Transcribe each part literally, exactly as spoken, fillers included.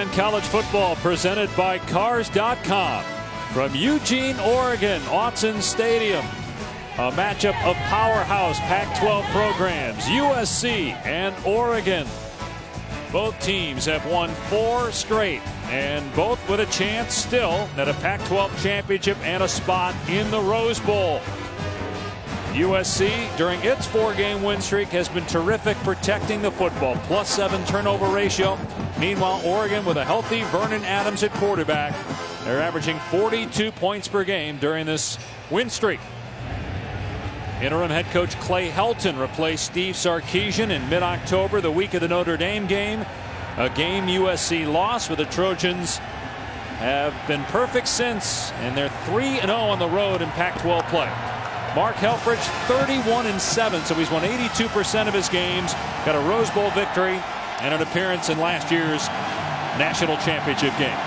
N College Football presented by Cars dot com. From Eugene, Oregon, Autzen Stadium. A matchup of powerhouse Pac twelve programs, U S C and Oregon. Both teams have won four straight, and both with a chance still at a Pac twelve championship and a spot in the Rose Bowl. U S C, during its four-game win streak, has been terrific protecting the football. Plus seven turnover ratio. Meanwhile, Oregon, with a healthy Vernon Adams at quarterback, they're averaging forty-two points per game during this win streak. Interim head coach Clay Helton replaced Steve Sarkisian in mid-October, the week of the Notre Dame game. A game U S C lost, where the Trojans have been perfect since, and they're three and oh on the road in Pac twelve play. Mark Helfrich, thirty-one and seven, so he's won eighty-two percent of his games. Got a Rose Bowl victory and an appearance in last year's national championship game.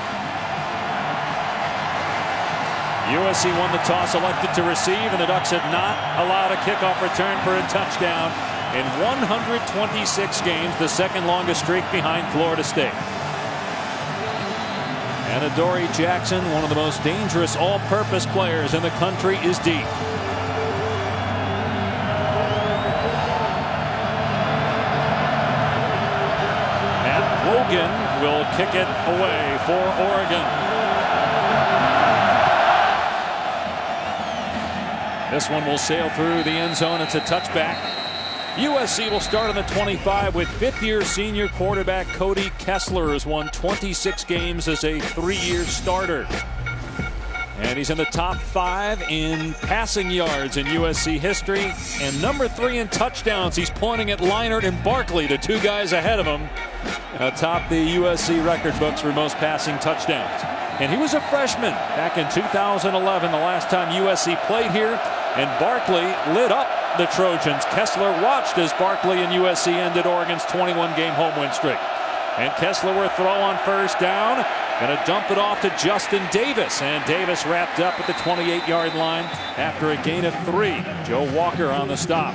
U S C won the toss, elected to receive, and the Ducks have not allowed a kickoff return for a touchdown in one hundred twenty-six games, the second longest streak behind Florida State. And Adoree Jackson, one of the most dangerous all-purpose players in the country, is deep. Logan will kick it away for Oregon. This one will sail through the end zone. It's a touchback. U S C will start on the twenty-five with fifth-year senior quarterback Cody Kessler, who has won twenty-six games as a three-year starter. And he's in the top five in passing yards in U S C history, and number three in touchdowns. He's pointing at Leinart and Barkley, the two guys ahead of him, atop the U S C record books for most passing touchdowns. And he was a freshman back in two thousand eleven, the last time U S C played here, and Barkley lit up the Trojans. Kessler watched as Barkley and U S C ended Oregon's twenty-one game home win streak. And Kessler with throw on first down. Going to dump it off to Justin Davis, and Davis wrapped up at the twenty-eight yard line after a gain of three. Joe Walker on the stop.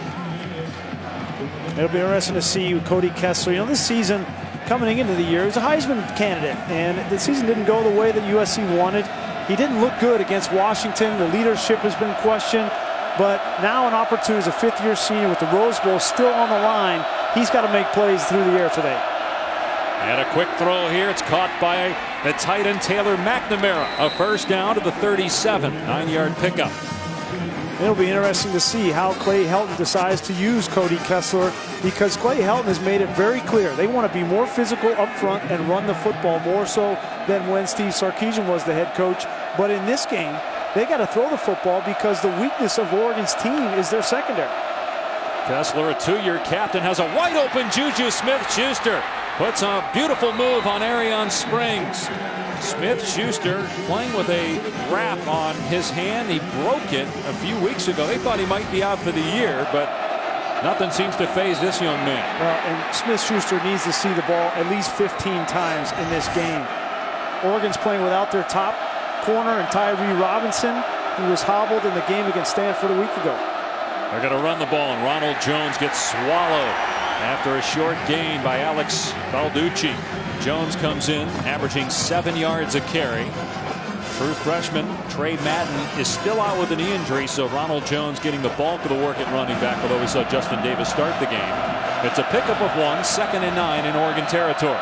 It'll be interesting to see Cody Kessler. You know, this season coming into the year, he was a Heisman candidate, and the season didn't go the way that U S C wanted. He didn't look good against Washington. The leadership has been questioned, but now an opportunity as a fifth-year senior with the Rose Bowl still on the line. He's got to make plays through the air today. And a quick throw here. It's caught by the tight end Taylor McNamara. A first down to the thirty-seven. Nine yard pickup. It'll be interesting to see how Clay Helton decides to use Cody Kessler, because Clay Helton has made it very clear they want to be more physical up front and run the football more so than when Steve Sarkisian was the head coach. But in this game, they got to throw the football because the weakness of Oregon's team is their secondary. Kessler, a two-year captain, has a wide open Juju Smith-Schuster. Puts a beautiful move on Arion Springs. Smith-Schuster playing with a wrap on his hand. He broke it a few weeks ago. They thought he might be out for the year, but nothing seems to faze this young man. Well, and Smith-Schuster needs to see the ball at least fifteen times in this game. Oregon's playing without their top corner and Tyree Robinson. He was hobbled in the game against Stanford a week ago. They're going to run the ball, and Ronald Jones gets swallowed after a short gain by Alex Balducci. Jones comes in, averaging seven yards a carry. True freshman Trey Madden is still out with a knee injury, so Ronald Jones getting the bulk of the work at running back, although we saw Justin Davis start the game. It's a pickup of one, second and nine in Oregon territory.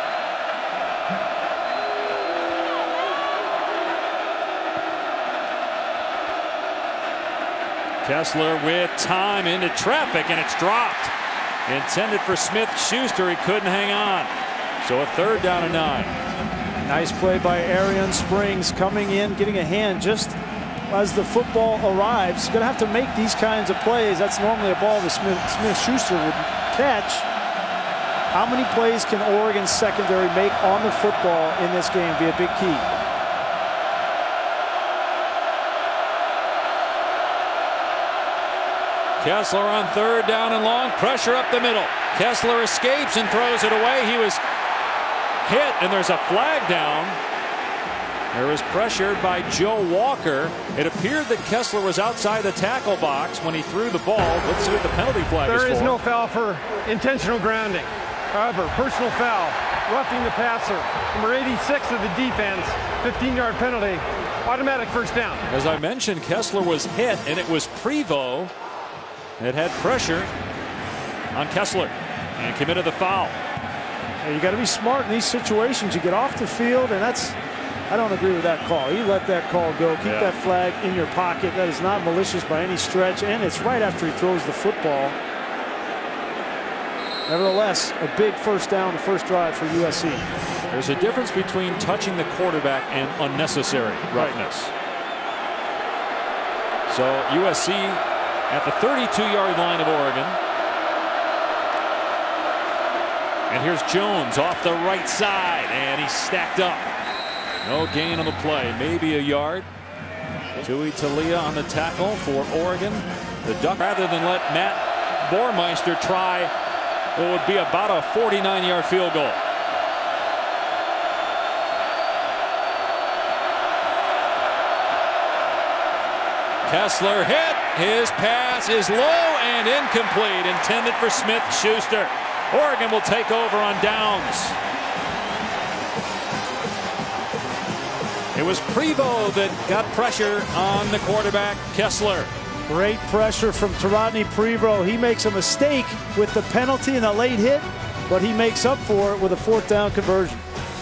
Kessler with time into traffic, and it's dropped. Intended for Smith-Schuster, he couldn't hang on. So a third down and nine. Nice play by Arion Springs, coming in, getting a hand just as the football arrives. Going to have to make these kinds of plays. That's normally a ball that Smith-Schuster would catch. How many plays can Oregon's secondary make on the football in this game? Be a big key. Kessler on third down and long. Pressure up the middle. Kessler escapes and throws it away. He was hit, and there's a flag down. There was pressure by Joe Walker. It appeared that Kessler was outside the tackle box when he threw the ball. Let's see what the penalty flag is for. There is no foul for intentional grounding. However, personal foul roughing the passer. Number eighty-six of the defense, fifteen yard penalty, automatic first down. As I mentioned, Kessler was hit, and it was Prevost that had pressure on Kessler and committed the foul. Yeah, you got to be smart in these situations. You get off the field, and that's, I don't agree with that call. You let that call go. Keep yeah. that flag in your pocket. That is not malicious by any stretch, and it's right after he throws the football. Nevertheless, a big first down, the first drive for U S C. There's a difference between touching the quarterback and unnecessary roughness. Right. So U S C at the thirty-two yard line of Oregon. And here's Jones off the right side, and he's stacked up. No gain on the play, maybe a yard. Tui Talia on the tackle for Oregon. The Duck, rather than let Matt Bormeister try what would be about a forty-nine yard field goal. Kessler hit. His pass is low and incomplete, intended for Smith-Schuster. Oregon will take over on downs. It was Prevost that got pressure on the quarterback, Kessler. Great pressure from Taratni Prevost. He makes a mistake with the penalty and the late hit, but he makes up for it with a fourth down conversion.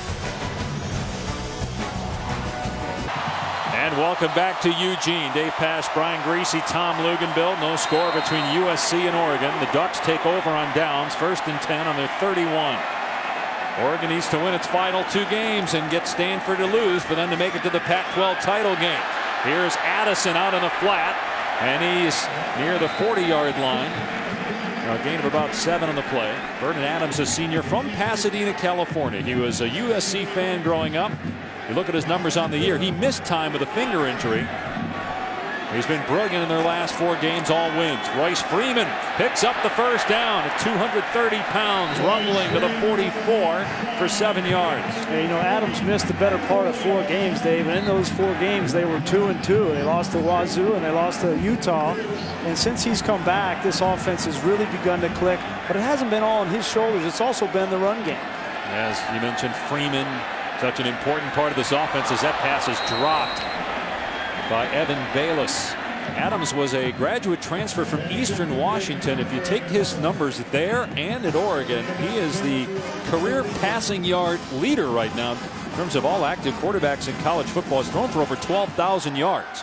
And welcome back to Eugene. Dave Pasch, Brian Greasy, Tom Luganbill. No score between U S C and Oregon. The Ducks take over on downs, first and ten on their thirty-one. Oregon needs to win its final two games and get Stanford to lose for them to make it to the Pac twelve title game. Here's Addison out in the flat, and he's near the forty yard line. A gain of about seven on the play. Vernon Adams, a senior from Pasadena, California. He was a U S C fan growing up. You look at his numbers on the year. He missed time with a finger injury. He's been brilliant in their last four games, all wins. Royce Freeman picks up the first down at two hundred thirty pounds, rumbling to the forty-four for seven yards. Yeah, you know, Adams missed the better part of four games, Dave, and in those four games they were two and two. They lost to Wazoo and they lost to Utah. And since he's come back, this offense has really begun to click, but it hasn't been all on his shoulders. It's also been the run game. As you mentioned, Freeman, such an important part of this offense as that pass is dropped by Evan Bayless. Adams was a graduate transfer from Eastern Washington. If you take his numbers there and at Oregon, he is the career passing yard leader right now in terms of all active quarterbacks in college football. He's thrown for over twelve thousand yards.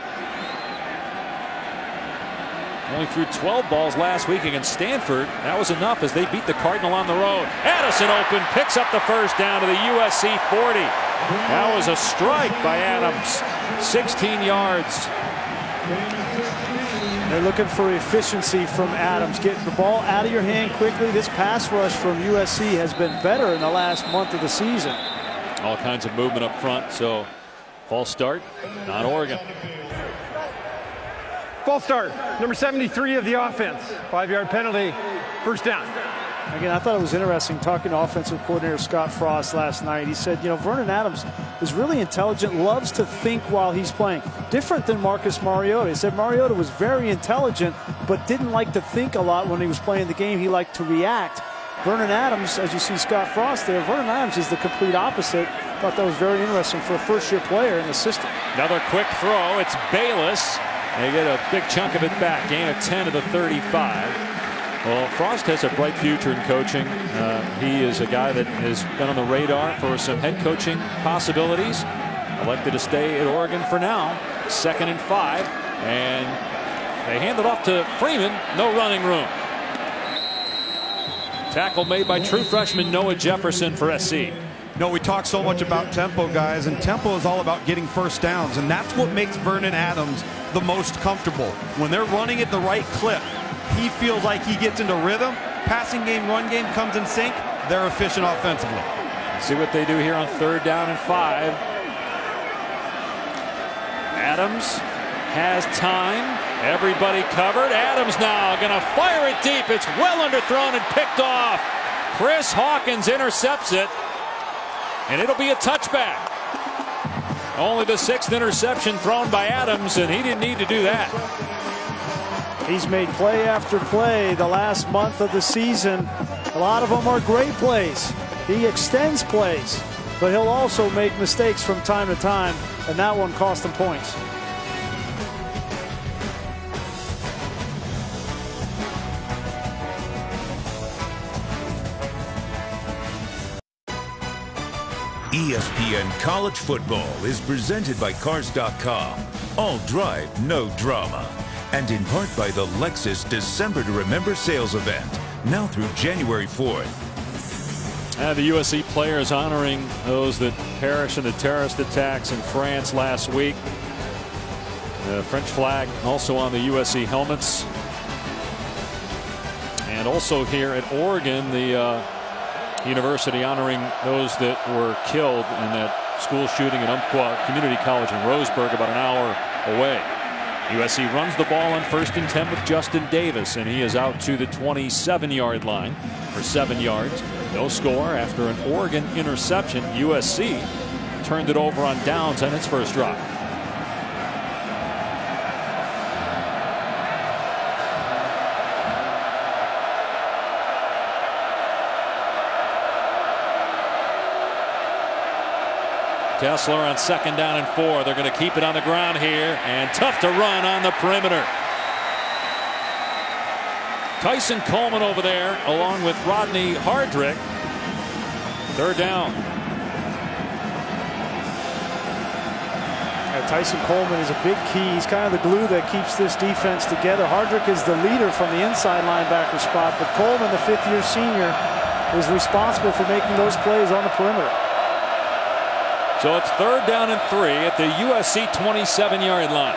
Only threw twelve balls last week against Stanford. That was enough as they beat the Cardinal on the road. Addison open, picks up the first down to the U S C forty. That was a strike by Adams. sixteen yards. They're looking for efficiency from Adams. Getting the ball out of your hand quickly. This pass rush from U S C has been better in the last month of the season. All kinds of movement up front. So false start on Oregon. False start, number seventy-three of the offense. Five yard penalty, first down. Again, I thought it was interesting talking to offensive coordinator Scott Frost last night. He said, you know, Vernon Adams is really intelligent, loves to think while he's playing. Different than Marcus Mariota. He said Mariota was very intelligent, but didn't like to think a lot when he was playing the game. He liked to react. Vernon Adams, as you see Scott Frost there, Vernon Adams is the complete opposite. Thought that was very interesting for a first-year player in the system. Another quick throw. It's Bayless. They get a big chunk of it back. Gain of ten to the thirty-five. Well, Frost has a bright future in coaching. Uh, he is a guy that has been on the radar for some head coaching possibilities. Elected to stay at Oregon for now. Second and five. And they hand it off to Freeman. No running room. Tackle made by true freshman Noah Jefferson for S C. No, we talk so much about tempo, guys, and tempo is all about getting first downs, and that's what makes Vernon Adams the most comfortable. When they're running at the right clip, he feels like he gets into rhythm. Passing game, run game comes in sync. They're efficient offensively. See what they do here on third down and five. Adams has time. Everybody covered. Adams now going to fire it deep. It's well underthrown and picked off. Chris Hawkins intercepts it, and it'll be a touchback. Only the sixth interception thrown by Adams, and he didn't need to do that. He's made play after play the last month of the season. A lot of them are great plays. He extends plays, but he'll also make mistakes from time to time, and that one cost him points. E S P N College Football is presented by Cars dot com. All drive, no drama. And in part by the Lexus December to Remember sales event, now through January fourth. And the U S C players honoring those that perished in the terrorist attacks in France last week. The French flag also on the U S C helmets. And also here at Oregon, the uh, university honoring those that were killed in that school shooting at Umpqua Community College in Roseburg, about an hour away. U S C runs the ball on first and ten with Justin Davis, and he is out to the twenty-seven yard line for seven yards. No score after an Oregon interception. U S C turned it over on downs on its first drive. Kessler on second down and four. They're going to keep it on the ground here, and tough to run on the perimeter. Tyson Coleman over there along with Rodney Hardrick. Third down. Uh, Tyson Coleman is a big key. He's kind of the glue that keeps this defense together. Hardrick is the leader from the inside linebacker spot, but Coleman, the fifth year senior, is responsible for making those plays on the perimeter. So it's third down and three at the U S C twenty-seven yard line.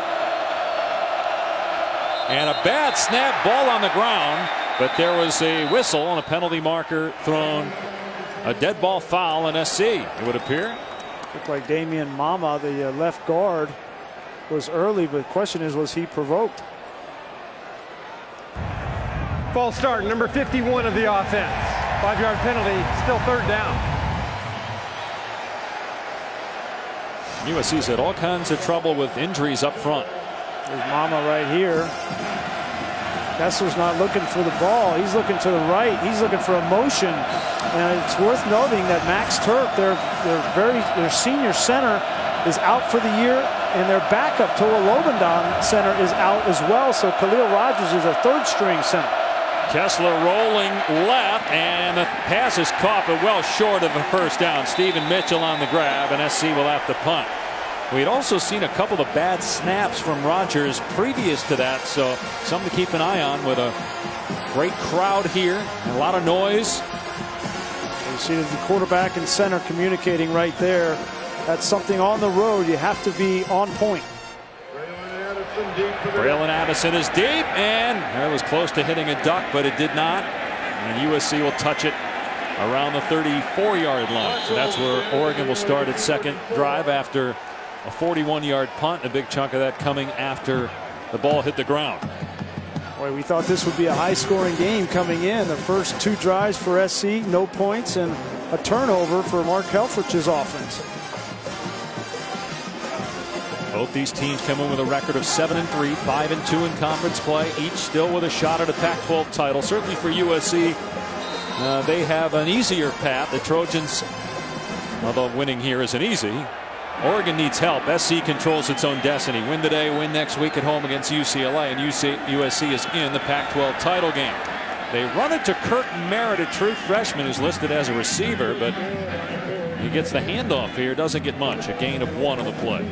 And a bad snap, ball on the ground, but there was a whistle and a penalty marker thrown. A dead ball foul in S C, it would appear. Looked like Damian Mama, the uh, left guard, was early, but the question is, was he provoked? False start, number fifty-one of the offense. Five yard penalty, still third down. U S C's had all kinds of trouble with injuries up front. There's Mama right here. Kessler's not looking for the ball. He's looking to the right. He's looking for a motion. And it's worth noting that Max Turk, their, their, very, their senior center, is out for the year, and their backup, Toa Lobendon, center, is out as well. So Khalil Rogers is a third string center. Kessler rolling left, and the pass is caught, but well short of a first down. Stephen Mitchell on the grab, and S C will have to punt. We had also seen a couple of bad snaps from Rogers previous to that, so something to keep an eye on with a great crowd here and a lot of noise. You see the quarterback and center communicating right there. That's something on the road. You have to be on point. Braylon Addison is deep, and that was close to hitting a duck, but it did not. And U S C will touch it around the thirty-four yard line. So that's where Oregon will start its second drive after a forty-one yard punt. A big chunk of that coming after the ball hit the ground. Boy, we thought this would be a high-scoring game coming in. The first two drives for S C, no points, and a turnover for Mark Helfrich's offense. Both these teams come in with a record of seven and three, five and two in conference play, each still with a shot at a Pac twelve title. Certainly for U S C, uh, they have an easier path. The Trojans, although winning here isn't easy, Oregon needs help. S C controls its own destiny. Win today, win next week at home against U C L A, and U S C is in the Pac twelve title game. They run it to Kirk Merritt, a true freshman who's listed as a receiver, but he gets the handoff here, doesn't get much. A gain of one on the play.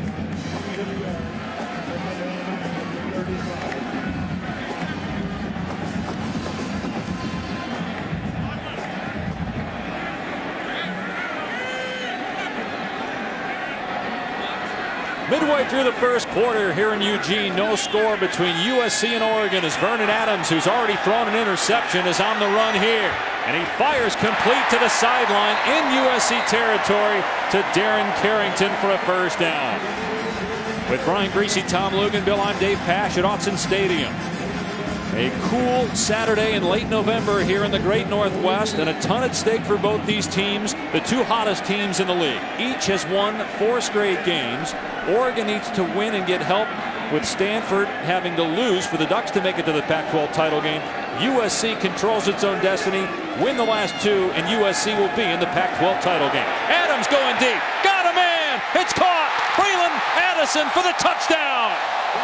Midway through the first quarter here in Eugene, no score between U S C and Oregon as Vernon Adams, who's already thrown an interception, is on the run here. And he fires complete to the sideline in U S C territory to Darren Carrington for a first down. With Brian Greasy, Tom Luganbill, I'm Dave Pash at Autzen Stadium. A cool Saturday in late November here in the Great Northwest, and a ton at stake for both these teams, the two hottest teams in the league. Each has won four straight games. Oregon needs to win and get help With Stanford having to lose for the Ducks to make it to the Pac twelve title game, U S C controls its own destiny, win the last two, and U S C will be in the Pac twelve title game. Adams going deep. Got a man. It's caught. Braylon Addison for the touchdown.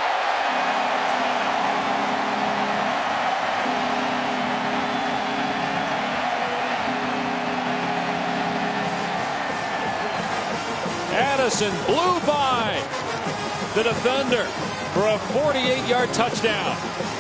Addison blew by the defender for a forty-eight yard touchdown.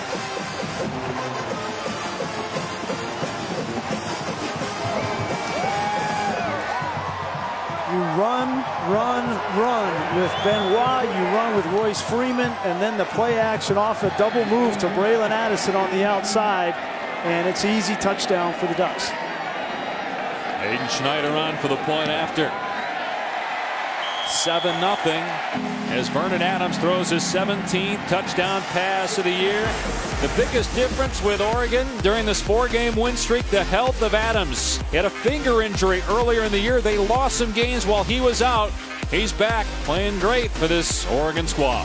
You run, run, run with Benoit. You run with Royce Freeman, and then the play action off a double move to Braylon Addison on the outside, and it's an easy touchdown for the Ducks. Aiden Schneider on for the point after. seven nothing as Vernon Adams throws his seventeenth touchdown pass of the year. The biggest difference with Oregon during this four-game win streak, the health of Adams. He had a finger injury earlier in the year. They lost some games while he was out. He's back playing great for this Oregon squad.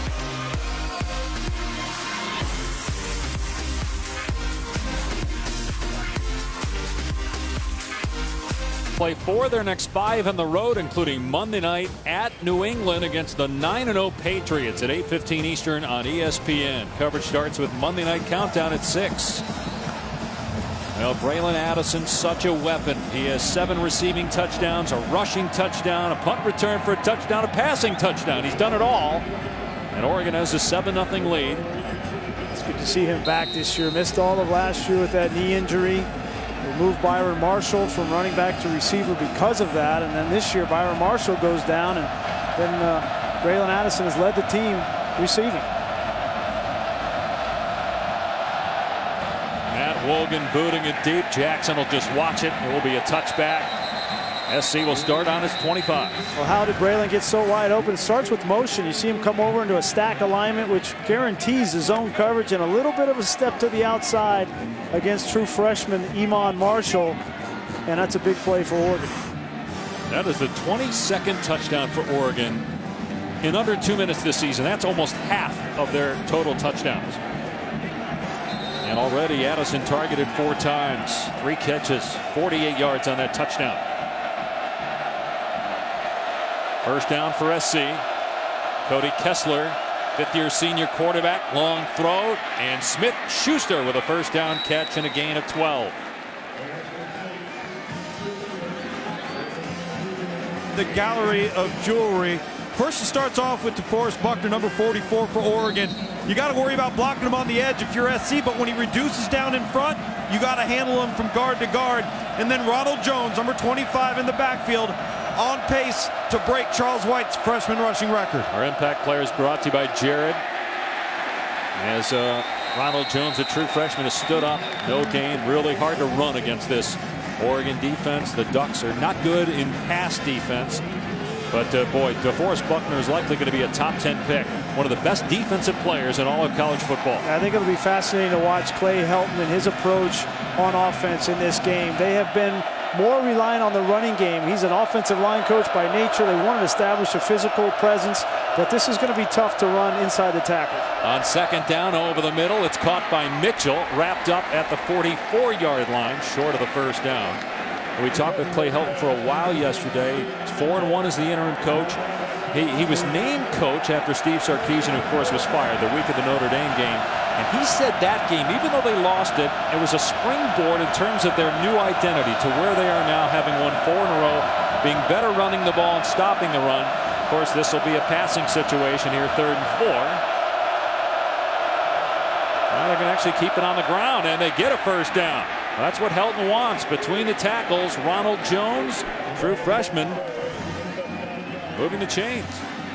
Play four of their next five on the road, including Monday night at New England against the nine and oh Patriots at eight fifteen Eastern on E S P N. Coverage starts with Monday Night Countdown at six. Well, Braylon Addison, such a weapon. He has seven receiving touchdowns, a rushing touchdown, a punt return for a touchdown, a passing touchdown. He's done it all. And Oregon has a seven nothing lead. It's good to see him back this year. Missed all of last year with that knee injury. Moved Byron Marshall from running back to receiver because of that, and then this year Byron Marshall goes down, and then uh, Braylon Addison has led the team receiving. Matt Wogan booting it deep. Jackson will just watch it. It will be a touchback. S C will start on his twenty-five. Well, how did Braylon get so wide open? It starts with motion. You see him come over into a stack alignment, which guarantees his zone coverage, and a little bit of a step to the outside against true freshman Iman Marshall, and that's a big play for Oregon. That is the twenty-second touchdown for Oregon in under two minutes this season. That's almost half of their total touchdowns. And already Addison targeted four times, three catches, forty-eight yards on that touchdown. First down for S C. Cody Kessler, fifth-year senior quarterback, long throw, and Smith Schuster with a first down catch and a gain of twelve. The gallery of jewelry. First, it starts off with DeForest Buckner, number forty-four for Oregon. You got to worry about blocking him on the edge if you're S C, but when he reduces down in front, you got to handle him from guard to guard. And then Ronald Jones, number twenty-five in the backfield, on pace to break Charles White's freshman rushing record. Our impact players brought to you by Jared. As uh, Ronald Jones, a true freshman, has stood up, no gain. Really hard to run against this Oregon defense. The Ducks are not good in pass defense. But uh, boy, DeForest Buckner is likely going to be a top ten pick. One of the best defensive players in all of college football. I think it'll be fascinating to watch Clay Helton and his approach on offense in this game. They have been more reliant on the running game. He's an offensive line coach by nature. They want to establish a physical presence, but this is going to be tough to run inside the tackle. On second down over the middle, it's caught by Mitchell, wrapped up at the forty-four yard line, short of the first down. We talked with Clay Helton for a while yesterday. He's four and one as the interim coach. He, he was named coach after Steve Sarkisian, of course, was fired the week of the Notre Dame game. And he said that game, even though they lost it, it was a springboard in terms of their new identity to where they are now, having won four in a row, being better running the ball and stopping the run. Of course, this will be a passing situation here, third and four. Now they're going to actually keep it on the ground, and they get a first down. That's what Helton wants. Between the tackles, Ronald Jones, true freshman, moving the chains.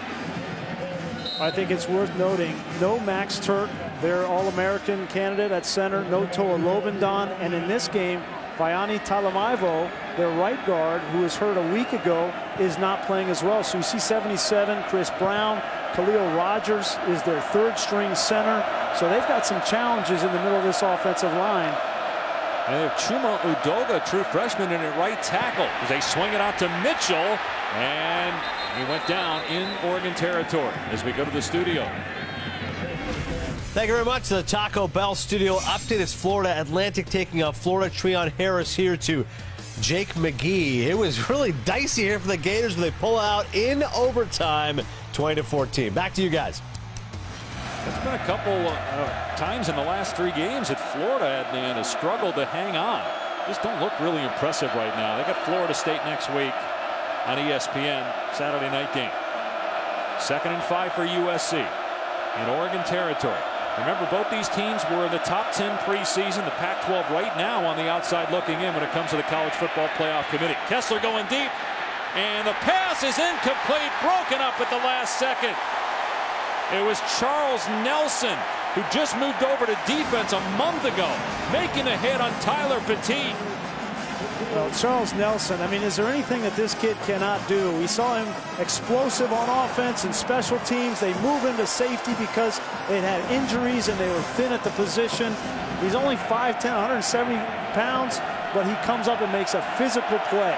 I think it's worth noting, no Max Turk, their All-American candidate at center, no Toa Lobendon, and in this game, Vianney Talamaivo, their right guard, who was hurt a week ago, is not playing as well. So you see seventy-seven, Chris Brown, Khalil Rogers is their third string center. So they've got some challenges in the middle of this offensive line. And they have Chuma Udoga, true freshman, in at right tackle as they swing it out to Mitchell, and He went down in Oregon territory as we go to the studio. Thank you very much. The Taco Bell studio update is Florida Atlantic taking on Florida. Treon Harris here to Jake McGee. It was really dicey here for the Gators, but they pull out in overtime, twenty to fourteen. Back to you guys. There's been a couple uh, times in the last three games that Florida and has struggled to hang on. Just don't look really impressive right now. They got Florida State next week on E S P N, Saturday night game. Second and five for U S C in Oregon territory. Remember, both these teams were in the top ten preseason. The Pac twelve right now on the outside looking in when it comes to the College Football Playoff Committee. Kessler going deep, and the pass is incomplete, broken up at the last second. It was Charles Nelson, who just moved over to defense a month ago, making a hit on Tyler Petit. Well, Charles Nelson, I mean, is there anything that this kid cannot do? We saw him explosive on offense and special teams. They move him to safety because they had injuries and they were thin at the position. He's only five ten, one hundred seventy pounds, but he comes up and makes a physical play.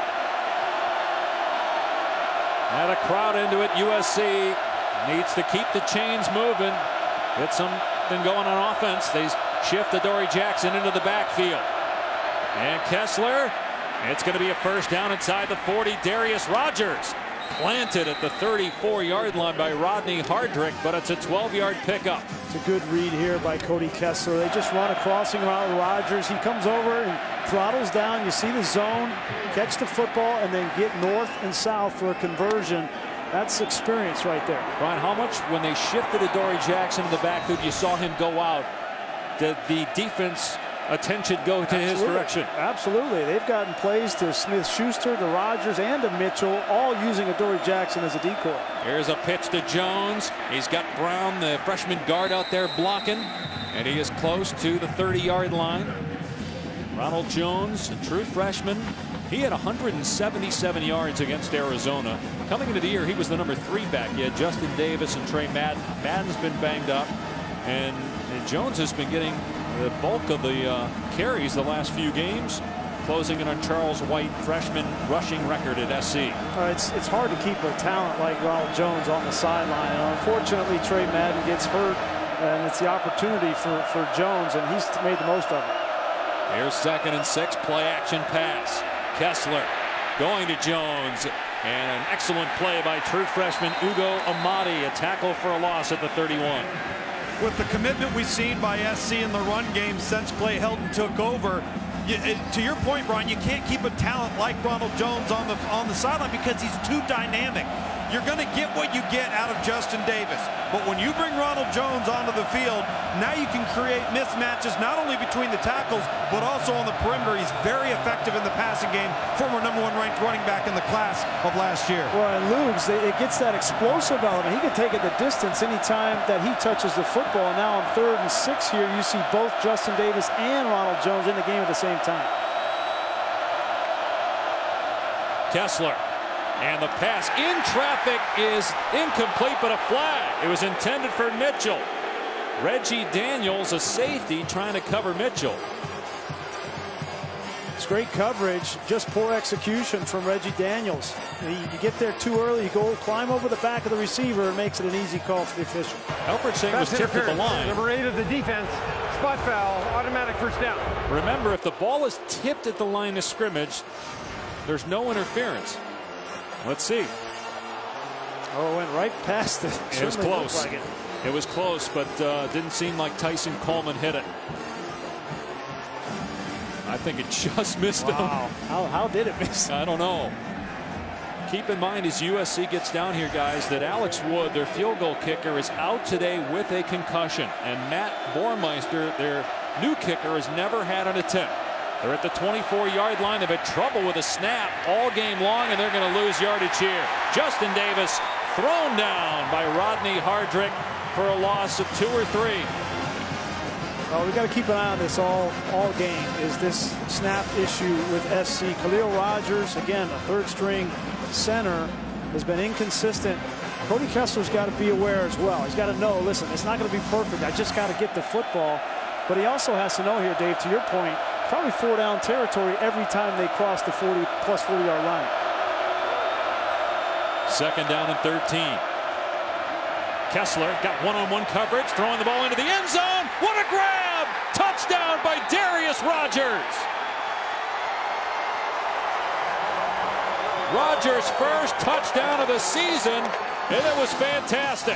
And a crowd into it. U S C needs to keep the chains moving. Get something going on offense. They shift Adoree Jackson into the backfield. And Kessler, it's going to be a first down inside the forty. Darius Rogers planted at the thirty-four yard line by Rodney Hardrick, but it's a twelve yard pickup. It's a good read here by Cody Kessler. They just run a crossing route with Rogers. He comes over and throttles down. You see the zone, catch the football, and then get north and south for a conversion. That's experience right there. Brian, how much when they shifted Adoree Jackson in the backfield, you saw him go out, did the defense attention go to Absolutely. his direction? Absolutely. They've gotten plays to Smith-Schuster, to Rogers, and to Mitchell, all using Adoree Jackson as a decoy. Here's a pitch to Jones. He's got Brown, the freshman guard, out there blocking, and he is close to the thirty yard line. Ronald Jones, a true freshman. He had one hundred seventy-seven yards against Arizona. Coming into the year, he was the number three back. You had Justin Davis and Trey Madden. Madden's been banged up, and, and Jones has been getting the bulk of the uh, carries the last few games, closing in on Charles White, freshman rushing record at S C. Uh, it's, it's hard to keep a talent like Ronald Jones on the sideline. And unfortunately, Trey Madden gets hurt, and it's the opportunity for, for Jones, and he's made the most of it. Here's second and six, play action pass. Kessler going to Jones, and an excellent play by true freshman Ugo Amadi, a tackle for a loss at the thirty-one. With the commitment we've seen by S C in the run game since Clay Helton took over, you, it, to your point, Brian, you can't keep a talent like Ronald Jones on the on the sideline because he's too dynamic. You're going to get what you get out of Justin Davis. But when you bring Ronald Jones onto the field, now you can create mismatches not only between the tackles, but also on the perimeter. He's very effective in the passing game, former number one ranked running back in the class of last year. Well, and Lugs, it gets that explosive element. He can take it the distance anytime that he touches the football. And now on third and six here, you see both Justin Davis and Ronald Jones in the game at the same time. Kessler. And the pass in traffic is incomplete, but a flag. It was intended for Mitchell. Reggie Daniels, a safety, trying to cover Mitchell. It's great coverage, just poor execution from Reggie Daniels. You get there too early, you go climb over the back of the receiver, and makes it an easy call for the official. Alfred Shane was tipped at the line. Number eight of the defense, spot foul, automatic first down. Remember, if the ball is tipped at the line of scrimmage, there's no interference. Let's see. Oh, it went right past it. It was close. Like it. It was close, but uh, didn't seem like Tyson Coleman hit it. I think it just missed him. Wow. How, how did it miss him? I don't know. Keep in mind as U S C gets down here, guys, that Alex Wood, their field goal kicker, is out today with a concussion. And Matt Bormeister, their new kicker, has never had an attempt. They're at the twenty-four yard line. They've had trouble with a snap all game long, and they're going to lose yardage here. Justin Davis thrown down by Rodney Hardrick for a loss of two or three. Well, we've got to keep an eye on this all, all game, is this snap issue with S C. Khalil Rogers, again, a third string center, has been inconsistent. Cody Kessler's got to be aware as well. He's got to know, listen, it's not going to be perfect. I just got to get the football. But he also has to know here, Dave, to your point, probably four down territory every time they cross the forty plus forty yard line. Second down and thirteen. Kessler got one-on-one coverage, throwing the ball into the end zone. What a grab! Touchdown by Darius Rogers. Rogers' first touchdown of the season, and it was fantastic.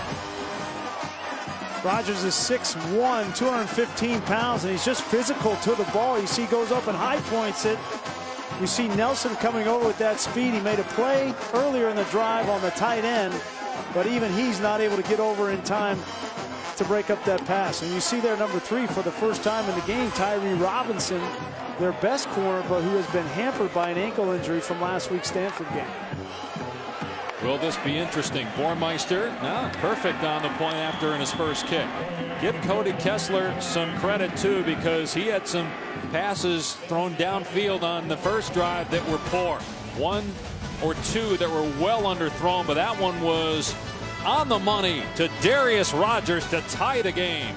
Rogers is six one, two hundred fifteen pounds, and he's just physical to the ball. You see, he goes up and high points it. You see Nelson coming over with that speed. He made a play earlier in the drive on the tight end, but even he's not able to get over in time to break up that pass. And you see there number three for the first time in the game, Tyree Robinson, their best corner, but who has been hampered by an ankle injury from last week's Stanford game. Will this be interesting? Bormeister, no, perfect on the point after in his first kick. Give Cody Kessler some credit too, because he had some passes thrown downfield on the first drive that were poor. One or two that were well underthrown, but that one was on the money to Darius Rogers to tie the game.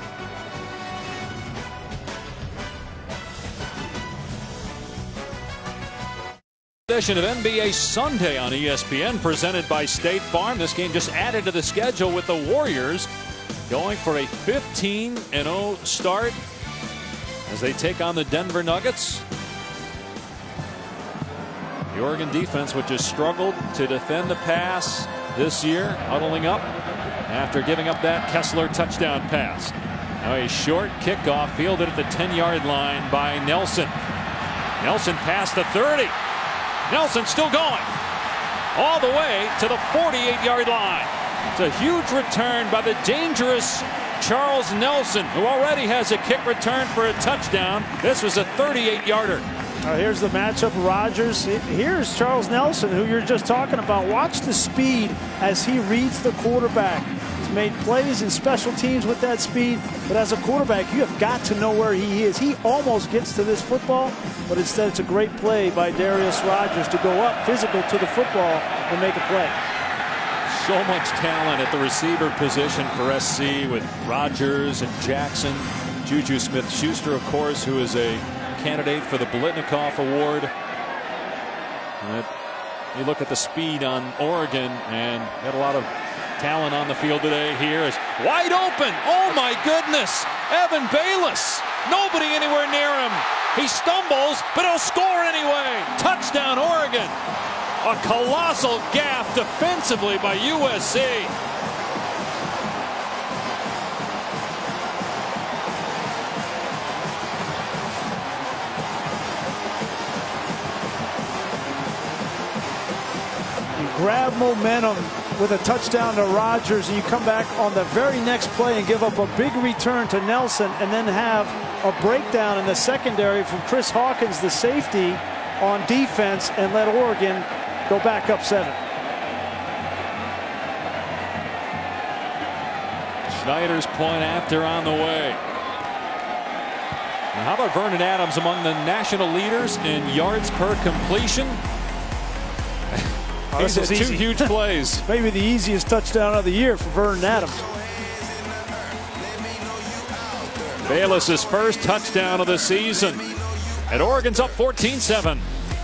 Edition of N B A Sunday on E S P N, presented by State Farm. This game just added to the schedule with the Warriors going for a fifteen and oh start as they take on the Denver Nuggets. The Oregon defense, which has struggled to defend the pass this year, huddling up after giving up that Kessler touchdown pass. Now a short kickoff fielded at the ten yard line by Nelson. Nelson past the thirty. Nelson still going all the way to the forty-eight yard line. It's a huge return by the dangerous Charles Nelson, who already has a kick return for a touchdown. This was a thirty-eight yarder. Uh, here's the matchup. Rogers. Here's Charles Nelson, who you're just talking about. Watch the speed as he reads the quarterback. He's made plays in special teams with that speed, but as a quarterback, you have got to know where he is. He almost gets to this football, but instead it's a great play by Darius Rogers to go up physical to the football and make a play. So much talent at the receiver position for S C with Rogers and Jackson. Juju Smith-Schuster, of course, who is a candidate for the Blitnikoff Award. And you look at the speed on Oregon, and had a lot of talent on the field today. Here is wide open. Oh my goodness. Evan Bayless. Nobody anywhere near him. He stumbles, but he'll score anyway. Touchdown, Oregon. A colossal gaffe defensively by U S C. Grab momentum with a touchdown to Rogers, and you come back on the very next play and give up a big return to Nelson, and then have a breakdown in the secondary from Chris Hawkins, the safety, on defense, and let Oregon go back up seven. Schneider's point after on the way. Now how about Vernon Adams among the national leaders in yards per completion? Oh, These are two easy. huge plays. Maybe the easiest touchdown of the year for Vernon Adams. Bayless's first touchdown of the season. And Oregon's up fourteen seven.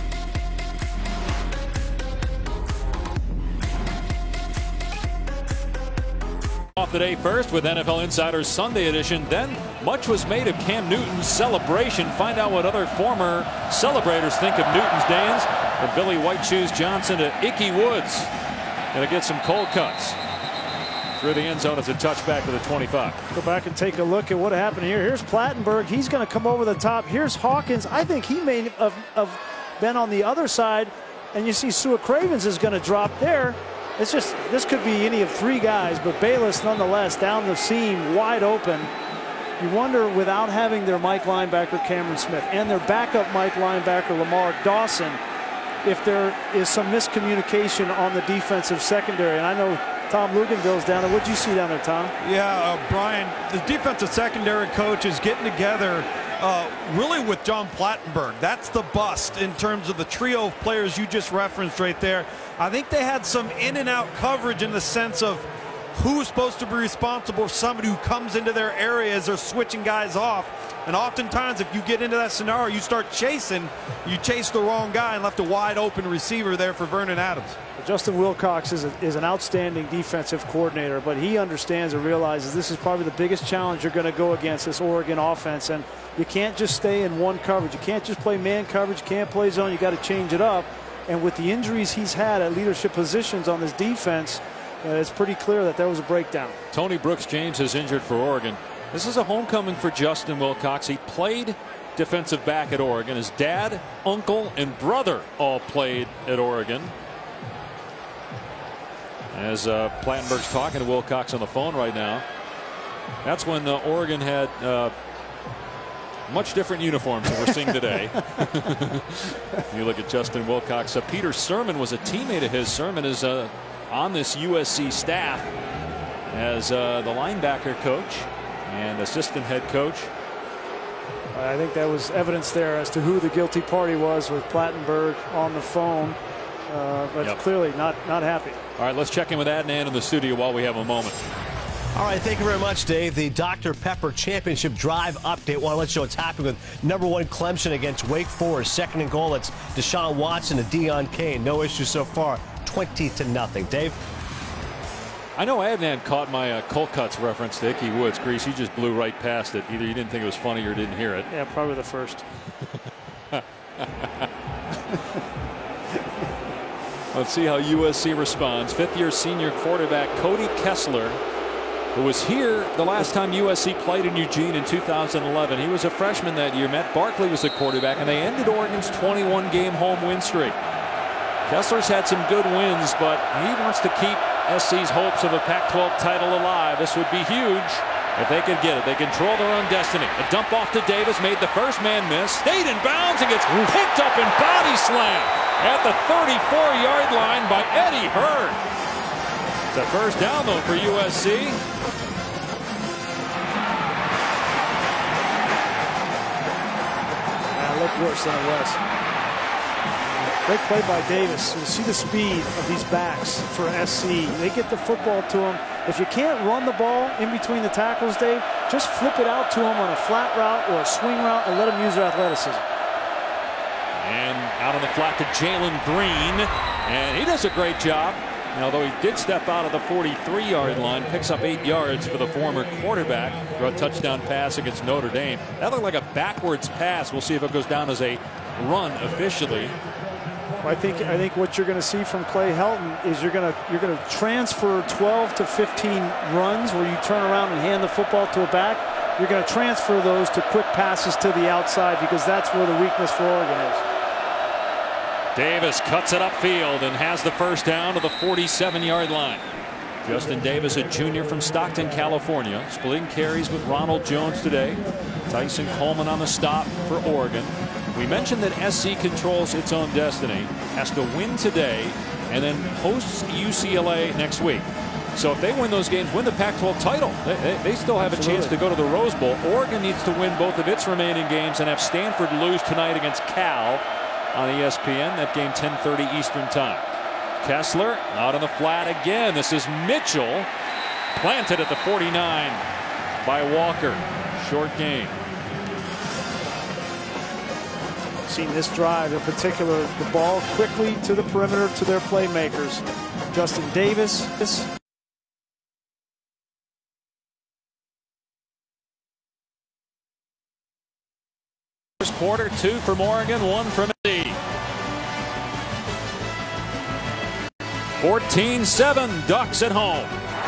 Off the day first with N F L Insider's Sunday edition. Then much was made of Cam Newton's celebration. Find out what other former celebrators think of Newton's dance. From Billy White Shoes Johnson to Ickey Woods. Gonna get some cold cuts. Through the end zone as a touchback to the twenty-five. Go back and take a look at what happened here. Here's Plattenberg. He's going to come over the top. Here's Hawkins. I think he may have, have been on the other side. And you see Sua Cravens is going to drop there. It's just, this could be any of three guys, but Bayless nonetheless down the seam, wide open. You wonder, without having their Mike linebacker Cameron Smith and their backup Mike linebacker Lamar Dawson, if there is some miscommunication on the defensive secondary. And I know Tom Luganville's down there. What did you see down there, Tom? Yeah, uh, Brian, the defensive secondary coach is getting together uh, really with John Plattenberg. That's the bust in terms of the trio of players you just referenced right there. I think they had some in and out coverage in the sense of who's supposed to be responsible for somebody who comes into their area as they're switching guys off. And oftentimes, if you get into that scenario, you start chasing, you chase the wrong guy and left a wide open receiver there for Vernon Adams. Justin Wilcox is, a, is an outstanding defensive coordinator, but he understands and realizes this is probably the biggest challenge you're going to go against this Oregon offense. And you can't just stay in one coverage. You can't just play man coverage. You can't play zone. You got to change it up. And with the injuries he's had at leadership positions on this defense, uh, it's pretty clear that there was a breakdown. Tony Brooks-James is injured for Oregon. This is a homecoming for Justin Wilcox. He played defensive back at Oregon. His dad, uncle, and brother all played at Oregon. As uh, Plattenberg's talking to Wilcox on the phone right now. That's when uh, Oregon had uh, much different uniforms than we're seeing today. You look at Justin Wilcox. Uh, Peter Sermon was a teammate of his. Sermon is uh, on this U S C staff as uh, the linebacker coach and assistant head coach. I think that was evidence there as to who the guilty party was with Plattenberg on the phone. Uh, but Yep. clearly not not happy. All right, let's check in with Adnan in the studio while we have a moment. All right, thank you very much, Dave. The Doctor Pepper Championship Drive update. Want to let you know what's happening with number one Clemson against Wake Forest. Second and goal. It's Deshaun Watson and Deion Kane. No issues so far. twenty to nothing. Dave? I know Adnan caught my uh, Cold Cuts reference to Ickey Woods. Grease, he just blew right past it. Either you didn't think it was funny or didn't hear it. Yeah, probably the first. Let's see how U S C responds. Fifth-year senior quarterback Cody Kessler, who was here the last time U S C played in Eugene in two thousand eleven. He was a freshman that year. Matt Barkley was the quarterback, and they ended Oregon's twenty-one game home win streak. Kessler's had some good wins, but he wants to keep S C's hopes of a Pac twelve title alive. This would be huge if they could get it. They control their own destiny. A dump off to Davis, made the first man miss, stayed in bounds, and gets picked up and body slammed at the thirty-four yard line by Eddie Hurd. It's a first down, though, for U S C. Yeah, looked worse than it was. Great play by Davis. You see the speed of these backs for S C. They get the football to them. If you can't run the ball in between the tackles, Dave, just flip it out to them on a flat route or a swing route and let them use their athleticism. And out on the flat to Jalen Green, and he does a great job. And although he did step out of the forty-three yard line, picks up eight yards for the former quarterback for a touchdown pass against Notre Dame. That looked like a backwards pass. We'll see if it goes down as a run officially. I think I think what you're going to see from Clay Helton is you're going to you're going to transfer twelve to fifteen runs where you turn around and hand the football to a back. You're going to transfer those to quick passes to the outside because that's where the weakness for Oregon is. Davis cuts it upfield and has the first down to the forty-seven yard line. Justin Davis, a junior from Stockton, California, splitting carries with Ronald Jones today. Tyson Coleman on the stop for Oregon. We mentioned that S C controls its own destiny, has to win today, and then hosts U C L A next week. So if they win those games, win the Pac twelve title, they, they, they still have Absolutely. a chance to go to the Rose Bowl. Oregon needs to win both of its remaining games and have Stanford lose tonight against Cal on E S P N. That game ten thirty Eastern time. Kessler out on the flat again. This is Mitchell, planted at the forty-nine by Walker. Short game. Seen this drive in particular, the ball quickly to the perimeter to their playmakers. Justin Davis. This First quarter, two from Oregon, one from S C. fourteen seven, Ducks at home.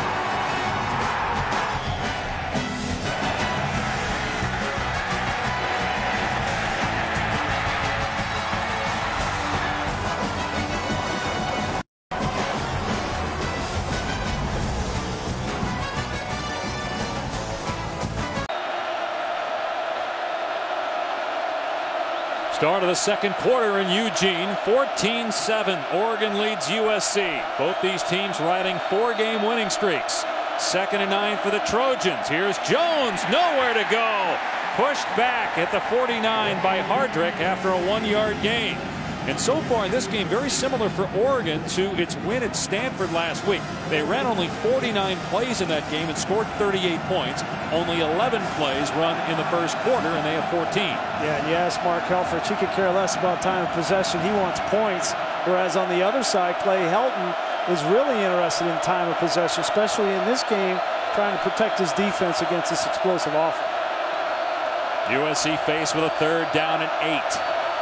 Start of the second quarter in Eugene, fourteen seven. Oregon leads U S C. Both these teams riding four-game winning streaks. Second and nine for the Trojans. Here's Jones, nowhere to go. Pushed back at the forty-nine by Hardrick after a one-yard gain. And so far in this game, very similar for Oregon to its win at Stanford last week. They ran only forty-nine plays in that game and scored thirty-eight points. Only eleven plays run in the first quarter, and they have fourteen. Yeah, and you ask Mark Helfrich, he could care less about time of possession. He wants points. Whereas on the other side, Clay Helton is really interested in time of possession, especially in this game, trying to protect his defense against this explosive offense. U S C faced with a third down and eight.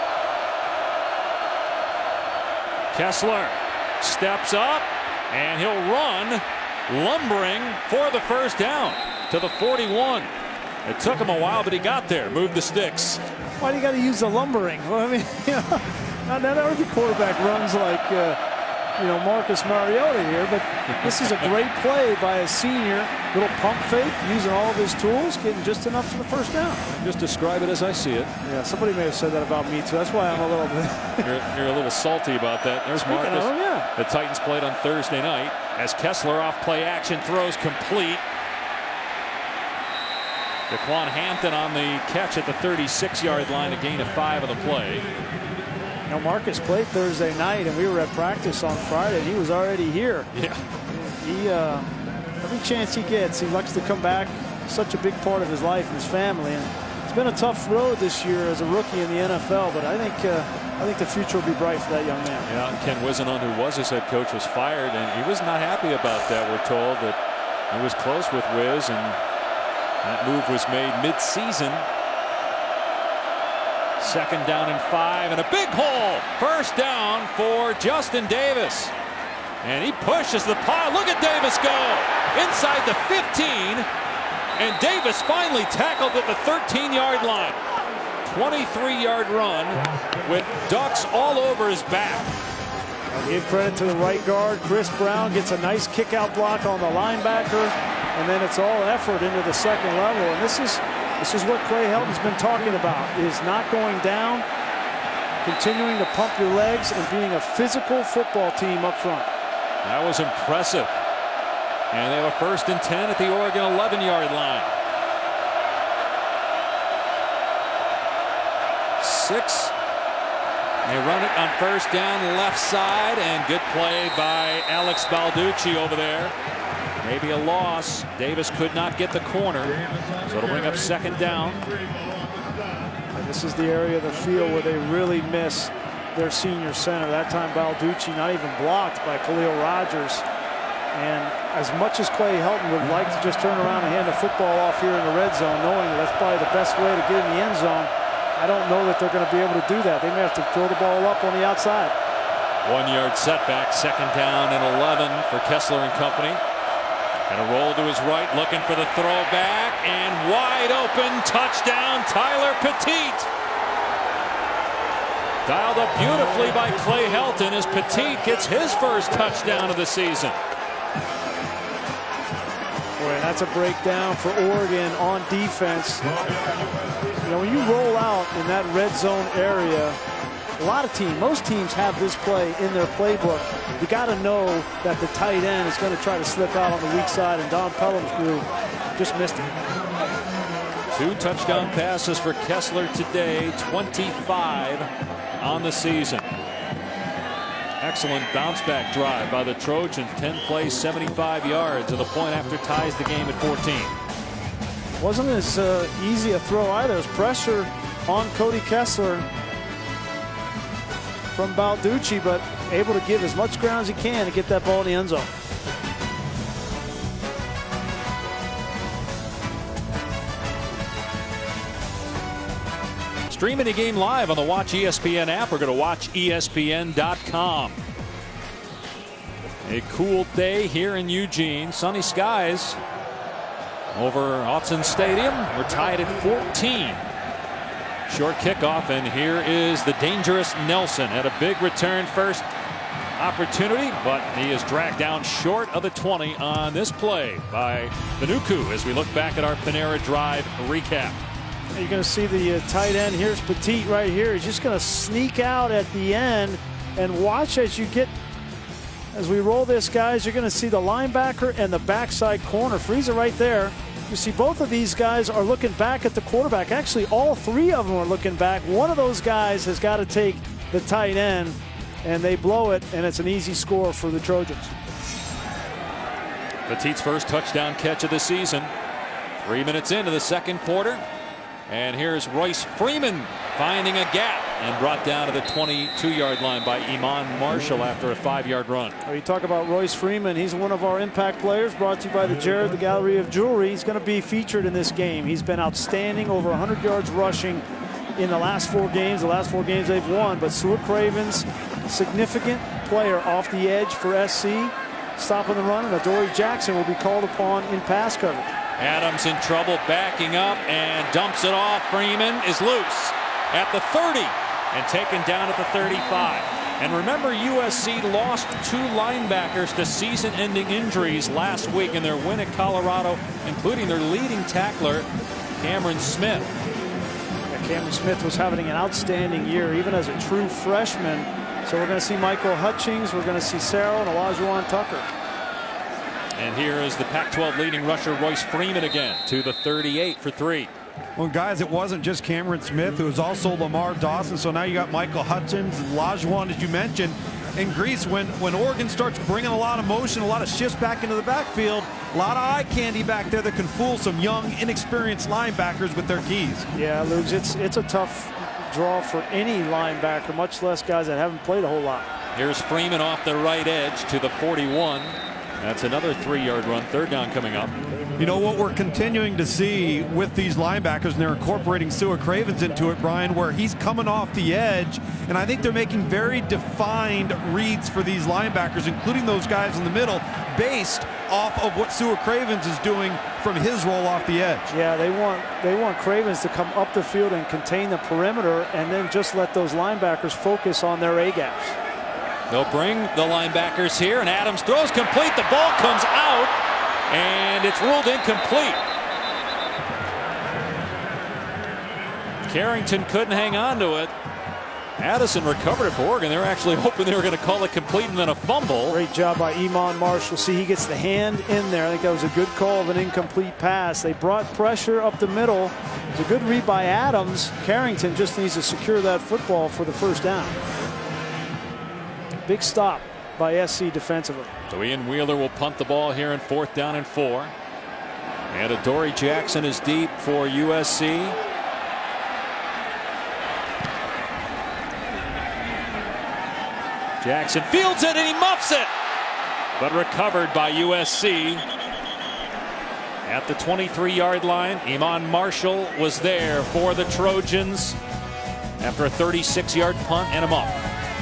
Kessler steps up, and he'll run, lumbering for the first down to the forty-one. It took him a while, but he got there. Moved the sticks. Why do you got to use the lumbering? Well, I mean, you know, not, not every quarterback runs like, uh, you know, Marcus Mariota here, but this is a great play by a senior. Little pump fake, using all of his tools, getting just enough for the first down. Just describe it as I see it. Yeah, somebody may have said that about me too. That's why I'm a little bit. you're, you're a little salty about that. There's Marcus. Of him, yeah. The Titans played on Thursday night as Kessler off play action throws complete. DeQuan Hampton on the catch at the thirty-six yard line, a gain of five on the play. You know, Marcus played Thursday night, and we were at practice on Friday. He was already here. Yeah. He, uh, every chance he gets, he likes to come back. Such a big part of his life and his family. And it's been a tough road this year as a rookie in the N F L, but I think uh, I think the future will be bright for that young man. Yeah, Ken Wisenon, who was his head coach, was fired, and he was not happy about that. We're told that he was close with Wiz, and that move was made mid-season. Second down and five, and a big hole. First down for Justin Davis. And he pushes the pile. Look at Davis go inside the fifteen. And Davis finally tackled at the thirteen yard line. twenty-three yard run with ducks all over his back. I'll give credit to the right guard. Chris Brown gets a nice kick out block on the linebacker. And then it's all effort into the second level. And this is This is what Clay Helton's been talking about, is not going down, continuing to pump your legs, and being a physical football team up front. That was impressive. And they have a first and ten at the Oregon eleven yard line. Six. They run it on first down left side, and good play by Alex Balducci over there. Maybe a loss. Davis could not get the corner, so it'll bring up second down. And this is the area of the field where they really miss their senior center. That time Balducci not even blocked by Khalil Rogers. And as much as Clay Helton would like to just turn around and hand the football off here in the red zone, knowing that that's probably the best way to get in the end zone, I don't know that they're going to be able to do that. They may have to throw the ball up on the outside. One yard setback, second down and eleven for Kessler and company. And a roll to his right, looking for the throwback, and wide open touchdown, Tyler Petit. Dialed up beautifully by Clay Helton as Petit gets his first touchdown of the season. Boy, that's a breakdown for Oregon on defense. You know, when you roll out in that red zone area, a lot of teams, most teams have this play in their playbook. You got to know that the tight end is going to try to slip out on the weak side, and Don Pelham's group just missed it. Two touchdown passes for Kessler today, twenty-five on the season. Excellent bounce back drive by the Trojans. ten plays, seventy-five yards, and the point after ties the game at fourteen. Wasn't as uh, easy a throw either. There's pressure on Cody Kessler from Balducci, but able to give as much ground as he can to get that ball in the end zone. Streaming the game live on the Watch E S P N app. We're going to watch E S P N dot com. A cool day here in Eugene. Sunny skies over Autzen Stadium. We're tied at fourteen. Short kickoff, and here is the dangerous Nelson. Had a big return first opportunity, but he is dragged down short of the twenty on this play by Benuku as we look back at our Panera Drive recap. You're going to see the uh, tight end. Here's Petit right here. He's just going to sneak out at the end, and watch as you get, as we roll this, guys, you're going to see the linebacker and the backside corner. Frieza right there. You see both of these guys are looking back at the quarterback. Actually, all three of them are looking back. One of those guys has got to take the tight end, and they blow it, and it's an easy score for the Trojans. Petit's first touchdown catch of the season. Three minutes into the second quarter. And here's Royce Freeman finding a gap and brought down to the twenty-two yard line by Iman Marshall after a five yard run. Well, you talk about Royce Freeman. He's one of our impact players, brought to you by the Jared, the Gallery of Jewelry. He's going to be featured in this game. He's been outstanding, over one hundred yards rushing in the last four games, the last four games they've won. But Stewart Craven's significant player off the edge for S C, stopping the run, and Adoree Jackson will be called upon in pass coverage. Adams in trouble, backing up and dumps it off. Freeman is loose at the thirty and taken down at the thirty-five. And remember, U S C lost two linebackers to season-ending injuries last week in their win at Colorado, including their leading tackler, Cameron Smith. Yeah, Cameron Smith was having an outstanding year, even as a true freshman. So we're going to see Michael Hutchings, we're going to see Sarah and Olajuwon Tucker. And here is the Pac twelve leading rusher Royce Freeman again to the thirty-eight for three. Well, guys, it wasn't just Cameron Smith. It was also Lamar Dawson. So now you got Michael Hutchins, Olajuwon, as you mentioned. In Greece, when, when Oregon starts bringing a lot of motion, a lot of shifts back into the backfield, a lot of eye candy back there that can fool some young, inexperienced linebackers with their keys. Yeah, Luke, it's, it's a tough draw for any linebacker, much less guys that haven't played a whole lot. Here's Freeman off the right edge to the forty-one. That's another three yard run. Third down coming up. You know what we're continuing to see with these linebackers, and they're incorporating Stewart Cravens into it, Brian, where he's coming off the edge, and I think they're making very defined reads for these linebackers, including those guys in the middle, based off of what Stewart Cravens is doing from his roll off the edge. Yeah, they want they want Cravens to come up the field and contain the perimeter, and then just let those linebackers focus on their A gaps. They'll bring the linebackers here, and Adams throws complete. The ball comes out, and it's ruled incomplete. Carrington couldn't hang on to it. Addison recovered it for Oregon. They were actually hoping they were going to call it complete and then a fumble. Great job by Iman Marshall. See, he gets the hand in there. I think that was a good call of an incomplete pass. They brought pressure up the middle. It's a good read by Adams. Carrington just needs to secure that football for the first down. Big stop by S C defensively. So Ian Wheeler will punt the ball here in fourth down and four. And Adoree Jackson is deep for U S C. Jackson fields it and he muffs it, but recovered by U S C at the twenty-three yard line. Iman Marshall was there for the Trojans after a thirty-six yard punt and a muff.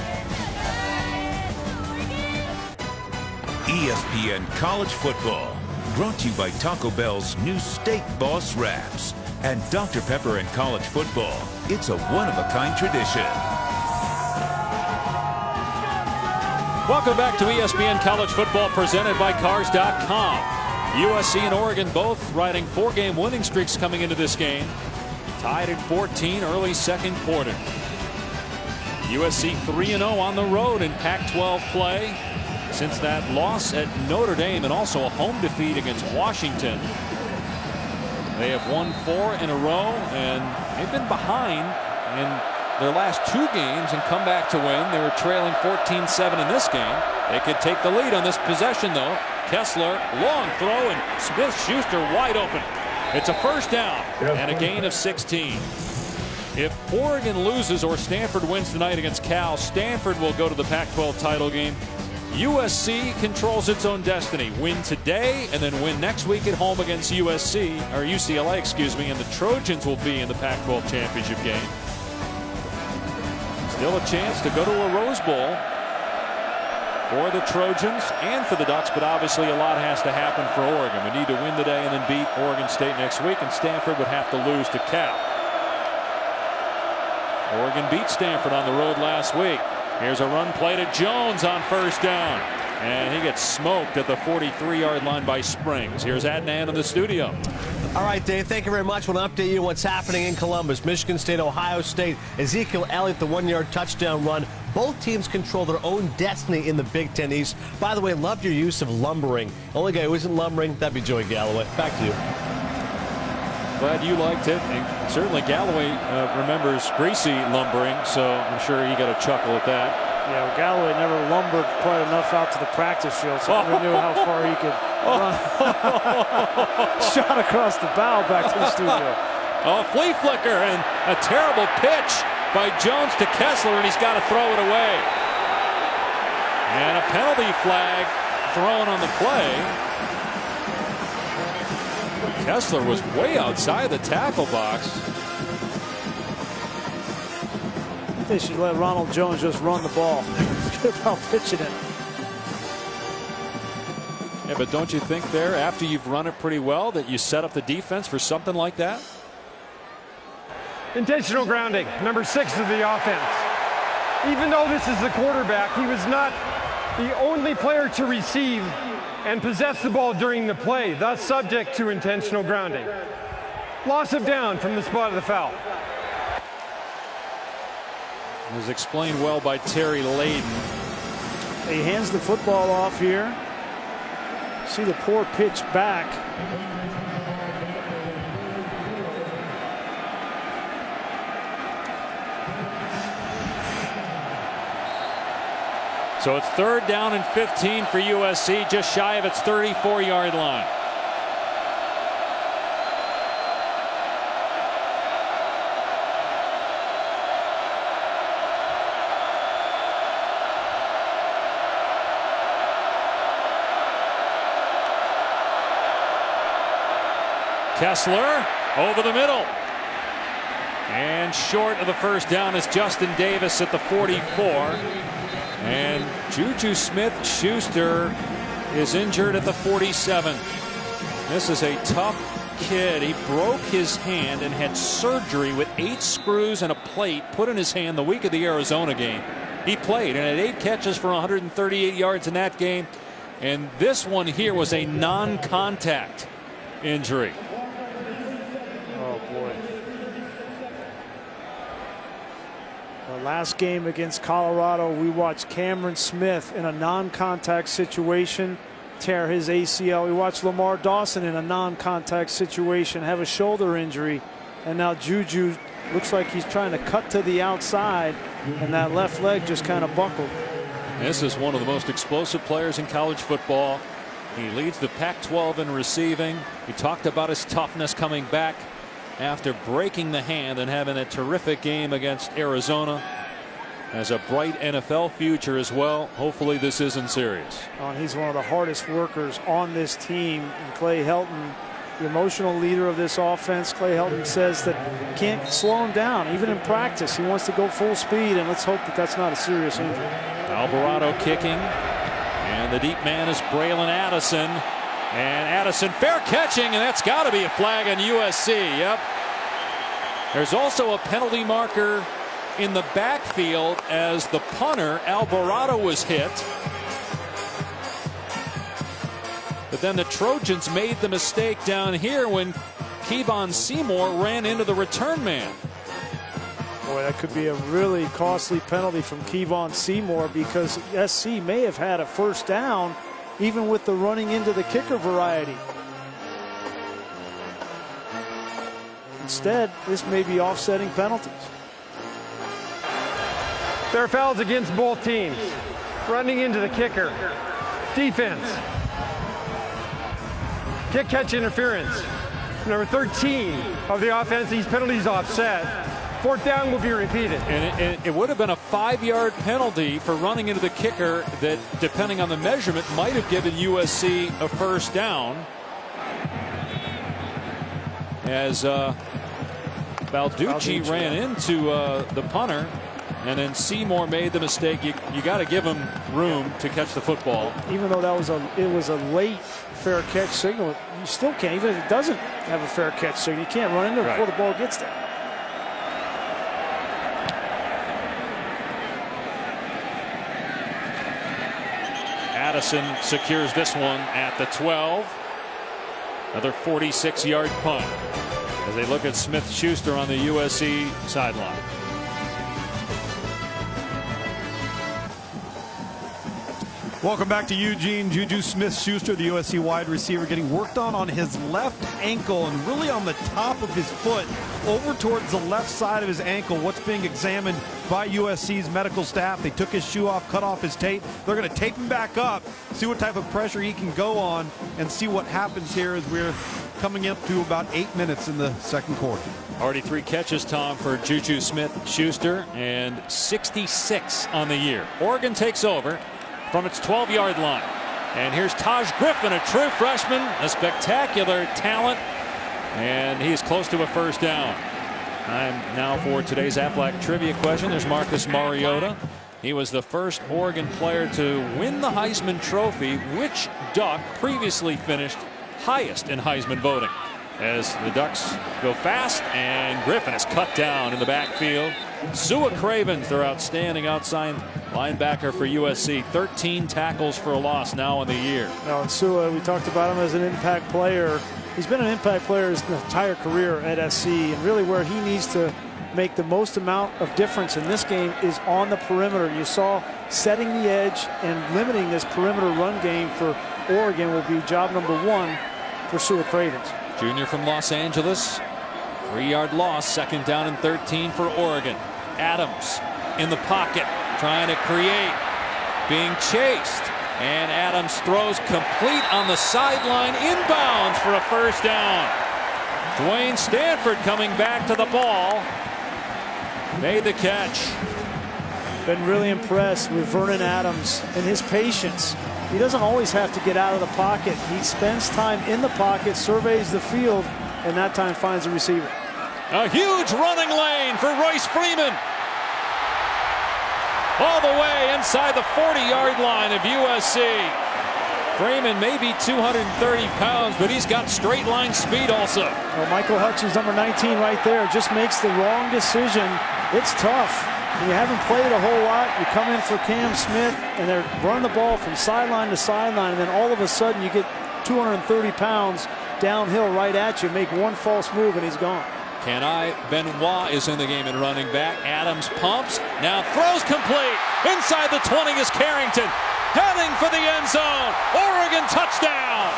E S P N College Football, brought to you by Taco Bell's new Steak Boss Wraps and Doctor Pepper and College Football. It's a one-of-a-kind tradition. Welcome back to E S P N College Football, presented by Cars dot com. U S C and Oregon both riding four-game winning streaks coming into this game. Tied at fourteen, early second quarter. U S C three and oh on the road in Pac twelve play since that loss at Notre Dame, and also a home defeat against Washington. They have won four in a row, and they've been behind in their last two games and come back to win. They were trailing fourteen seven in this game. They could take the lead on this possession, though. Kessler, long throw, and Smith-Schuster wide open. It's a first down and a gain of sixteen. If Oregon loses or Stanford wins tonight against Cal, Stanford will go to the Pac twelve title game. U S C controls its own destiny. Win today and then win next week at home against U S C, or U C L A, excuse me, and the Trojans will be in the Pac twelve championship game. Still a chance to go to a Rose Bowl for the Trojans and for the Ducks, but obviously a lot has to happen for Oregon. We need to win today and then beat Oregon State next week, and Stanford would have to lose to Cal. Oregon beat Stanford on the road last week. Here's a run play to Jones on first down, and he gets smoked at the forty-three yard line by Springs. Here's Adnan in the studio. All right, Dave, thank you very much. We'll update you on what's happening in Columbus. Michigan State, Ohio State. Ezekiel Elliott, the one yard touchdown run. Both teams control their own destiny in the Big Ten East. By the way, loved your use of lumbering. Only guy who isn't lumbering, that'd be Joey Galloway. Back to you. glad you liked it. And certainly Galloway uh, remembers Greasy lumbering, so I'm sure he got a chuckle at that. Yeah, well, Galloway never lumbered quite enough out to the practice field, so he knew how far he could run. Shot across the bow back to the studio. Oh, flea flicker and a terrible pitch by Jones to Kessler, and he's got to throw it away. And a penalty flag thrown on the play. Kessler was way outside the tackle box. They should let Ronald Jones just run the ball. Forget about pitching it. Yeah, but don't you think there, after you've run it pretty well, that you set up the defense for something like that? Intentional grounding, number six of the offense. Even though this is the quarterback, he was not the only player to receive and possess the ball during the play, thus subject to intentional grounding. Loss of down from the spot of the foul. It was explained well by Terry Layden. He hands the football off here. See the poor pitch back. So it's third down and fifteen for U S C, just shy of its thirty-four yard line. Kessler over the middle. And short of the first down is Justin Davis at the forty-four. And Juju Smith-Schuster is injured at the forty-seven. This is a tough kid. He broke his hand and had surgery with eight screws and a plate put in his hand the week of the Arizona game. He played and had eight catches for one hundred thirty-eight yards in that game. And this one here was a non-contact injury. The last game against Colorado, we watched Cameron Smith in a non-contact situation tear his A C L. We watched Lamar Dawson in a non-contact situation have a shoulder injury. And now Juju looks like he's trying to cut to the outside, and that left leg just kind of buckled. This is one of the most explosive players in college football. He leads the Pac twelve in receiving. He talked about his toughness coming back after breaking the hand and having a terrific game against Arizona. Has a bright N F L future as well. Hopefully this isn't serious. Oh, and he's one of the hardest workers on this team. And Clay Helton, the emotional leader of this offense, Clay Helton says that you can't slow him down. Even in practice, he wants to go full speed, and let's hope that that's not a serious injury. Alvarado kicking, and the deep man is Braylon Addison. And Addison fair catching, and that's got to be a flag on U S C. Yep. There's also a penalty marker in the backfield as the punter Alvarado was hit. But then the Trojans made the mistake down here when Kevon Seymour ran into the return man. Boy, that could be a really costly penalty from Kevon Seymour, because S C may have had a first down even with the running into the kicker variety. Instead, this may be offsetting penalties. There are fouls against both teams. Running into the kicker. Defense. Kick catch interference. Number thirteen of the offense. These penalties offset. Fourth down will be repeated. And it, it would have been a five yard penalty for running into the kicker that, depending on the measurement, might have given U S C a first down. As uh, Balducci, Balducci ran into uh, the punter, and then Seymour made the mistake. You, you got to give him room to catch the football. Even though that was a it was a late fair catch signal, you still can't. Even if it doesn't have a fair catch signal, you can't run into it right before the ball gets there. Addison secures this one at the twelve. Another forty-six yard punt as they look at Smith-Schuster on the U S C sideline. Welcome back to Eugene. Juju Smith-Schuster, the U S C wide receiver, getting worked on on his left ankle and really on the top of his foot over towards the left side of his ankle. What's being examined by U S C's medical staff. They took his shoe off, cut off his tape. They're going to tape him back up, see what type of pressure he can go on, and see what happens here as we're coming up to about eight minutes in the second quarter. Already three catches, Tom, for Juju Smith-Schuster, and sixty-six on the year. Oregon takes over from its twelve yard line. And here's Taj Griffin, a true freshman, a spectacular talent, and he's close to a first down. Time now for today's Aflac trivia question. There's Marcus Mariota. He was the first Oregon player to win the Heisman Trophy. Which Duck previously finished highest in Heisman voting? As the Ducks go fast, and Griffin is cut down in the backfield. Sua Cravens, their outstanding outside linebacker for U S C. thirteen tackles for a loss now in the year. Now, and Sua, we talked about him as an impact player. He's been an impact player his entire career at S C, and really where he needs to make the most amount of difference in this game is on the perimeter. You saw setting the edge and limiting this perimeter run game for Oregon will be job number one for Sua Cravens. Junior from Los Angeles. Three yard loss, second down and thirteen for Oregon. Adams in the pocket, trying to create, being chased. And Adams throws complete on the sideline, inbounds for a first down. Dwayne Stanford coming back to the ball. Made the catch. Been really impressed with Vernon Adams and his patience. He doesn't always have to get out of the pocket. He spends time in the pocket, surveys the field, and that time finds a receiver. A huge running lane for Royce Freeman. All the way inside the forty yard line of U S C. Freeman may be two hundred thirty pounds, but he's got straight line speed also. Well, Michael Hutchins, number nineteen right there, just makes the wrong decision. It's tough. When you haven't played a whole lot, you come in for Cam Smith, and they're running the ball from sideline to sideline, and then all of a sudden you get two hundred thirty pounds downhill right at you, make one false move, and he's gone. Kenai Benoit is in the game and running back. Adams pumps, now throws complete. Inside the twenty is Carrington, heading for the end zone. Oregon touchdown.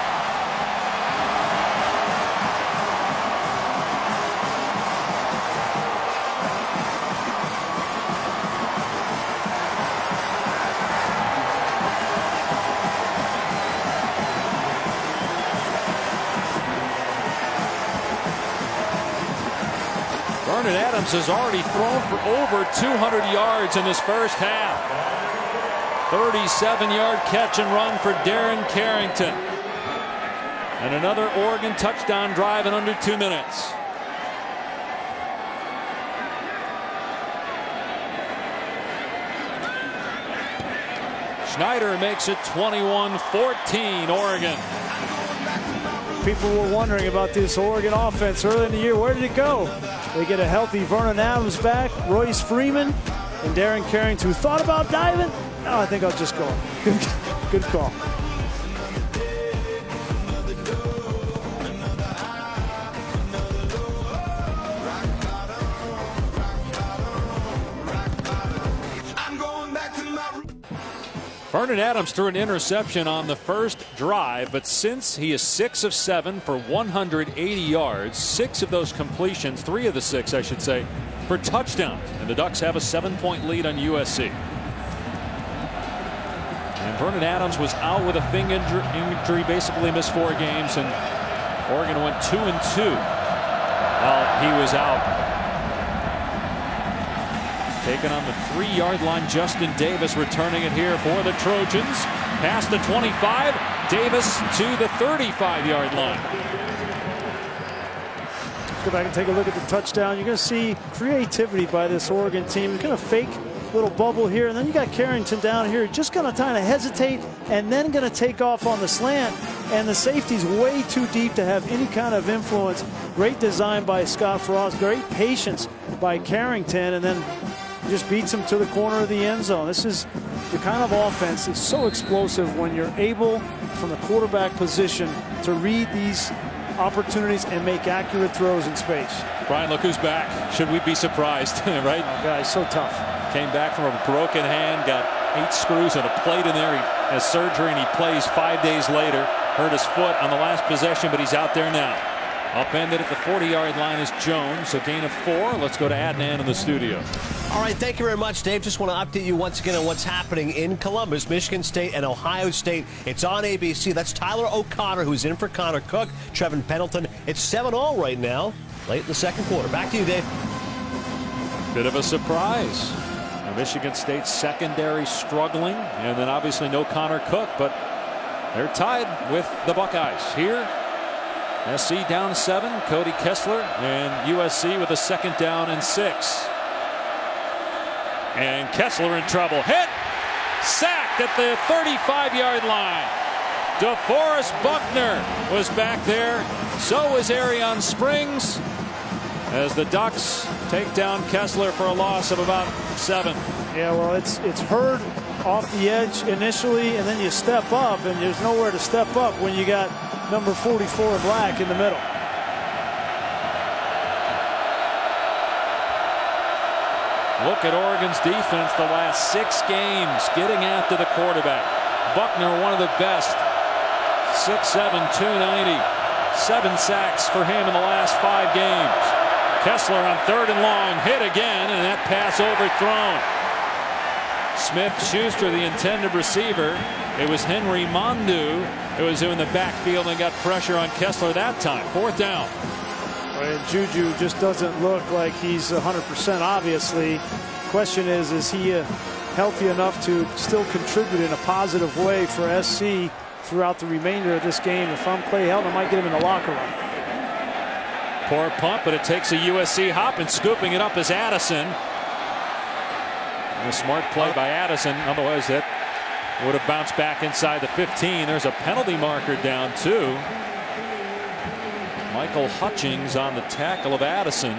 Vernon Adams has already thrown for over two hundred yards in this first half. thirty-seven yard catch and run for Darren Carrington. And another Oregon touchdown drive in under two minutes. Schneider makes it twenty-one fourteen Oregon. People were wondering about this Oregon offense early in the year. Where did it go? They get a healthy Vernon Adams back, Royce Freeman, and Darren Carrington, who thought about diving. No, I think I'll just go. Good, good call. Vernon Adams threw an interception on the first drive, but since he is six of seven for one hundred eighty yards, six of those completions, three of the six, I should say, for touchdowns. And the Ducks have a seven point lead on U S C. And Vernon Adams was out with a finger injury, basically missed four games, and Oregon went two and two while he was out. Taken on the three yard line, Justin Davis returning it here for the Trojans. Past the twenty-five, Davis to the thirty-five yard line. Let's go back and take a look at the touchdown. You're going to see creativity by this Oregon team. You're going to fake little bubble here, and then you got Carrington down here, just going to kind of hesitate and then going to take off on the slant. And the safety's way too deep to have any kind of influence. Great design by Scott Frost, great patience by Carrington, and then just beats him to the corner of the end zone. This is the kind of offense that's so explosive when you're able, from the quarterback position, to read these opportunities and make accurate throws in space. Brian, look who's back. Should we be surprised, right? Oh, guys, so tough. Came back from a broken hand, got eight screws and a plate in there. He has surgery and he plays five days later. Hurt his foot on the last possession, but he's out there now. Upended at the forty yard line is Jones. A gain of four. Let's go to Adnan in the studio. All right, thank you very much, Dave. Just want to update you once again on what's happening in Columbus, Michigan State and Ohio State. It's on A B C. That's Tyler O'Connor, who's in for Connor Cook. Trevin Pendleton. It's seven all right now, late in the second quarter. Back to you, Dave. Bit of a surprise. Michigan State secondary struggling, and then obviously no Connor Cook, but they're tied with the Buckeyes. Here, S C down seven, Cody Kessler, and U S C with a second down and six. And Kessler in trouble. Hit! Sacked at the thirty-five yard line. DeForest Buckner was back there. So was Arion Springs, as the Ducks take down Kessler for a loss of about seven. Yeah, well, it's it's Hurd off the edge initially, and then you step up, and there's nowhere to step up when you got number forty-four black in the middle. Look at Oregon's defense the last six games, getting after the quarterback. Buckner, one of the best. six seven, two ninety. Seven sacks for him in the last five games. Kessler on third and long, hit again, and that pass overthrown. Smith-Schuster, the intended receiver. It was Henry Mondu who was in the backfield and got pressure on Kessler that time. Fourth down. And Juju just doesn't look like he's one hundred percent, obviously. Question is, is he uh, healthy enough to still contribute in a positive way for S C throughout the remainder of this game? If I'm Clay Helton, I might get him in the locker room. Poor punt, but it takes a U S C hop, and scooping it up is Addison. And a smart play by Addison. Otherwise, that would have bounced back inside the fifteen. There's a penalty marker down, too. Michael Hutchings on the tackle of Addison.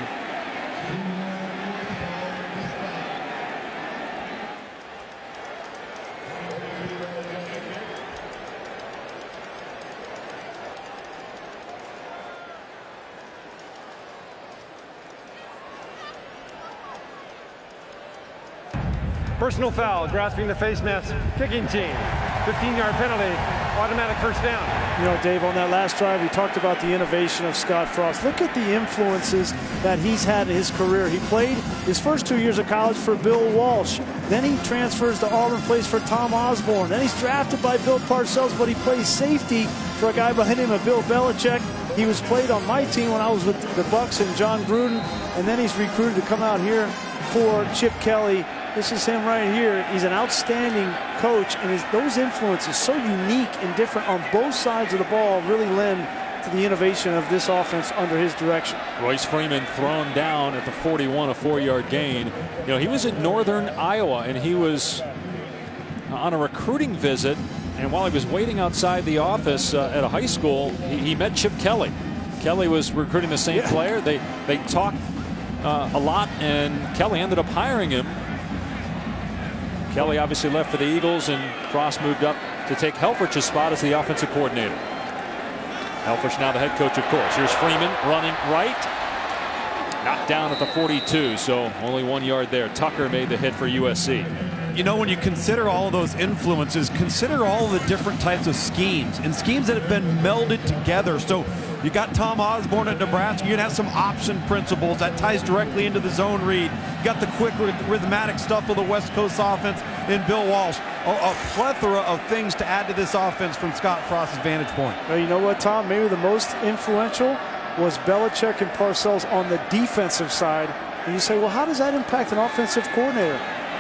Personal foul, grasping the face mask, kicking team. fifteen yard penalty, automatic first down. You know, Dave, on that last drive, we talked about the innovation of Scott Frost. Look at the influences that he's had in his career. He played his first two years of college for Bill Walsh. Then he transfers to Auburn, plays for Tom Osborne. Then he's drafted by Bill Parcells, but he plays safety for a guy behind him, a Bill Belichick. He was played on my team when I was with the Bucks and John Gruden, and then he's recruited to come out here for Chip Kelly. This is him right here. He's an outstanding coach, and his, those influences, so unique and different on both sides of the ball, really lend to the innovation of this offense under his direction. Royce Freeman thrown down at the forty-one, a four yard gain. You know, he was at Northern Iowa, and he was on a recruiting visit, and while he was waiting outside the office uh, at a high school, he, he met Chip Kelly. Kelly was recruiting the same yeah. player. They, they talked uh, a lot, and Kelly ended up hiring him. Kelly obviously left for the Eagles, and Frost moved up to take Helfrich's spot as the offensive coordinator. Helfrich now the head coach, of course. Here's Freeman running right. Knocked down at the forty-two, so only one yard there. Tucker made the hit for U S C. You know, when you consider all of those influences, consider all the different types of schemes and schemes that have been melded together. So you got Tom Osborne at Nebraska. You're going to have some option principles that ties directly into the zone read. You got the quick rhythmatic stuff of the West Coast offense in Bill Walsh. A, a plethora of things to add to this offense from Scott Frost's vantage point. Well, you know what, Tom? Maybe the most influential was Belichick and Parcells on the defensive side. And you say, well, how does that impact an offensive coordinator?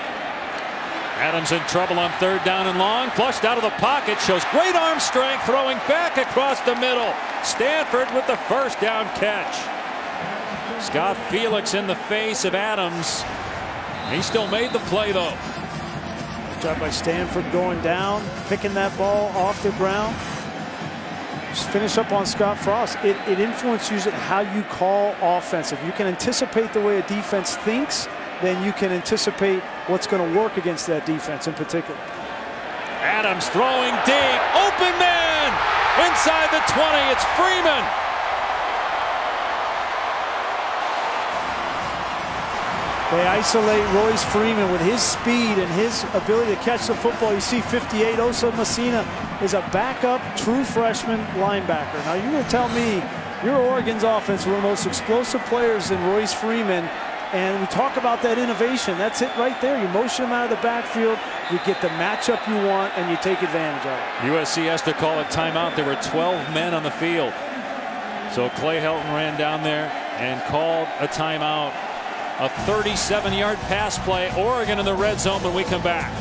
Adams in trouble on third down and long. Flushed out of the pocket. Shows great arm strength. Throwing back across the middle. Stanford with the first down catch. Scott Felix in the face of Adams. He still made the play, though. Good job by Stanford going down, picking that ball off the ground. Just finish up on Scott Frost. It, it influences how you call offensive. You can anticipate the way a defense thinks, then you can anticipate what's going to work against that defense in particular. Adams throwing deep. Open man! Inside the twenty, it's Freeman. They isolate Royce Freeman with his speed and his ability to catch the football. You see fifty-eight, Osa Messina is a backup true freshman linebacker. Now you're going to tell me your Oregon's offense, one of the most explosive players in Royce Freeman, and we talk about that innovation. That's it right there. You motion him out of the backfield, you get the matchup you want, and you take advantage of it. U S C has to call a timeout. There were twelve men on the field. So Clay Helton ran down there and called a timeout. A thirty-seven yard pass play. Oregon in the red zone when we come back.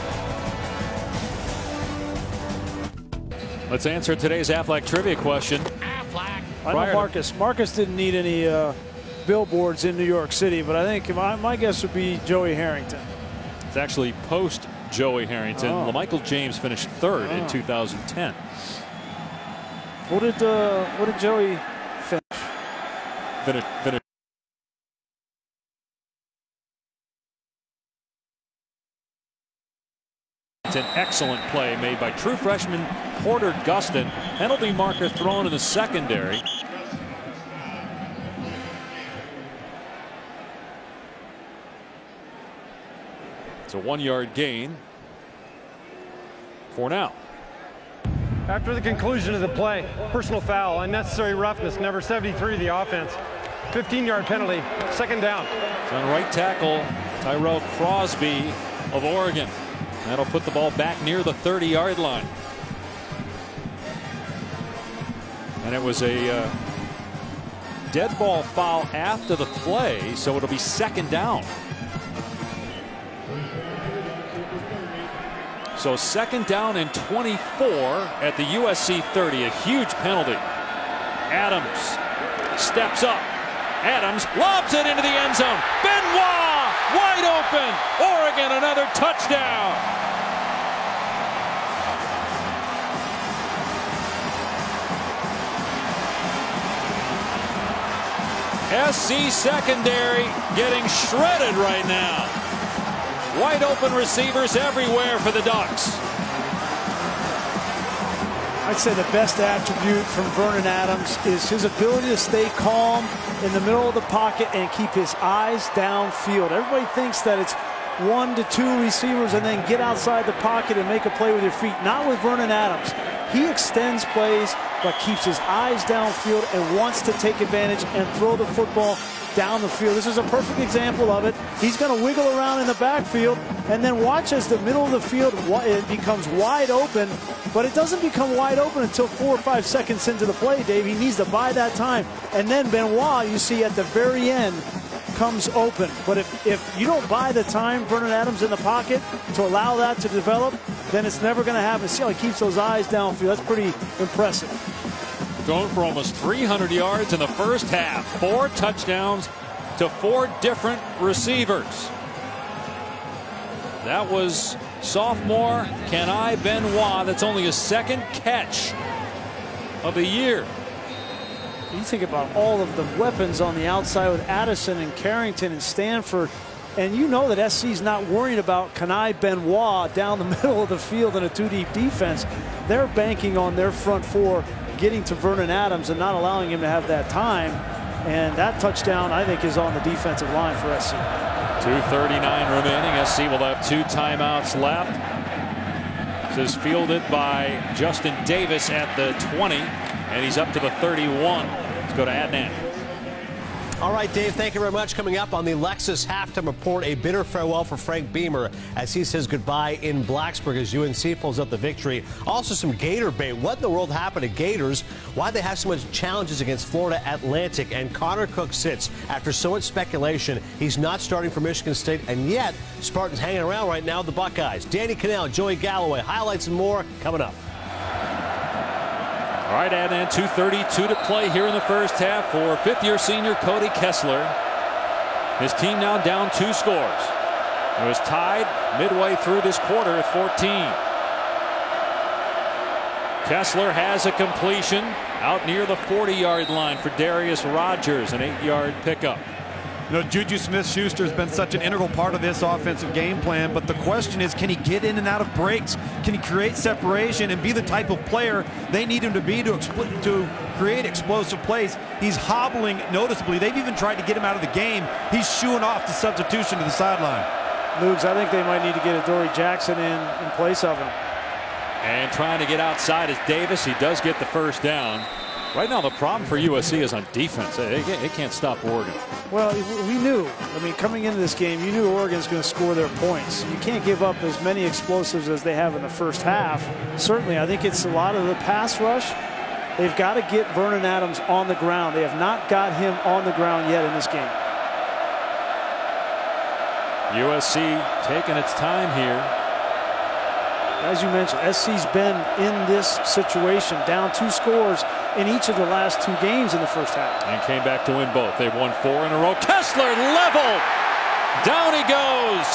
Let's answer today's Aflac trivia question. Aflac. I know Marcus. Marcus didn't need any uh, billboards in New York City, but I think my, my guess would be Joey Harrington. It's actually post Joey Harrington. Oh. LaMichael James finished third oh. in two thousand ten. What did uh, what did Joey finish? Finish. Finish. It's an excellent play made by true freshman Porter Gustin. Penalty marker thrown in the secondary. It's a one yard gain for now. After the conclusion of the play, personal foul, unnecessary roughness, number seventy-three of the offense. fifteen yard penalty, second down. It's on right tackle, Tyrell Crosby of Oregon. That'll put the ball back near the thirty yard line. And it was a uh, dead ball foul after the play, so it'll be second down. So second down and twenty-four at the U S C thirty. A huge penalty. Adams steps up. Adams lobs it into the end zone. Benoit wide open. Oregon another touchdown. S C secondary getting shredded right now. Wide open receivers everywhere for the Ducks. I'd say the best attribute from Vernon Adams is his ability to stay calm in the middle of the pocket and keep his eyes downfield. Everybody thinks that it's one to two receivers and then get outside the pocket and make a play with your feet. Not with Vernon Adams. He extends plays but keeps his eyes downfield and wants to take advantage and throw the football down the field. This is a perfect example of it. He's going to wiggle around in the backfield and then watch as the middle of the field it becomes wide open, but it doesn't become wide open until four or five seconds into the play, Dave. He needs to buy that time. And then Benoit, you see at the very end, comes open. But if, if you don't buy the time, Vernon Adams in the pocket, to allow that to develop, then it's never going to happen. See how he keeps those eyes downfield. That's pretty impressive. Going for almost three hundred yards in the first half. Four touchdowns to four different receivers. That was sophomore Kenai Benoit. That's only his second catch of the year. You think about all of the weapons on the outside with Addison and Carrington and Stanford, and you know that S C's not worried about Kenai Benoit down the middle of the field in a two-deep defense. They're banking on their front four getting to Vernon Adams and not allowing him to have that time. And that touchdown, I think, is on the defensive line for S C. two thirty-nine remaining. S C will have two timeouts left. This is fielded by Justin Davis at the twenty, and he's up to the thirty-one. Let's go to Adnan. All right, Dave, thank you very much. Coming up on the Lexus Halftime Report, a bitter farewell for Frank Beamer as he says goodbye in Blacksburg as U N C pulls up the victory. Also some Gator bait. What in the world happened to Gators? Why they have so much challenges against Florida Atlantic? And Connor Cook sits after so much speculation. He's not starting for Michigan State, and yet Spartans hanging around right now with the Buckeyes. Danny Cannell, Joey Galloway, highlights and more coming up. All right, Adnan, two thirty-two to play here in the first half for fifth-year senior Cody Kessler. His team now down two scores. It was tied midway through this quarter at fourteen. Kessler has a completion out near the forty yard line for Darius Rogers, an eight yard pickup. You know, Juju Smith-Schuster has been such an integral part of this offensive game plan, but the question is, can he get in and out of breaks? Can he create separation and be the type of player they need him to be to, to create explosive plays? He's hobbling noticeably. They've even tried to get him out of the game. He's shooing off the substitution to the sideline. Lugs, I think they might need to get a Dory Jackson in in place of him. And trying to get outside is Davis. He does get the first down. Right now, the problem for U S C is on defense. They can't, they can't stop Oregon. Well, we knew. I mean, coming into this game, you knew Oregon's going to score their points. You can't give up as many explosives as they have in the first half. Certainly, I think it's a lot of the pass rush. They've got to get Vernon Adams on the ground. They have not got him on the ground yet in this game. U S C taking its time here. As you mentioned, S C's been in this situation, down two scores in each of the last two games in the first half. And came back to win both. They've won four in a row. Kessler leveled. Down he goes.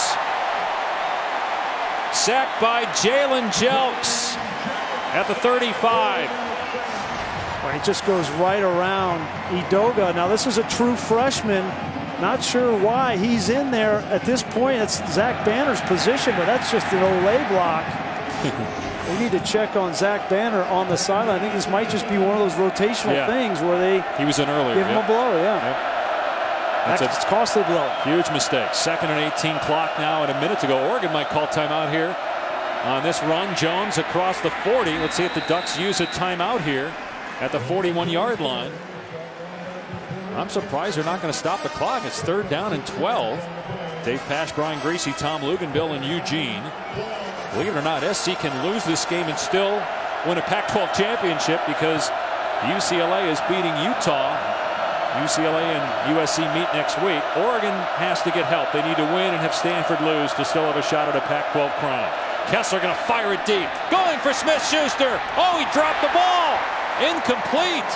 Sacked by Jalen Jelks at the thirty-five. Well, he just goes right around Edoga. Now, this is a true freshman. Not sure why he's in there at this point. It's Zach Banner's position, but that's just an Olay block. We need to check on Zach Banner on the sideline. I think this might just be one of those rotational yeah. things where they he was in earlier. Give him yep. a blow, yeah. Yep. That's That's a a costly blow. Huge mistake. Second and eighteen clock now, and a minute to go. Oregon might call timeout here on this run. Jones across the forty. Let's see if the Ducks use a timeout here at the forty-one yard line. I'm surprised they're not going to stop the clock. It's third down and twelve. Dave Pasch, Brian Greasy, Tom Luganville, and Eugene. Believe it or not, S C can lose this game and still win a Pac twelve championship because U C L A is beating Utah. U C L A and U S C meet next week. Oregon has to get help. They need to win and have Stanford lose to still have a shot at a Pac twelve crown. Kessler going to fire it deep. Going for Smith-Schuster. Oh, he dropped the ball. Incomplete.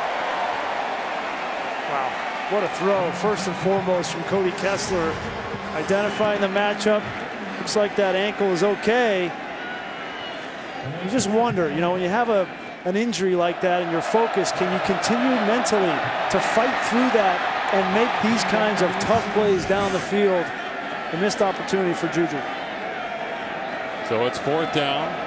Wow, what a throw. First and foremost from Cody Kessler. Identifying the matchup. Looks like that ankle is okay. You just wonder, you know, when you have a an injury like that and you're focused, can you continue mentally to fight through that and make these kinds of tough plays down the field? A missed opportunity for Juju. So it's fourth down.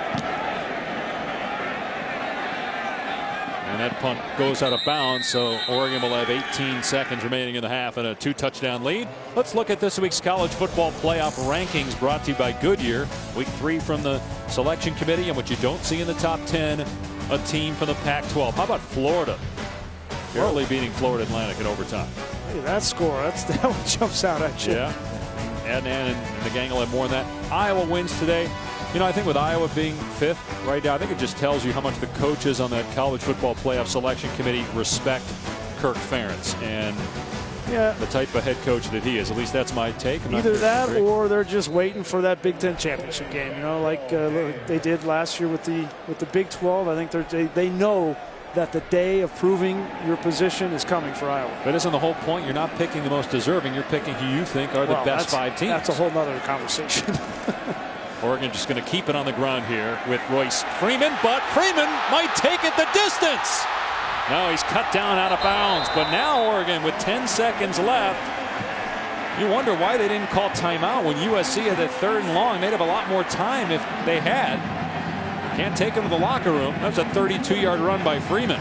And that punt goes out of bounds, so Oregon will have eighteen seconds remaining in the half and a two touchdown lead. Let's look at this week's college football playoff rankings brought to you by Goodyear. Week three from the selection committee, and what you don't see in the top ten, a team from the Pac twelve. How about Florida? Barely beating Florida Atlantic in overtime. Look at that score. That's, that one jumps out at you. Yeah. And, and the gang will have more than that. Iowa wins today. You know, I think with Iowa being fifth right now, I think it just tells you how much the coaches on the college football playoff selection committee respect Kirk Ferentz and yeah. the type of head coach that he is. At least that's my take. I'm Either that or they're just waiting for that Big Ten championship game. You know, like uh, they did last year with the with the Big twelve. I think they're, they they know that the day of proving your position is coming for Iowa. But isn't the whole point? You're not picking the most deserving. You're picking who you think are the well, best five teams. That's a whole nother conversation. Oregon just going to keep it on the ground here with Royce Freeman, but Freeman might take it the distance. No, he's cut down out of bounds, but now Oregon with ten seconds left. You wonder why they didn't call timeout when U S C had that third and long. They'd have a lot more time if they had. Can't take him to the locker room. That's a thirty-two yard run by Freeman.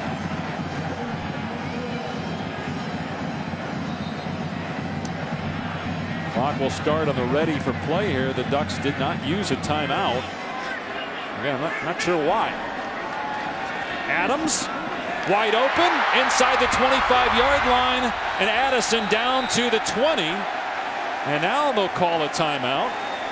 Clock will start on the ready for play here. The Ducks did not use a timeout. Again, I'm not, not sure why. Adams wide open inside the twenty-five yard line, and Addison down to the twenty. And now they'll call a timeout.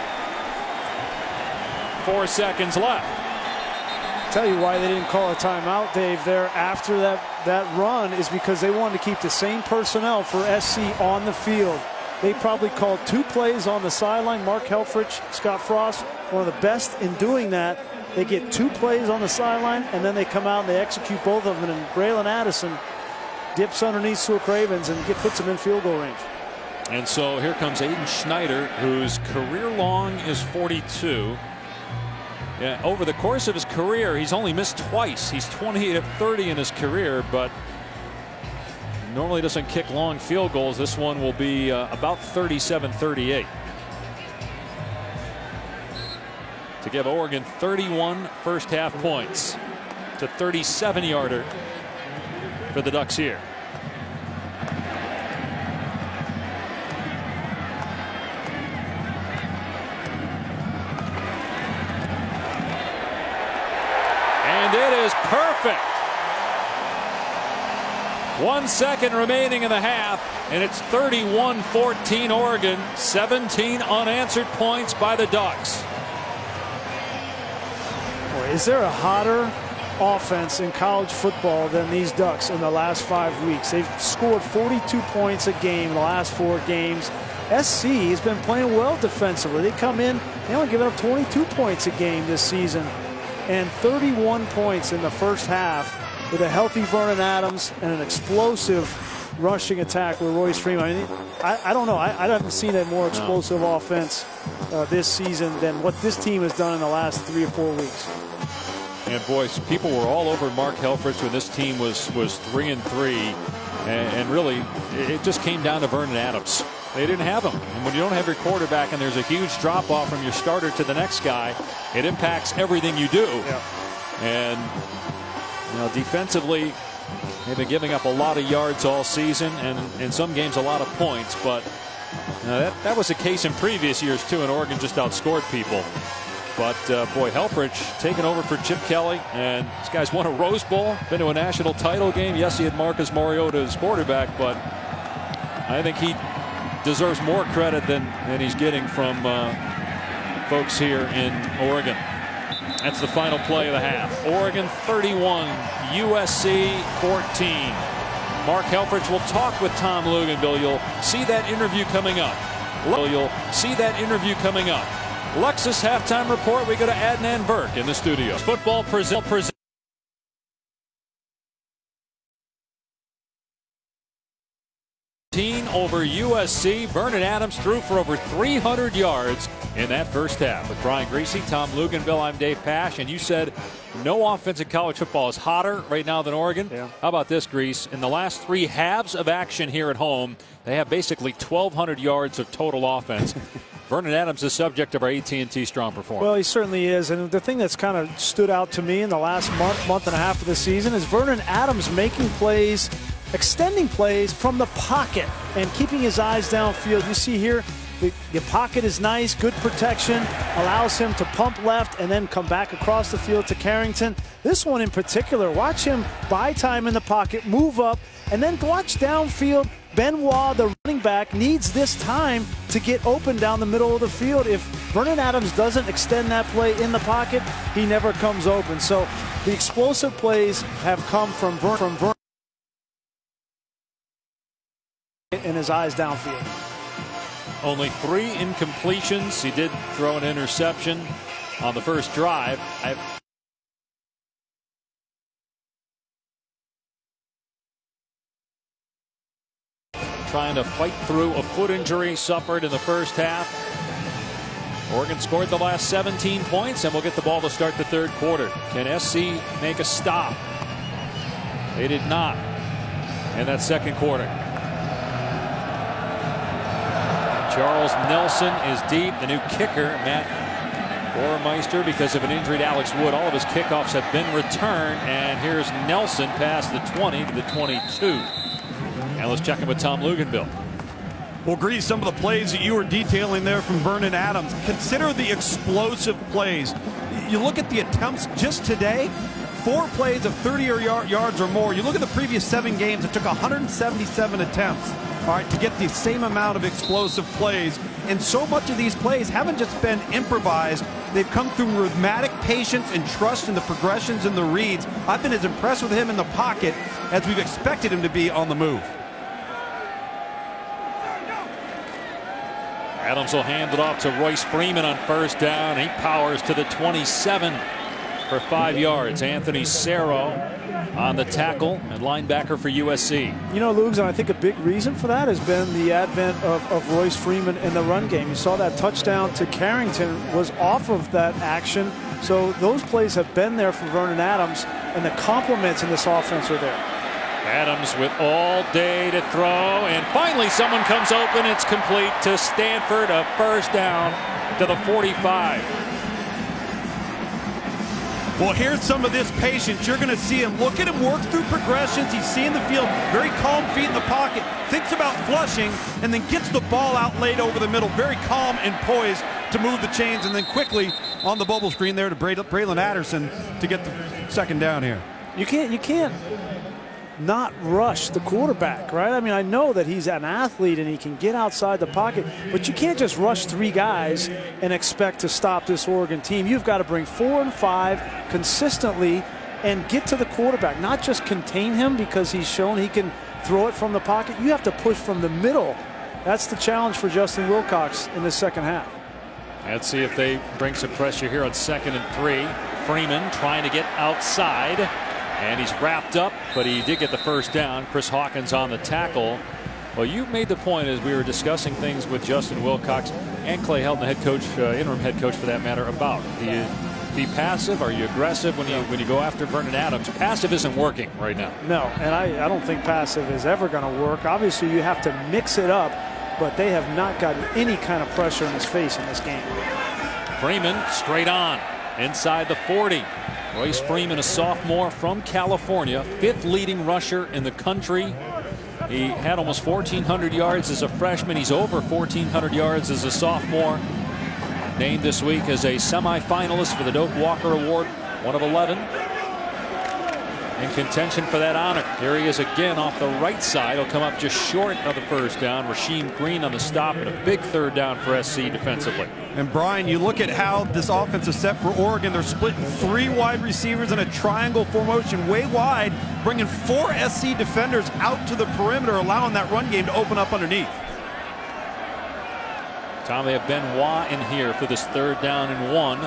Four seconds left. Tell you why they didn't call a timeout, Dave, there after that that run is because they wanted to keep the same personnel for S C on the field. They probably called two plays on the sideline. Mark Helfrich, Scott Frost, one of the best in doing that. They get two plays on the sideline, and then they come out and they execute both of them. And Braylon Addison dips underneath Sewell Cravens and get, puts him in field goal range. And so here comes Aiden Schneider, whose career long is forty-two. Yeah, over the course of his career, he's only missed twice. He's twenty-eight of thirty in his career, but normally doesn't kick long field goals. This one will be uh, about thirty-seven thirty-eight. To give Oregon thirty-one first half points. To thirty-seven yarder for the Ducks here. And it is perfect. One second remaining in the half, and it's thirty-one fourteen Oregon. seventeen unanswered points by the Ducks. Boy, is there a hotter offense in college football than these Ducks in the last five weeks? They've scored forty-two points a game in the last four games. S C has been playing well defensively. They come in, they only given up twenty-two points a game this season, and thirty-one points in the first half with a healthy Vernon Adams and an explosive rushing attack with Royce Freeman. I, mean, I, I don't know. I, I haven't seen a more explosive no. offense uh, this season than what this team has done in the last three or four weeks. And boys, people were all over Mark Helfrich when this team was was three and three, and, and really it just came down to Vernon Adams. They didn't have him, and when you don't have your quarterback and there's a huge drop off from your starter to the next guy, it impacts everything you do. Yeah. And you know, defensively, they've been giving up a lot of yards all season, and in some games a lot of points. But you know, that that was the case in previous years too, and Oregon just outscored people. But uh, boy, Helfrich taking over for Chip Kelly, and this guy's won a Rose Bowl, been to a national title game. Yes, he had Marcus Mariota as quarterback, but I think he deserves more credit than, than he's getting from uh, folks here in Oregon. That's the final play of the half. Oregon thirty-one, U S C fourteen. Mark Helfrich will talk with Tom Luginbill. You'll see that interview coming up. You'll see that interview coming up. Lexus halftime report. We go to Adnan Burke in the studio. Football present present. Over U S C. Vernon Adams threw for over three hundred yards in that first half. With Brian Greasy, Tom Luginbill, I'm Dave Pasch, and you said no offense in college football is hotter right now than Oregon. Yeah. How about this, Grease? In the last three halves of action here at home, they have basically twelve hundred yards of total offense. Vernon Adams is subject of our A T and T strong performance. Well, he certainly is. And the thing that's kind of stood out to me in the last month, month and a half of the season is Vernon Adams making plays, extending plays from the pocket and keeping his eyes downfield. You see here, the, the pocket is nice, good protection, allows him to pump left and then come back across the field to Carrington. This one in particular, watch him buy time in the pocket, move up, and then watch downfield. Benoit, the running back, needs this time to get open down the middle of the field. If Vernon Adams doesn't extend that play in the pocket, he never comes open. So the explosive plays have come from Vernon, from Vernon and his eyes downfield. Only three incompletions. He did throw an interception on the first drive. I trying to fight through a foot injury suffered in the first half. Oregon scored the last seventeen points, and we'll get the ball to start the third quarter. Can S C make a stop? They did not in that second quarter. Charles Nelson is deep. The new kicker, Matt Bormeister, because of an injury to Alex Wood. All of his kickoffs have been returned, and here's Nelson past the twenty to the twenty-two. And let's check in with Tom Luginbill. Well, Grease, some of the plays that you were detailing there from Vernon Adams. Consider the explosive plays. You look at the attempts just today, four plays of thirty yards or more. You look at the previous seven games, it took one hundred seventy-seven attempts, all right, to get the same amount of explosive plays. And so much of these plays haven't just been improvised. They've come through rhythmic patience and trust in the progressions and the reads. I've been as impressed with him in the pocket as we've expected him to be on the move. Adams will hand it off to Royce Freeman on first down. He powers to the twenty-seven for five yards. Anthony Cerro on the tackle and linebacker for U S C. You know, Lugs, and I think a big reason for that has been the advent of, of Royce Freeman in the run game. You saw that touchdown to Carrington was off of that action. So those plays have been there for Vernon Adams, and the complements in this offense are there. Adams with all day to throw, and finally someone comes open. It's complete to Stanford, a first down to the forty-five. Well, here's some of this patience. You're going to see him. Look at him work through progressions. He's seeing the field, very calm feet in the pocket, thinks about flushing, and then gets the ball out laid over the middle. Very calm and poised to move the chains, and then quickly on the bubble screen there to Braylon Addison to get the second down here. You can't, you can't not rush the quarterback, right? I mean, I know that he's an athlete and he can get outside the pocket, but you can't just rush three guys and expect to stop this Oregon team. You've got to bring four and five consistently and get to the quarterback, not just contain him because he's shown he can throw it from the pocket. You have to push from the middle. That's the challenge for Justin Wilcox in the second half. Let's see if they bring some pressure here on second and three. Freeman trying to get outside. And he's wrapped up, but he did get the first down. Chris Hawkins on the tackle. Well, you made the point as we were discussing things with Justin Wilcox and Clay Helton, the head coach, uh, interim head coach for that matter, about do you be passive? Are you aggressive when you when you go after Vernon Adams? Passive isn't working right now. No, and I, I don't think passive is ever going to work. Obviously, you have to mix it up, but they have not gotten any kind of pressure in his face in this game. Freeman straight on inside the forty. Royce Freeman, a sophomore from California, fifth leading rusher in the country. He had almost fourteen hundred yards as a freshman. He's over fourteen hundred yards as a sophomore. Named this week as a semifinalist for the Doak Walker Award, one of eleven. In contention for that honor. Here he is again off the right side. He'll come up just short of the first down. Rasheem Green on the stop, and a big third down for S C defensively. And Brian, you look at how this offense is set for Oregon. They're splitting three wide receivers in a triangle formation way wide, bringing four S C defenders out to the perimeter, allowing that run game to open up underneath. Tom, they have Benoit in here for this third down and one.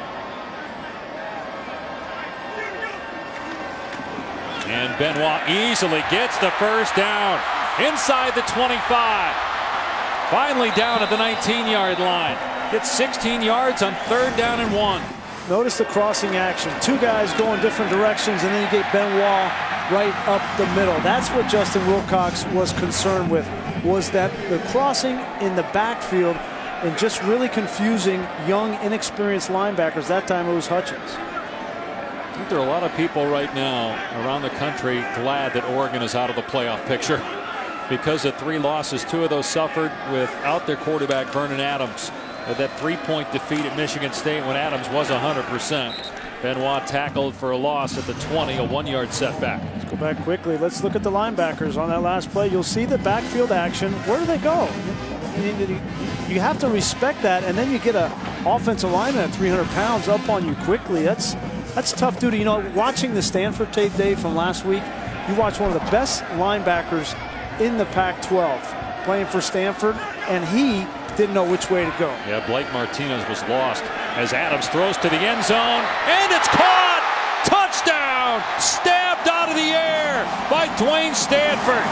And Benoit easily gets the first down inside the twenty-five. Finally down at the nineteen yard line. Gets sixteen yards on third down and one. Notice the crossing action. Two guys going different directions, and then you get Benoit right up the middle. That's what Justin Wilcox was concerned with, was that the crossing in the backfield and just really confusing young, inexperienced linebackers. That time it was Hutchins. I think there are a lot of people right now around the country glad that Oregon is out of the playoff picture because of three losses. Two of those suffered without their quarterback, Vernon Adams. With that three-point defeat at Michigan State when Adams was one hundred percent. Benoit tackled for a loss at the twenty, a one-yard setback. Let's go back quickly. Let's look at the linebackers on that last play. You'll see the backfield action. Where do they go? You have to respect that, and then you get an offensive lineman at three hundred pounds up on you quickly. That's That's tough duty. You know, watching the Stanford tape, Dave, from last week, you watch one of the best linebackers in the Pac twelve playing for Stanford, and he didn't know which way to go. Yeah, Blake Martinez was lost as Adams throws to the end zone, and it's caught! Touchdown! Stabbed out of the air by Dwayne Stanford.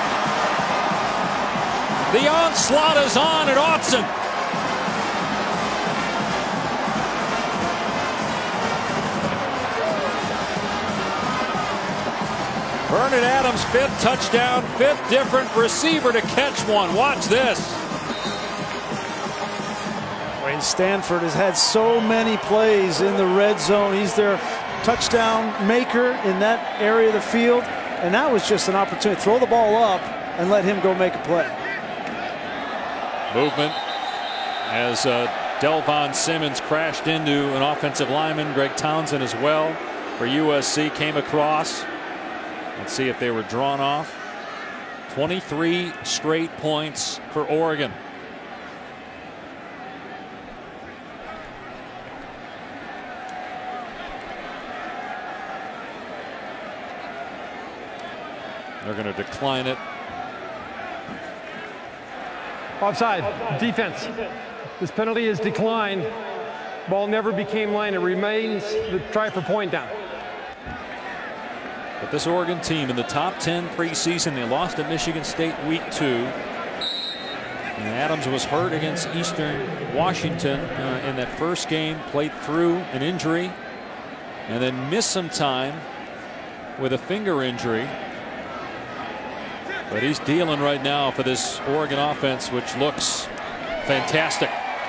The onslaught is on at Autzen. Vernon Adams, fifth touchdown, fifth different receiver to catch one. Watch this. Dwayne Stanford has had so many plays in the red zone. He's their touchdown maker in that area of the field. And that was just an opportunity to throw the ball up and let him go make a play. Movement as uh, Delvon Simmons crashed into an offensive lineman. Greg Townsend as well for U S C came across. Let's see if they were drawn off. twenty-three straight points for Oregon. They're going to decline it. Offside. Defense. This penalty is declined. Ball never became line. It remains the try for point down. But this Oregon team in the top ten preseason, they lost at Michigan State week two. And Adams was hurt against Eastern Washington uh, in that first game, played through an injury, and then missed some time with a finger injury. But he's dealing right now for this Oregon offense, which looks fantastic.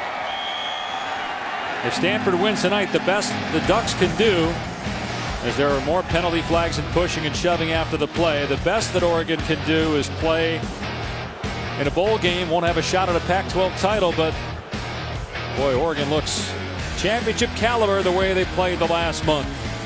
If Stanford wins tonight, the best the Ducks can do, as there are more penalty flags and pushing and shoving after the play, the best that Oregon can do is play in a bowl game. Won't have a shot at a Pac twelve title, but boy, Oregon looks championship caliber the way they played the last month.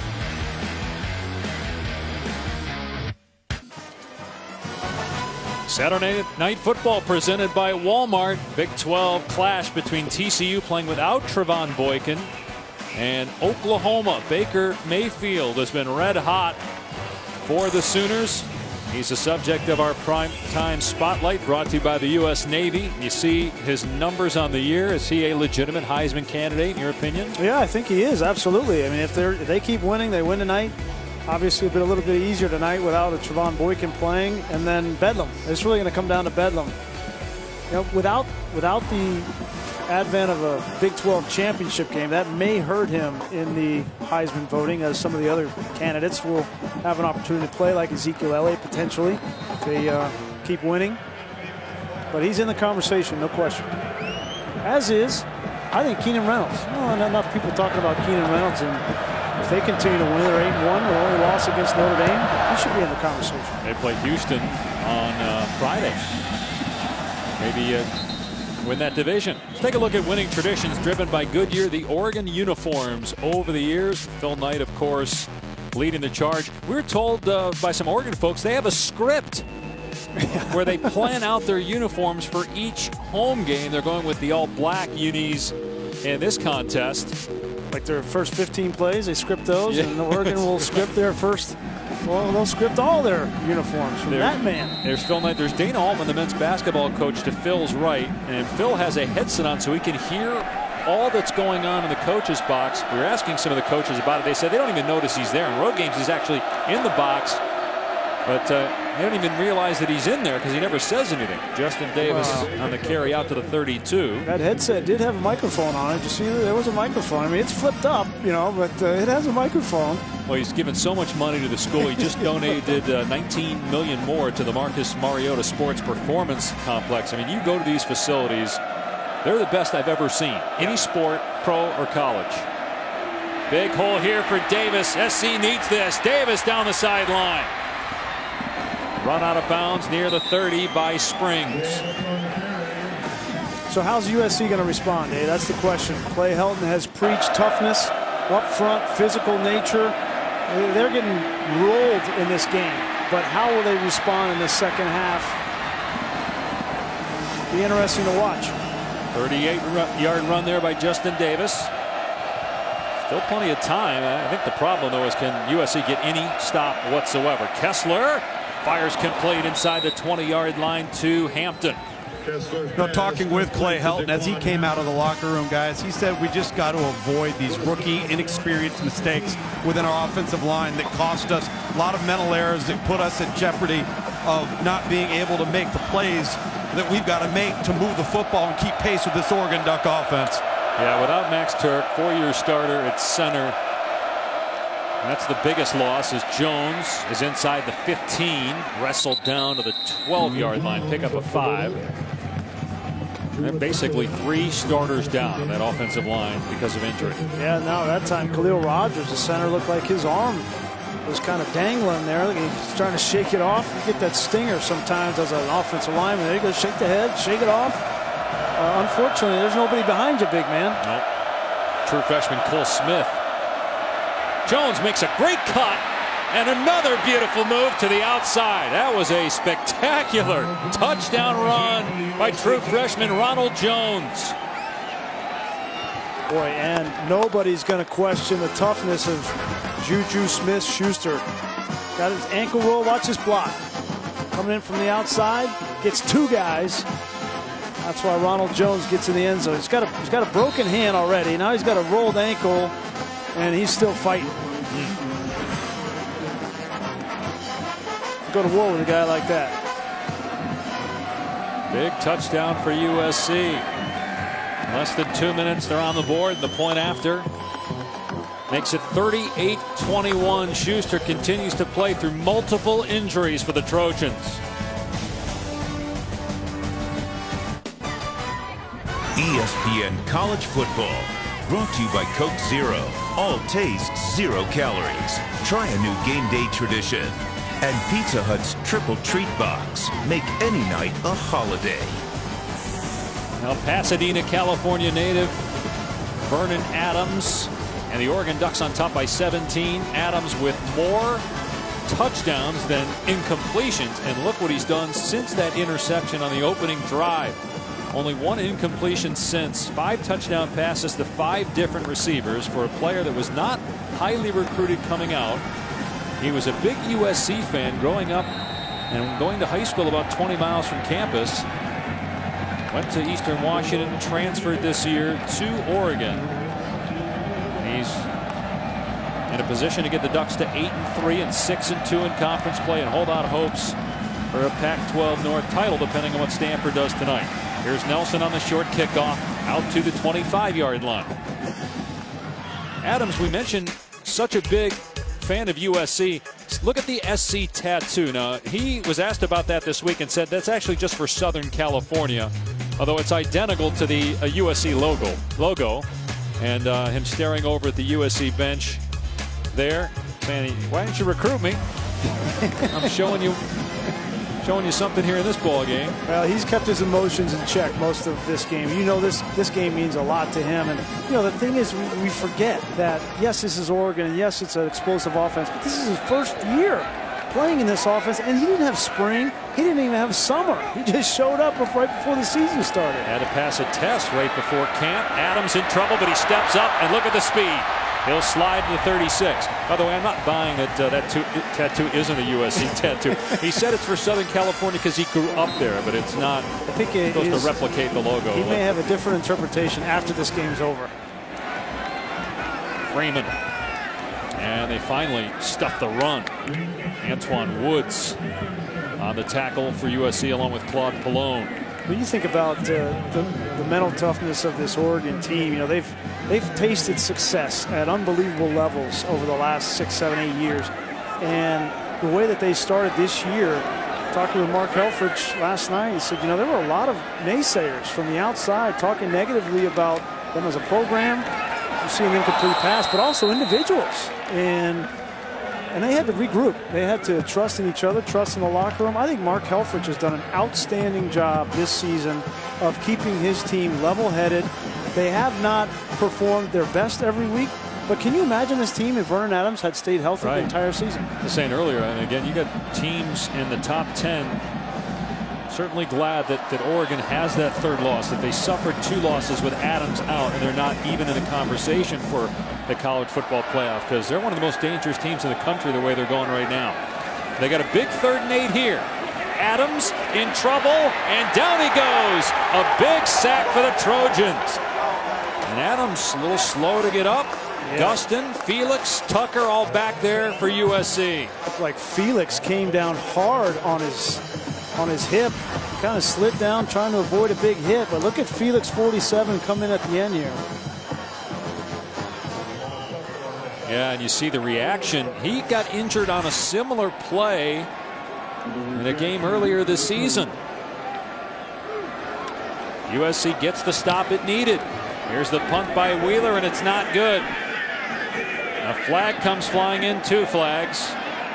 Saturday Night Football presented by Walmart. Big twelve clash between T C U playing without Trevon Boykin and Oklahoma. Baker Mayfield has been red hot for the Sooners. He's the subject of our prime time spotlight, brought to you by the U S Navy. You see his numbers on the year. Is he a legitimate Heisman candidate in your opinion? Yeah, I think he is, absolutely. I mean, if they're if they keep winning, they win tonight. Obviously, it'll be a little bit easier tonight without a Trevon Boykin playing, and then Bedlam. It's really going to come down to Bedlam. You know, without without the advent of a Big twelve championship game, that may hurt him in the Heisman voting, as some of the other candidates will have an opportunity to play, like Ezekiel Elliott potentially, if they uh, keep winning. But he's in the conversation, no question. As is, I think, Keenan Reynolds. Well, not enough people talking about Keenan Reynolds, and if they continue to win, they're eight and one with only loss against Notre Dame, he should be in the conversation. They play Houston on uh, Friday. Maybe uh, win that division. Let's take a look at winning traditions driven by Goodyear, the Oregon uniforms over the years. Phil Knight, of course, leading the charge. We were told uh, by some Oregon folks they have a script where they plan out their uniforms for each home game. They're going with the all-black unis in this contest. Like their first fifteen plays, they script those, yeah. and Oregon will script their first. Well, they'll script all their uniforms from there, that man. There's Phil Knight. There's Dana Altman, the men's basketball coach, to Phil's right, and Phil has a headset on so he can hear all that's going on in the coach's box. We were asking some of the coaches about it. They said they don't even notice he's there. In road games, he's actually in the box, but uh, they don't even realize that he's in there because he never says anything. Justin Davis wow. on the carry out to the thirty-two. That headset did have a microphone on it. Did you see there was a microphone? I mean, it's flipped up, you know, but uh, it has a microphone. Well, he's given so much money to the school. He just donated uh, nineteen million dollars more to the Marcus Mariota Sports Performance Complex. I mean, you go to these facilities, they're the best I've ever seen. Any sport, pro or college. Big hole here for Davis. S C needs this. Davis down the sideline. Run out of bounds near the thirty by Springs. So how's U S C going to respond, Dave? That's the question. Clay Helton has preached toughness, up front, physical nature. They're getting rolled in this game, but how will they respond in the second half? Be interesting to watch. thirty-eight yard run there by Justin Davis. Still plenty of time. I think the problem, though, is can U S C get any stop whatsoever? Kessler fires complete inside the twenty yard line to Hampton. No, talking with Clay Helton as he came out of the locker room, guys, he said we just got to avoid these rookie, inexperienced mistakes within our offensive line that cost us a lot of mental errors that put us at jeopardy of not being able to make the plays that we've got to make to move the football and keep pace with this Oregon Duck offense. Yeah, without Max Turk, four-year starter at center. That's the biggest loss, as Jones is inside the fifteen, wrestled down to the twelve yard line, pick up a five. And they're basically three starters down on that offensive line because of injury. Yeah, no, that time Khalil Rogers, the center, looked like his arm was kind of dangling there. He's trying to shake it off. You get that stinger sometimes as an offensive lineman. There you go, shake the head, shake it off. Uh, unfortunately, there's nobody behind you, big man. Nope. True freshman Cole Smith. Jones makes a great cut, and another beautiful move to the outside. That was a spectacular touchdown run by true freshman Ronald Jones. Boy, and nobody's going to question the toughness of Juju Smith-Schuster. Got his ankle roll. Watch his block. Coming in from the outside, gets two guys. That's why Ronald Jones gets in the end zone. He's got a, he's got a broken hand already. Now he's got a rolled ankle, and he's still fighting. Go to war with a guy like that. Big touchdown for U S C. Less than two minutes, they're on the board. The point after makes it thirty-eight twenty-one. Schuster continues to play through multiple injuries for the Trojans. E S P N College Football, brought to you by Coke Zero. All tastes, zero calories. Try a new game day tradition. And Pizza Hut's Triple Treat Box. Make any night a holiday. Now Pasadena, California native Vernon Adams, and the Oregon Ducks on top by seventeen. Adams with more touchdowns than incompletions, and look what he's done since that interception on the opening drive. Only one incompletion since. Five touchdown passes to five different receivers for a player that was not highly recruited coming out. He was a big U S C fan growing up and going to high school about twenty miles from campus. Went to Eastern Washington, transferred this year to Oregon. He's in a position to get the Ducks to eight and three and six and two in conference play and hold out hopes for a Pac twelve North title, depending on what Stanford does tonight. Here's Nelson on the short kickoff out to the twenty-five yard line. Adams, we mentioned, such a big fan of U S C. Look at the S C tattoo. Now, he was asked about that this week and said that's actually just for Southern California, although it's identical to the uh, U S C logo. Logo, and uh, him staring over at the U S C bench there. Man, why didn't you recruit me? I'm showing you, showing you something here in this ball game. Well, he's kept his emotions in check most of this game. You know, this this game means a lot to him. And you know, the thing is, we, we forget that yes, this is Oregon, and yes, it's an explosive offense, but this is his first year playing in this offense, and he didn't have spring. He didn't even have summer. He just showed up right before the season started. Had to pass a test right before camp. Adams in trouble, but he steps up, and look at the speed. He'll slide to the thirty-six. By the way, I'm not buying that uh, that tattoo isn't a U S C tattoo. He said it's for Southern California because he grew up there, but it's not I think it supposed is, to replicate the logo. He may have a different interpretation after this game's over. Freeman. And they finally stuff the run. Antoine Woods on the tackle for U S C along with Claude Pallone. When you think about uh, the, the mental toughness of this Oregon team, you know, they've they've tasted success at unbelievable levels over the last six, seven, eight years. And the way that they started this year, talking with Mark Helfrich last night, he said, you know, there were a lot of naysayers from the outside talking negatively about them as a program. You see an incomplete pass, but also individuals. And And they had to regroup. They had to trust in each other, trust in the locker room. I think Mark Helfrich has done an outstanding job this season of keeping his team level-headed. They have not performed their best every week, but can you imagine this team if Vernon Adams had stayed healthy right. the entire season? I was saying earlier, and again, you got teams in the top ten. Certainly glad that, that Oregon has that third loss, that they suffered two losses with Adams out, and they're not even in the conversation for the college football playoff, because they're one of the most dangerous teams in the country the way they're going right now. They got a big third and eight here. Adams in trouble, and down he goes. A big sack for the Trojans. And Adams a little slow to get up. Yeah. Gustin, Felix, Tucker all back there for U S C. Looked like Felix came down hard on his on his hip. He kind of slid down trying to avoid a big hit, but look at Felix forty-seven come in at the end here. Yeah, and you see the reaction. He got injured on a similar play in a game earlier this season. U S C gets the stop it needed. Here's the punt by Wheeler, and it's not good. A flag comes flying in, two flags.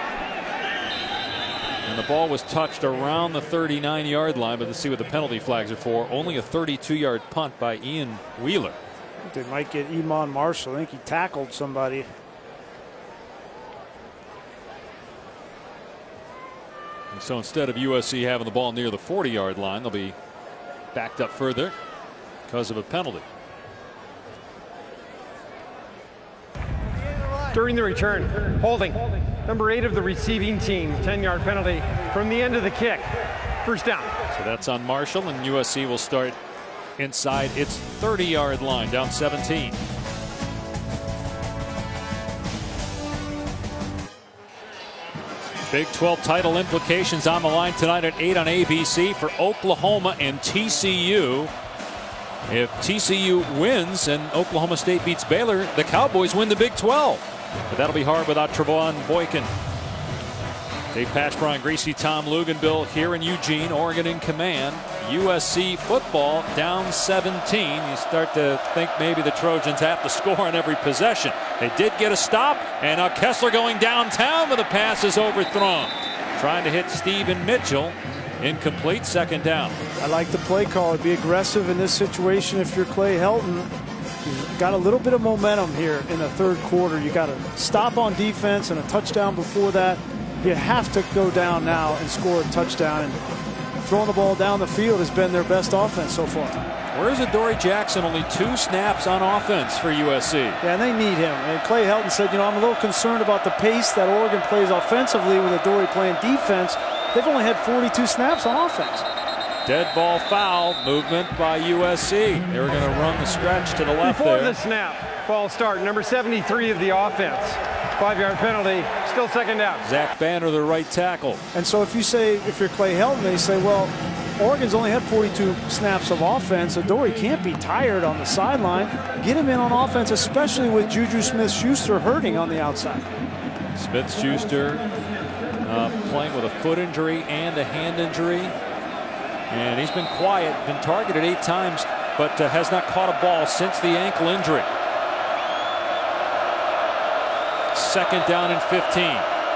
And the ball was touched around the thirty-nine yard line, but let's see what the penalty flags are for. Only a thirty-two yard punt by Ian Wheeler. They might get Iman Marshall. I think he tackled somebody. And so instead of U S C having the ball near the forty yard line, they'll be backed up further because of a penalty. During the return, holding. Number eight of the receiving team, ten yard penalty from the end of the kick. First down. So that's on Marshall, and U S C will start inside its thirty yard line, down seventeen. Big twelve title implications on the line tonight at eight on A B C for Oklahoma and T C U. If T C U wins and Oklahoma State beats Baylor, the Cowboys win the Big twelve. But that'll be hard without Trevon Boykin. Dave Patch, Brian Greasy, Tom Luganbill here in Eugene, Oregon in command. U S C football down seventeen. You start to think maybe the Trojans have to score on every possession. They did get a stop, and now Kessler going downtown, but the pass is overthrown. Trying to hit Stephen Mitchell. Incomplete, second down. I like the play call. Be aggressive in this situation if you're Clay Helton. You've got a little bit of momentum here in the third quarter. You got to stop on defense and a touchdown before that. You have to go down now and score a touchdown. And throwing the ball down the field has been their best offense so far. Where's Adoree Jackson? Only two snaps on offense for U S C. Yeah, and they need him. And Clay Helton said, you know, I'm a little concerned about the pace that Oregon plays offensively with Adoree playing defense. They've only had forty-two snaps on offense. Dead ball foul movement by U S C. They were going to run the stretch to the left Before there. the snap, false start, number seventy-three of the offense. Five-yard penalty, still second down. Zach Banner, the right tackle. And so if you say, if you're Clay Helton, they say, well, Oregon's only had forty-two snaps of offense. Adoree can't be tired on the sideline. Get him in on offense, especially with Juju Smith-Schuster hurting on the outside. Smith-Schuster uh, playing with a foot injury and a hand injury. And he's been quiet, been targeted eight times, but uh, has not caught a ball since the ankle injury. Second down and fifteen.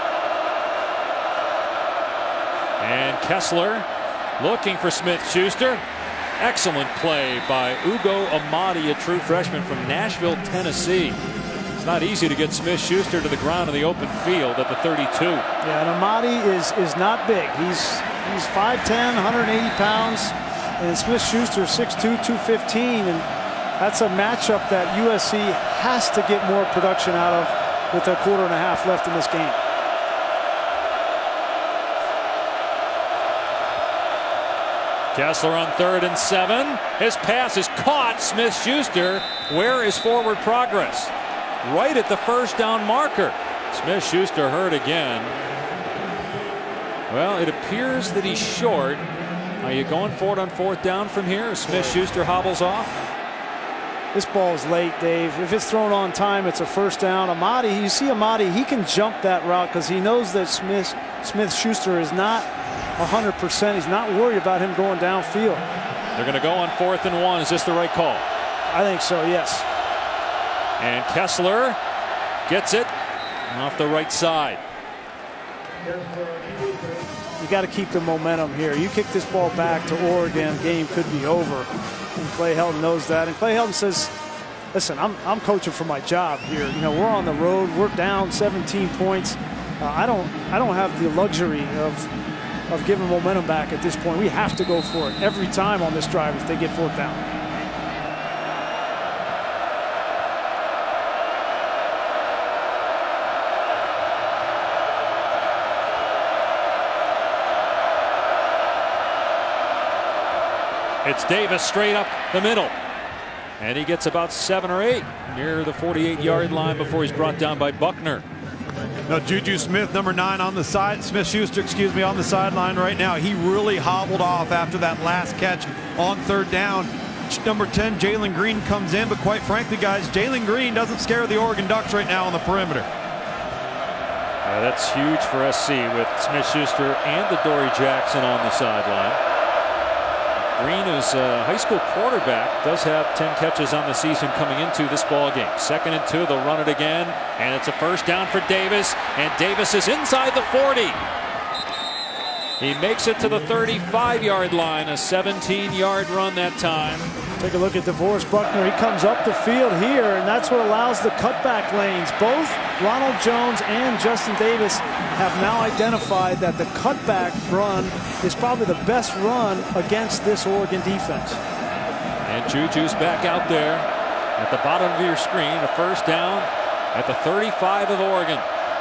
And Kessler looking for Smith-Schuster. Excellent play by Ugo Amadi, a true freshman from Nashville, Tennessee. It's not easy to get Smith-Schuster to the ground in the open field at the thirty-two. Yeah, and Amadi is is not big. He's he's five ten, one hundred eighty pounds, and Smith-Schuster six two, two fifteen, and that's a matchup that U S C has to get more production out of with a quarter and a half left in this game. Kessler on third and seven. His pass is caught. Smith-Schuster, where is forward progress? Right at the first down marker. Smith-Schuster hurt again. Well, it appears that he's short. Are you going for it on fourth down from here? Smith-Schuster hobbles off. This ball is late, Dave. If it's thrown on time, it's a first down. Amadi, you see Amadi, he can jump that route because he knows that Smith Smith-Schuster is not one hundred percent. He's not worried about him going downfield. They're going to go on fourth and one. Is this the right call? I think so, yes. And Kessler gets it off the right side. You got to keep the momentum here. You kick this ball back to Oregon, game could be over. And Clay Helton knows that. And Clay Helton says, listen, I'm, I'm coaching for my job here. You know, we're on the road. We're down seventeen points. Uh, I don't I don't have the luxury of, of giving momentum back at this point. We have to go for it every time on this drive if they get fourth down. It's Davis straight up the middle. And he gets about seven or eight near the forty-eight yard line before he's brought down by Buckner. Now Juju Smith, number nine on the side, Smith-Schuster, excuse me, on the sideline right now. He really hobbled off after that last catch on third down. Number ten, Jalen Green comes in, but quite frankly, guys, Jalen Green doesn't scare the Oregon Ducks right now on the perimeter. Uh, that's huge for S C with Smith-Schuster and Adoree Jackson on the sideline. Green is a high school quarterback, does have ten catches on the season coming into this ball game. Second and two, they'll run it again, and it's a first down for Davis, and Davis is inside the forty. He makes it to the thirty-five yard line, a seventeen yard run that time. Take a look at DeVorest Buckner. He comes up the field here, and that's what allows the cutback lanes. Both Ronald Jones and Justin Davis have now identified that the cutback run is probably the best run against this Oregon defense. And Juju's back out there at the bottom of your screen. A first down at the thirty-five of Oregon.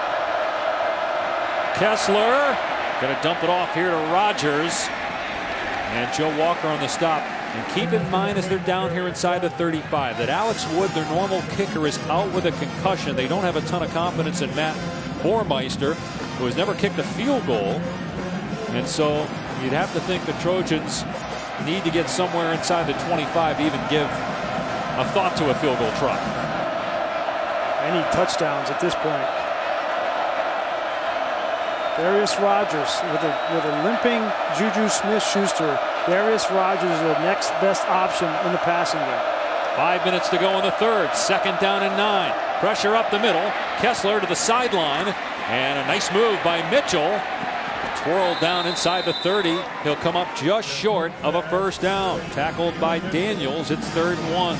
Kessler going to dump it off here to Rogers. And Joe Walker on the stop. And keep in mind as they're down here inside the thirty-five that Alex Wood, their normal kicker, is out with a concussion. They don't have a ton of confidence in Matt Bormeister, who has never kicked a field goal. And so you'd have to think the Trojans need to get somewhere inside the twenty-five to even give a thought to a field goal try. They need touchdowns at this point. Darius Rogers with a, with a limping Juju Smith-Schuster. Darius Rogers is the next best option in the passing game. Five minutes to go in the third. Second down and nine. Pressure up the middle. Kessler to the sideline. And a nice move by Mitchell. Twirled down inside the thirty. He'll come up just short of a first down. Tackled by Daniels. It's third and one.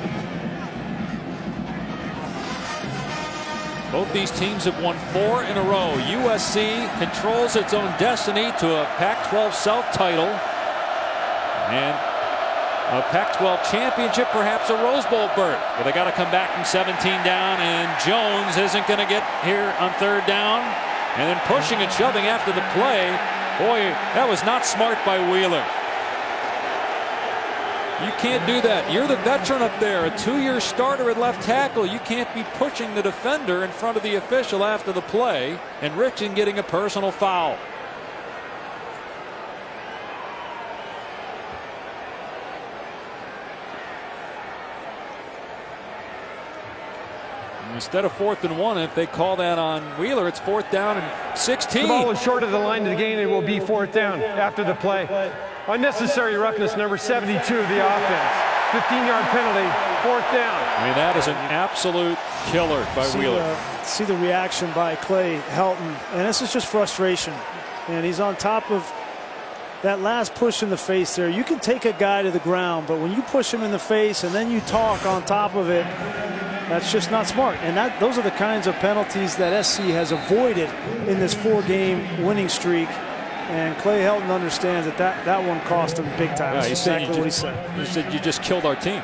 Both these teams have won four in a row. U S C controls its own destiny to a Pac twelve South title and a Pac twelve championship, perhaps a Rose Bowl berth. But they got to come back from seventeen down, and Jones isn't going to get here on third down. And then pushing and shoving after the play. Boy, that was not smart by Wheeler. You can't do that. You're the veteran up there, a two-year starter at left tackle. You can't be pushing the defender in front of the official after the play, and Richardson getting a personal foul. Instead of fourth and one, if they call that on Wheeler, it's fourth down and sixteen. The ball is short of the line of the gain. It will be fourth down after the play. Unnecessary roughness, number seventy-two of the offense. fifteen yard penalty, fourth down. I mean, that is an absolute killer by see Wheeler. The, see the reaction by Clay Helton, and this is just frustration. And he's on top of that last push in the face there. You can take a guy to the ground, but when you push him in the face and then you talk on top of it, that's just not smart. And that those are the kinds of penalties that S C has avoided in this four-game winning streak. And Clay Helton understands that that, that one cost him big time. Yeah, That's exactly what he said. He said, you just killed our team.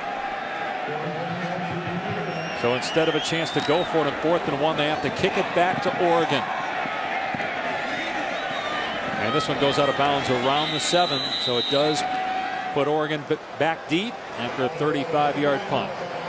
So instead of a chance to go for it on fourth and one, they have to kick it back to Oregon. And this one goes out of bounds around the seven, so it does put Oregon back deep after a thirty-five yard punt.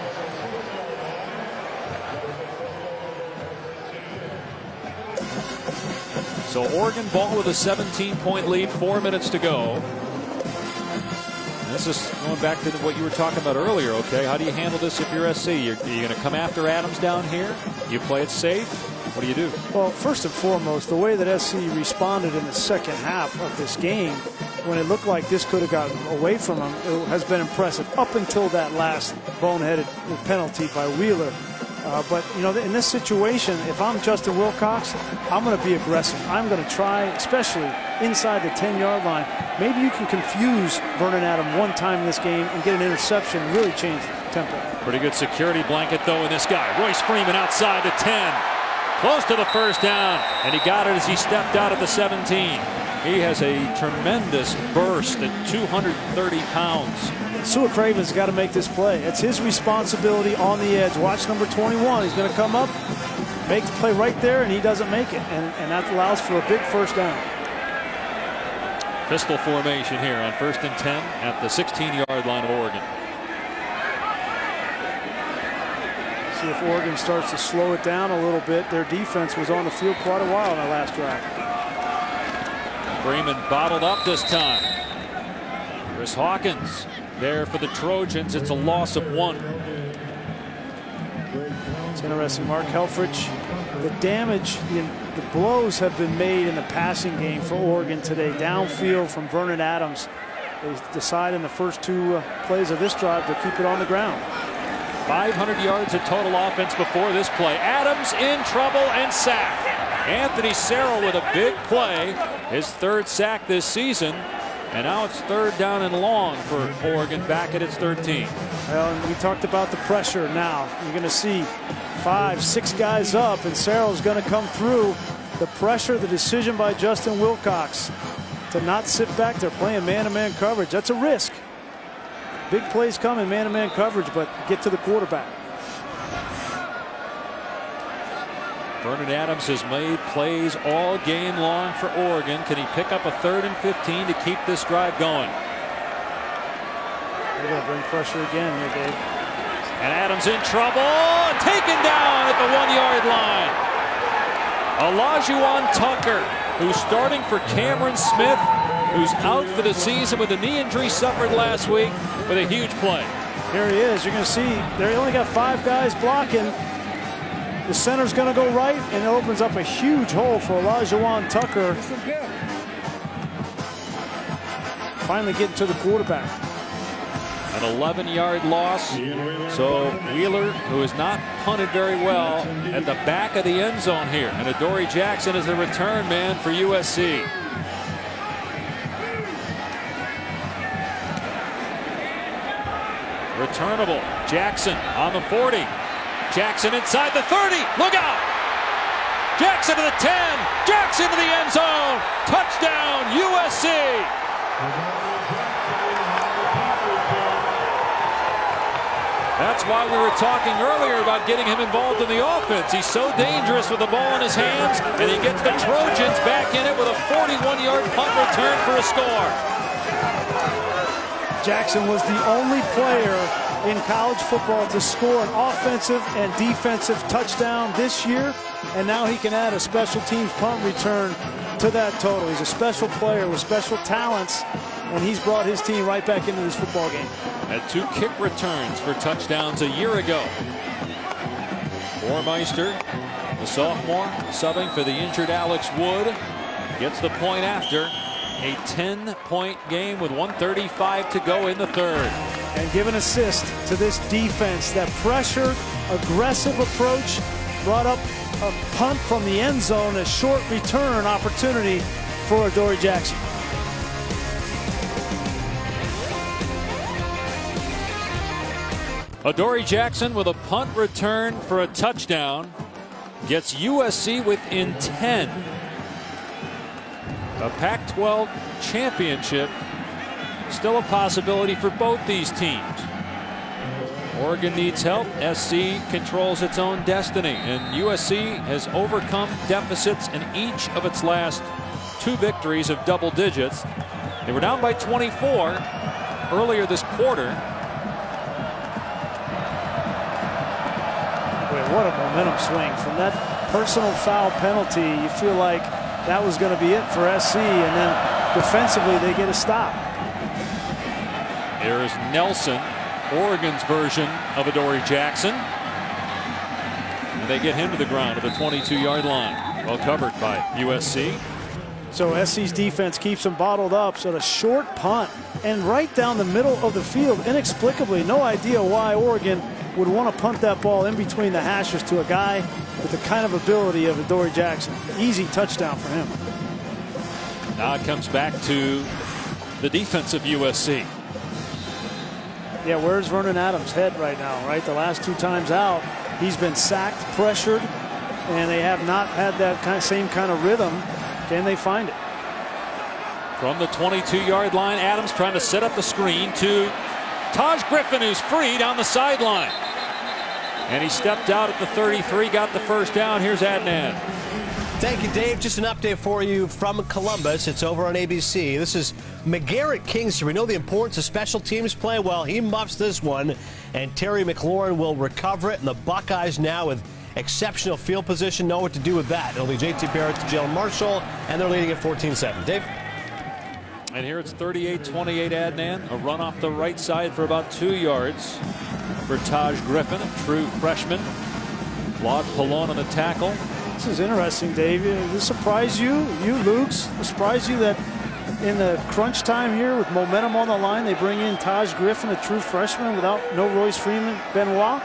So Oregon ball with a seventeen point lead, four minutes to go. And this is going back to what you were talking about earlier. Okay, how do you handle this if you're S C? You're, you're going to come after Adams down here? You play it safe? What do you do? Well, first and foremost, the way that S C responded in the second half of this game, when it looked like this could have gotten away from them, it has been impressive up until that last boneheaded penalty by Wheeler. Uh, but, you know, in this situation, if I'm Justin Wilcox, I'm going to be aggressive. I'm going to try, especially inside the ten yard line. Maybe you can confuse Vernon Adams one time in this game and get an interception and really change the tempo. Pretty good security blanket, though, in this guy. Royce Freeman outside the ten. Close to the first down. And he got it as he stepped out at the seventeen. He has a tremendous burst at two hundred thirty pounds. Sua Craven's got to make this play. It's his responsibility on the edge. Watch number twenty-one. He's going to come up, make the play right there, and he doesn't make it. And, and that allows for a big first down. Pistol formation here on first and ten at the sixteen yard line of Oregon. See if Oregon starts to slow it down a little bit. Their defense was on the field quite a while in the last drive. Freeman bottled up this time. Chris Hawkins there for the Trojans. It's a loss of one. It's interesting. Mark Helfrich, the damage, the, the blows have been made in the passing game for Oregon today. Downfield from Vernon Adams. They decide in the first two uh, plays of this drive to keep it on the ground. five hundred yards of total offense before this play. Adams in trouble and sacked. Anthony Serrell with a big play. His third sack this season. And now it's third down and long for Oregon back at its thirteen. Well, and we talked about the pressure now. You're going to see five, six guys up, and Serrell's going to come through. The pressure, the decision by Justin Wilcox to not sit back there playing man-to-man coverage. That's a risk. Big plays come in man-to-man coverage, but get to the quarterback. Vernon Adams has made plays all game long for Oregon. Can he pick up a third and fifteen to keep this drive going? They're going to bring pressure again here, Dave. And Adams in trouble. Taken down at the one yard line. Olajuwon Tucker, who's starting for Cameron Smith, who's out for the season with a knee injury suffered last week, with a huge play. Here he is. You're going to see they only got five guys blocking. The center's going to go right, and it opens up a huge hole for Olajuwon Tucker. Finally getting to the quarterback. An eleven yard loss. So Wheeler, who has not punted very well, at the back of the end zone here. And Adoree Jackson is the return man for U S C. Returnable. Jackson on the forty. Jackson inside the thirty. Look out! Jackson to the ten. Jackson to the end zone. Touchdown U S C. That's why we were talking earlier about getting him involved in the offense. He's so dangerous with the ball in his hands, and he gets the Trojans back in it with a forty-one yard punt return for a score. Jackson was the only player in college football to score an offensive and defensive touchdown this year, and now he can add a special teams punt return to that total. He's a special player with special talents, and he's brought his team right back into this football game. Had two kick returns for touchdowns a year ago. Bormeister, the sophomore, subbing for the injured Alex Wood, gets the point after. A ten point game with one thirty-five to go in the third. And give an assist to this defense. That pressured, aggressive approach brought up a punt from the end zone, a short return opportunity for Adoree Jackson. Adoree Jackson with a punt return for a touchdown gets U S C within ten. A Pac twelve championship still a possibility for both these teams. Oregon needs help. S C controls its own destiny, and U S C has overcome deficits in each of its last two victories of double digits. They were down by twenty-four earlier this quarter. Boy, what a momentum swing. From that personal foul penalty, you feel like that was going to be it for S C, and then defensively they get a stop. There is Nelson, Oregon's version of Adoree Jackson. And they get him to the ground at the twenty-two yard line. Well covered by U S C. So S C's defense keeps them bottled up. So the short punt and right down the middle of the field, inexplicably, no idea why Oregon would want to punt that ball in between the hashes to a guy with the kind of ability of Adoree Jackson. Easy touchdown for him. Now it comes back to the defense of U S C. Yeah, where's Vernon Adams' head right now, right? The last two times out, he's been sacked, pressured, and they have not had that kind of same kind of rhythm. Can they find it? From the twenty-two yard line, Adams trying to set up the screen to Taj Griffin, who's free down the sideline. And he stepped out at the thirty-three, got the first down. Here's Adnan. Thank you, Dave. Just an update for you from Columbus. It's over on A B C. This is McGarrett Kingsley. We know the importance of special teams play. Well, he muffs this one, and Terry McLaurin will recover it. And the Buckeyes now with exceptional field position know what to do with that. It'll be J T Barrett to Jalen Marshall, and they're leading at fourteen seven. Dave? And here it's thirty-eight twenty-eight, Adnan. A run off the right side for about two yards for Taj Griffin, a true freshman. Claude Pallone on the tackle. This is interesting, Dave. Does this surprise you, you Lukes? Surprise you that in the crunch time here with momentum on the line, they bring in Taj Griffin, a true freshman, without no Royce Freeman Benoit?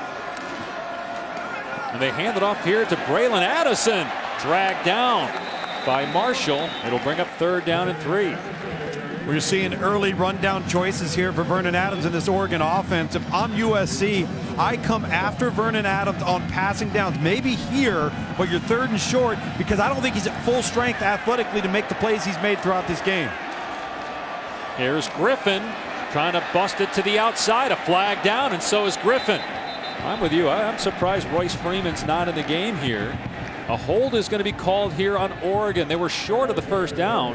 And they hand it off here to Braylon Addison. Dragged down by Marshall. It'll bring up third down and three. We're seeing early rundown choices here for Vernon Adams in this Oregon offense. If I'm U S C, I come after Vernon Adams on passing downs. Maybe here, but you're third and short, because I don't think he's at full strength athletically to make the plays he's made throughout this game. Here's Griffin trying to bust it to the outside. A flag down, and so is Griffin. I'm with you. I'm surprised Royce Freeman's not in the game here. A hold is going to be called here on Oregon. They were short of the first down.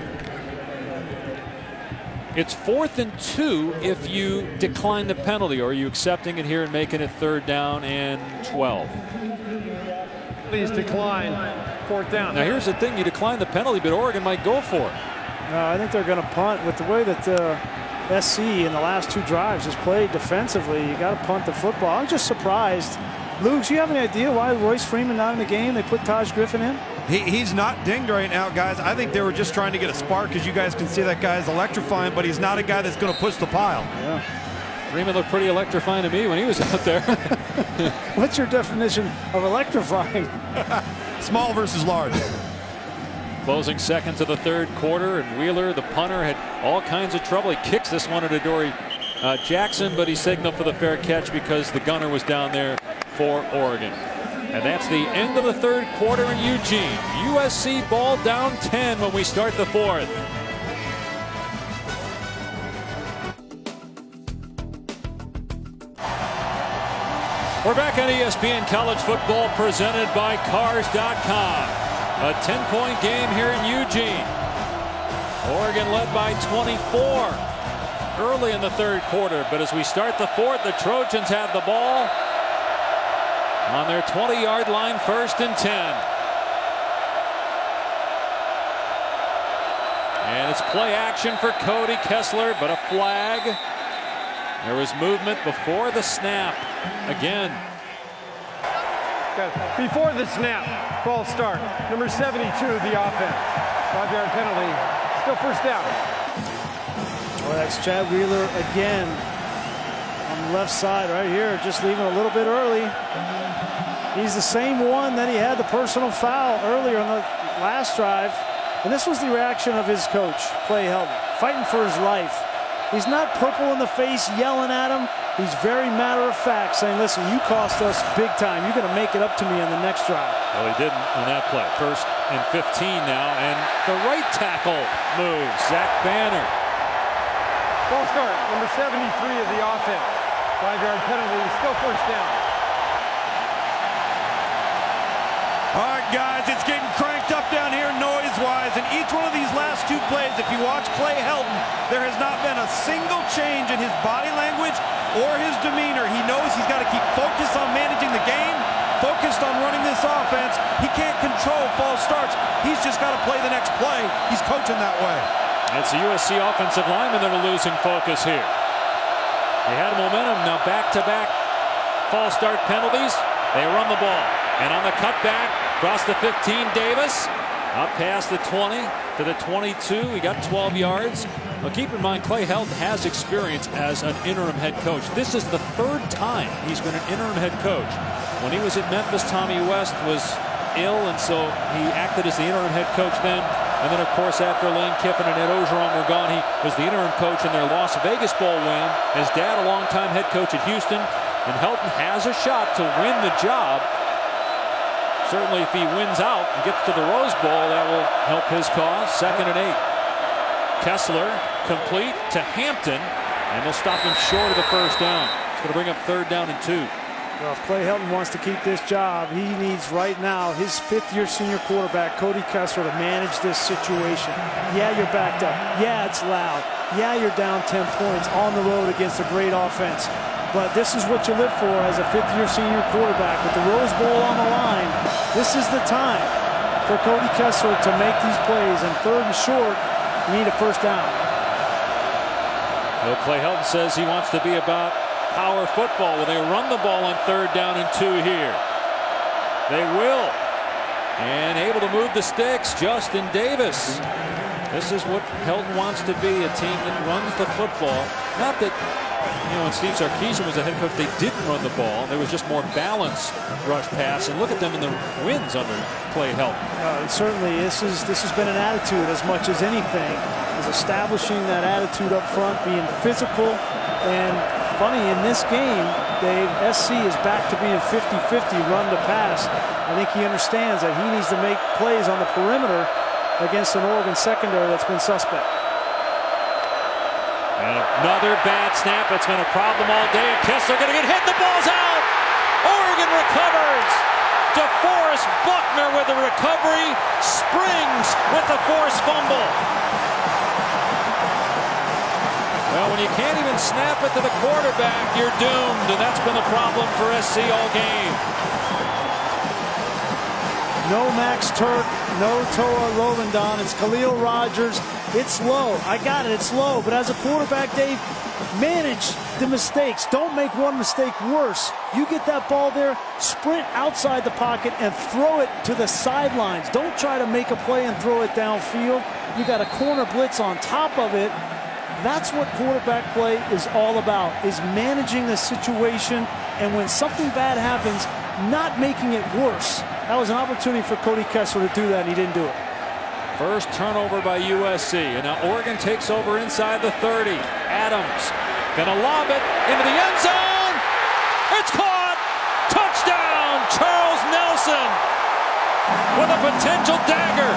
It's fourth and two if you decline the penalty, or are you accepting it here and making it third down and twelve? Please decline fourth down. Now here's the thing, you decline the penalty, but Oregon might go for it. No, I think they're going to punt. With the way that uh, S C in the last two drives has played defensively, you got to punt the football. I'm just surprised Luke, do you have any idea why Royce Freeman not in the game? They put Taj Griffin in? He, he's not dinged right now, guys. I think they were just trying to get a spark. As you guys can see, that guy's electrifying, but he's not a guy that's going to push the pile. Yeah. Freeman looked pretty electrifying to me when he was out there. What's your definition of electrifying? Small versus large. Closing seconds of the third quarter, and Wheeler, the punter, had all kinds of trouble. He kicks this one to Dory uh, Jackson, but he signaled for the fair catch because the gunner was down there for Oregon. And that's the end of the third quarter in Eugene. U S C ball down ten when we start the fourth. We're back on E S P N College Football presented by Cars dot com. A ten point game here in Eugene. Oregon led by twenty-four early in the third quarter, but as we start the fourth, the Trojans have the ball on their twenty yard line, first and ten. And it's play action for Cody Kessler, but a flag. There was movement before the snap. Again. Before the snap, false start. Number seventy-two, the offense. Five yard penalty. Still first down. Well, that's Chad Wheeler again on the left side right here, just leaving a little bit early. He's the same one that he had the personal foul earlier on the last drive. And this was the reaction of his coach, Clay Helton, fighting for his life. He's not purple in the face yelling at him. He's very matter of fact, saying, listen, you cost us big time. You're going to make it up to me on the next drive. Well, he didn't on that play. First and fifteen now, and the right tackle moves. Zach Banner. False start. Number seventy-three of the offense. Five yard penalty. Still first down. All right, guys, it's getting cranked up down here noise-wise, and each one of these last two plays, if you watch Clay Helton, there has not been a single change in his body language or his demeanor. He knows he's got to keep focused on managing the game, focused on running this offense. He can't control false starts. He's just got to play the next play. He's coaching that way. It's the U S C offensive linemen that are losing focus here. They had momentum, now back-to-back false start penalties. They run the ball. And on the cutback, across the fifteen, Davis. Up past the twenty to the twenty-two. He got twelve yards. Well, keep in mind, Clay Helton has experience as an interim head coach. This is the third time he's been an interim head coach. When he was at Memphis, Tommy West was ill, and so he acted as the interim head coach then. And then, of course, after Lane Kiffin and Ed Ogeron were gone, he was the interim coach in their Las Vegas Bowl win. His dad, a longtime head coach at Houston. And Helton has a shot to win the job. Certainly, if he wins out and gets to the Rose Bowl, that will help his cause. Second and eight. Kessler complete to Hampton, and they'll stop him short of the first down. It's going to bring up third down and two. Well, if Clay Helton wants to keep this job, he needs right now his fifth-year senior quarterback, Cody Kessler, to manage this situation. Yeah, you're backed up. Yeah, it's loud. Yeah, you're down ten points on the road against a great offense. But this is what you live for as a fifth-year senior quarterback. With the Rose Bowl on the line, this is the time for Cody Kessler to make these plays. And third and short, you need a first down. Well, Clay Helton says he wants to be about power football. Well, they run the ball on third down and two here. They will. And able to move the sticks, Justin Davis. This is what Helton wants to be, a team that runs the football. Not that, you know, when Steve Sarkisian was the head coach, they didn't run the ball. There was just more balance rush pass. And look at them in the wins under Clay Helton. Uh, certainly, this is this has been an attitude as much as anything, is establishing that attitude up front, being physical. And funny, in this game, Dave, S C is back to being fifty fifty run to pass. I think he understands that he needs to make plays on the perimeter against an Oregon secondary that's been suspect. And another bad snap. It's been a problem all day. And Kessler going to get hit. The ball's out. Oregon recovers. DeForest Buckner with the recovery. Springs with the forced fumble. Well, when you can't even snap it to the quarterback, you're doomed. And that's been the problem for S C all game. No Max Turk, no Toa Lovendon. It's Khalil Rogers. It's low. I got it. It's low. But as a quarterback, Dave, manage the mistakes. Don't make one mistake worse. You get that ball there, sprint outside the pocket and throw it to the sidelines. Don't try to make a play and throw it downfield. You got a corner blitz on top of it. That's what quarterback play is all about, is managing the situation, and when something bad happens, not making it worse. That was an opportunity for Cody Kessler to do that, and he didn't do it. First turnover by U S C, and now Oregon takes over inside the thirty. Adams gonna lob it into the end zone. It's caught. Touchdown, Charles Nelson with a potential dagger.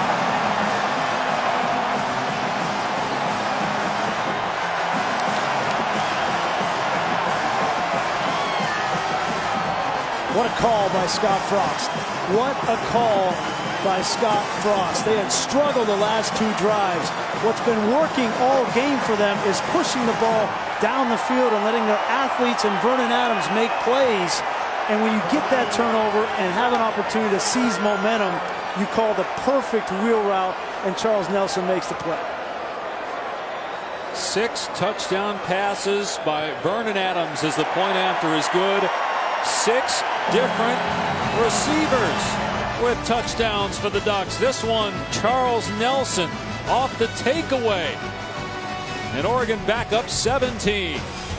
What a call by Scott Frost. What a call by Scott Frost. They had struggled the last two drives. What's been working all game for them is pushing the ball down the field and letting their athletes and Vernon Adams make plays. And when you get that turnover and have an opportunity to seize momentum, you call the perfect wheel route, and Charles Nelson makes the play. Six touchdown passes by Vernon Adams as the point after is good. Six different receivers with touchdowns for the Ducks. This one, Charles Nelson off the takeaway. And Oregon back up seventeen.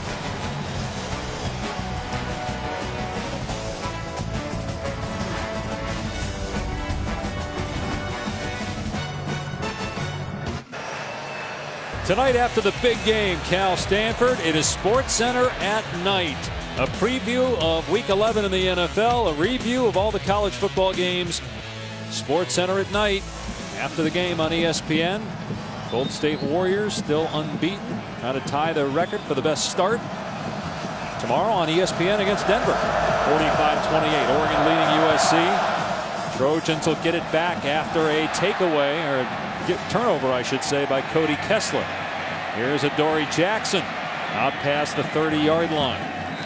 Tonight after the big game, Cal Stanford, it is Sports Center at night. A preview of week eleven in the N F L, a review of all the college football games. Sports Center at night after the game on E S P N. Golden State Warriors still unbeaten, trying to tie their record for the best start. Tomorrow on E S P N against Denver. forty-five twenty-eight, Oregon leading U S C. Trojans will get it back after a takeaway, or get turnover I should say, by Cody Kessler. Here's Adoree Jackson out past the thirty yard line.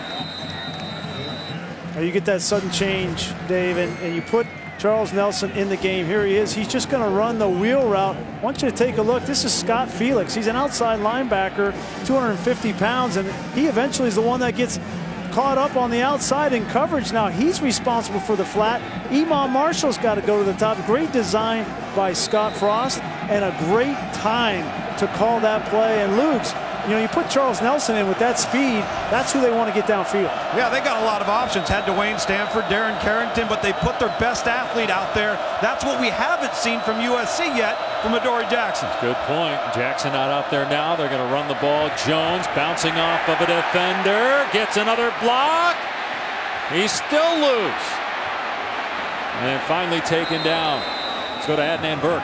You get that sudden change, Dave, and, and you put Charles Nelson in the game. Here he is. He's just going to run the wheel route. I want you to take a look. This is Scott Felix. He's an outside linebacker, two hundred fifty pounds, and he eventually is the one that gets caught up on the outside in coverage. Now he's responsible for the flat. Imam Marshall's got to go to the top. Great design by Scott Frost, and a great time to call that play. And Luke's, you know, you put Charles Nelson in with that speed, that's who they want to get downfield. Yeah, they got a lot of options. Had Dwayne Stanford, Darren Carrington, but they put their best athlete out there. That's what we haven't seen from U S C yet from Adoree Jackson. Good point. Jackson not out there now. They're going to run the ball. Jones bouncing off of a defender. Gets another block. He's still loose. And finally taken down. Let's go to Adnan Burke.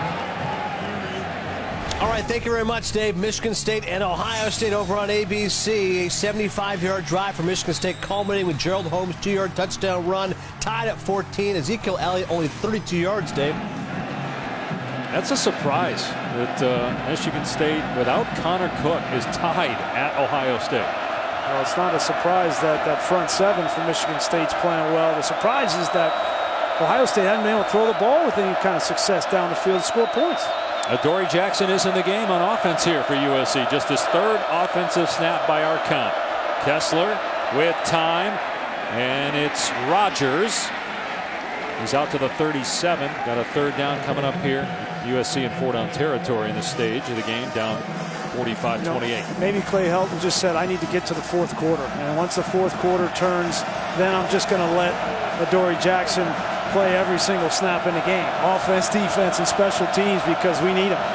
All right, thank you very much, Dave. Michigan State and Ohio State over on A B C. A seventy-five yard drive for Michigan State, culminating with Gerald Holmes' two yard touchdown run, tied at fourteen. Ezekiel Elliott only thirty-two yards, Dave. That's a surprise that uh, Michigan State, without Connor Cook, is tied at Ohio State. Well, it's not a surprise that that front seven for Michigan State's playing well. The surprise is that Ohio State hasn't been able to throw the ball with any kind of success down the field, score points. Adoree Jackson is in the game on offense here for U S C. Just his third offensive snap by our count. Kessler with time, and it's Rogers. He's out to the thirty-seven. Got a third down coming up here. U S C in four down territory in the stage of the game, down forty-five twenty-eight. You know, maybe Clay Helton just said, I need to get to the fourth quarter. And once the fourth quarter turns, then I'm just going to let Adoree Jackson play every single snap in the game. Offense, defense, and special teams, because we need them.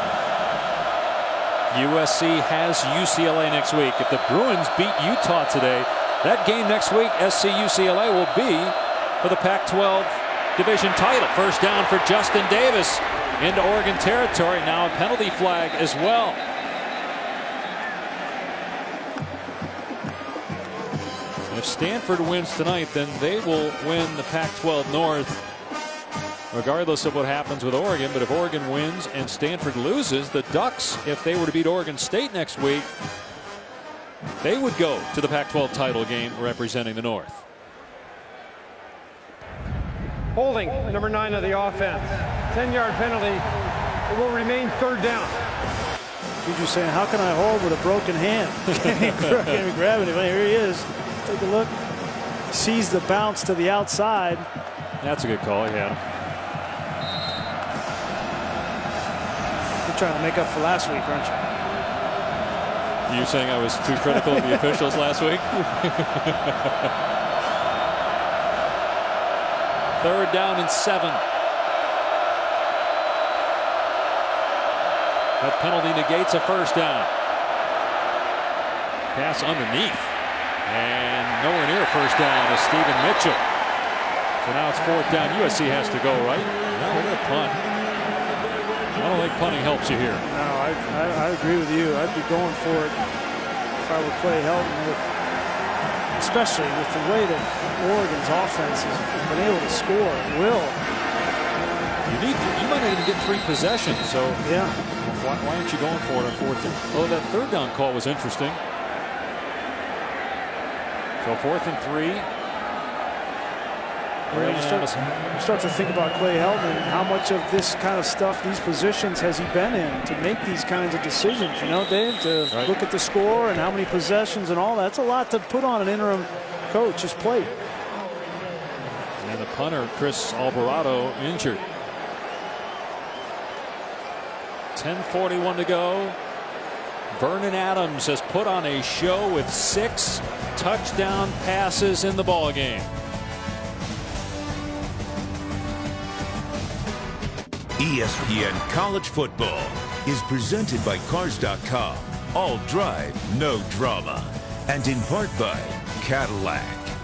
U S C has U C L A next week. If the Bruins beat Utah today, that game next week, S C U C L A will be for the Pac twelve division title. First down for Justin Davis into Oregon territory. Now a penalty flag as well. If Stanford wins tonight, then they will win the Pac twelve North, regardless of what happens with Oregon. But if Oregon wins and Stanford loses, the Ducks, if they were to beat Oregon State next week, they would go to the Pac twelve title game representing the North. Holding, number nine of the offense. ten yard penalty. It will remain third down. Juju saying, how can I hold with a broken hand? Can't even grab it. Here he is. Take a look. Sees the bounce to the outside. That's a good call. He had him. You're trying to make up for last week, aren't you? You saying I was too critical of the officials last week? Third down and seven. That penalty negates a first down. Pass underneath. And nowhere near first down is Stephen Mitchell. So now it's fourth down. U S C has to go, right? No, we're going to punt. I don't think punting helps you here. No, I, I, I agree with you. I'd be going for it if I were Clay Helton, with, especially with the way that Oregon's offense has been able to score. Will. You need. To, you might not even get three possessions. So yeah. Why, why aren't you going for it on fourth down? Oh, that third down call was interesting. So fourth and three. You, you, start, you start to think about Clay Helton and how much of this kind of stuff, these positions, has he been in to make these kinds of decisions, you know, Dave, to right. look at the score and how many possessions and all that. That's a lot to put on an interim coach's plate. And the punter, Chris Alvarado, injured. ten forty-one to go. Vernon Adams has put on a show with six touchdown passes in the ball game. E S P N College Football is presented by Cars dot com. All drive, no drama. And in part by Cadillac.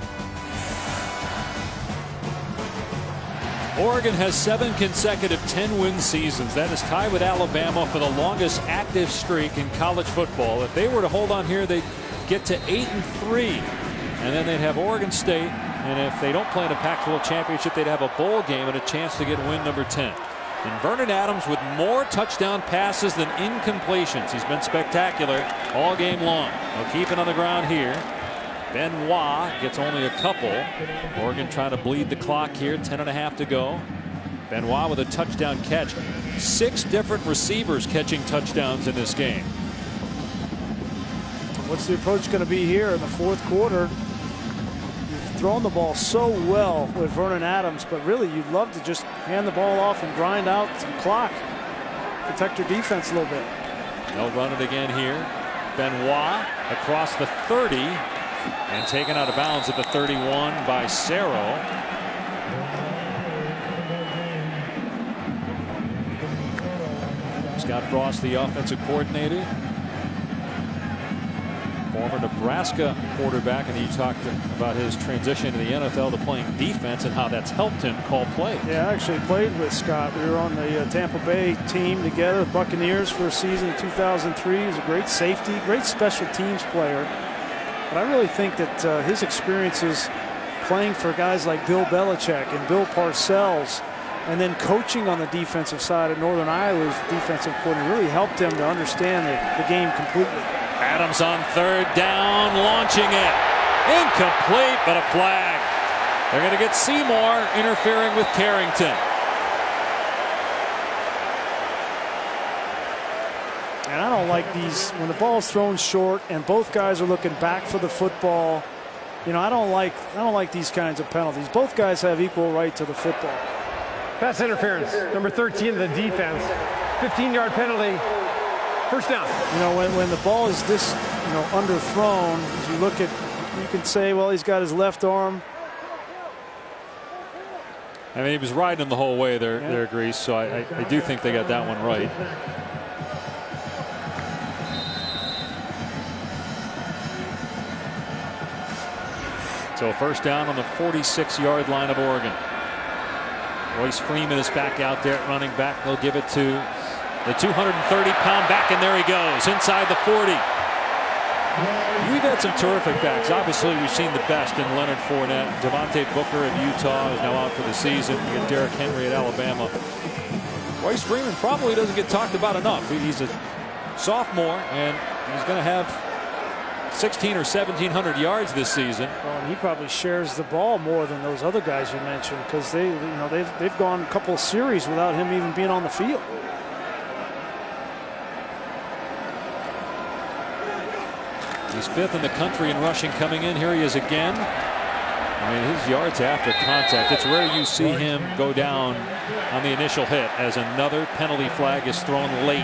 Oregon has seven consecutive ten win seasons. That is tied with Alabama for the longest active streak in college football. If they were to hold on here, they'd get to eight and three. And then they'd have Oregon State. And if they don't play in a Pac twelve championship, they'd have a bowl game and a chance to get win number ten. And Vernon Adams with more touchdown passes than incompletions. He's been spectacular all game long. They'll keep it on the ground here. Benoit gets only a couple. Oregon trying to bleed the clock here. Ten and a half to go. Benoit with a touchdown catch. Six different receivers catching touchdowns in this game. What's the approach going to be here in the fourth quarter? You've thrown the ball so well with Vernon Adams, but really you'd love to just hand the ball off and grind out some clock. Protect your defense a little bit. They'll run it again here. Benoit across the thirty and taken out of bounds at the thirty-one by Cerro. Scott Frost, the offensive coordinator, former Nebraska quarterback, and he talked about his transition to the N F L to playing defense and how that's helped him call plays. Yeah, I actually played with Scott. We were on the uh, Tampa Bay team together, the Buccaneers, for a season in two thousand three. He was a great safety, great special teams player. But I really think that uh, his experiences playing for guys like Bill Belichick and Bill Parcells, and then coaching on the defensive side at Northern Iowa's defensive coordinator, really helped him to understand the, the game completely. Adams on third down, launching it. Incomplete, but a flag. They're going to get Seymour interfering with Carrington. And I don't like these, when the ball's thrown short and both guys are looking back for the football. You know, I don't like I don't like these kinds of penalties. Both guys have equal right to the football. Pass interference, number thirteen of the defense. fifteen yard penalty. First down. You know, when, when the ball is this, you know, underthrown, as you look at, you can say, well, he's got his left arm. I mean, he was riding him the whole way there, yeah. there, Grease. So I, I, I do think they got that one right. So first down on the forty-six yard line of Oregon. Royce Freeman is back out there running back. They'll give it to the two hundred thirty pound back, and there he goes inside the forty. We've had some terrific backs. Obviously, we've seen the best in Leonard Fournette. Devontae Booker of Utah is now out for the season. You get Derrick Henry at Alabama. Royce Freeman probably doesn't get talked about enough. He's a sophomore, and he's going to have sixteen or seventeen hundred yards this season. Well, and he probably shares the ball more than those other guys you mentioned, because they, you know, they've they've gone a couple of series without him even being on the field. He's fifth in the country in rushing coming in. Here he is again. I mean, his yards after contact, it's rare you see him go down on the initial hit as another penalty flag is thrown late.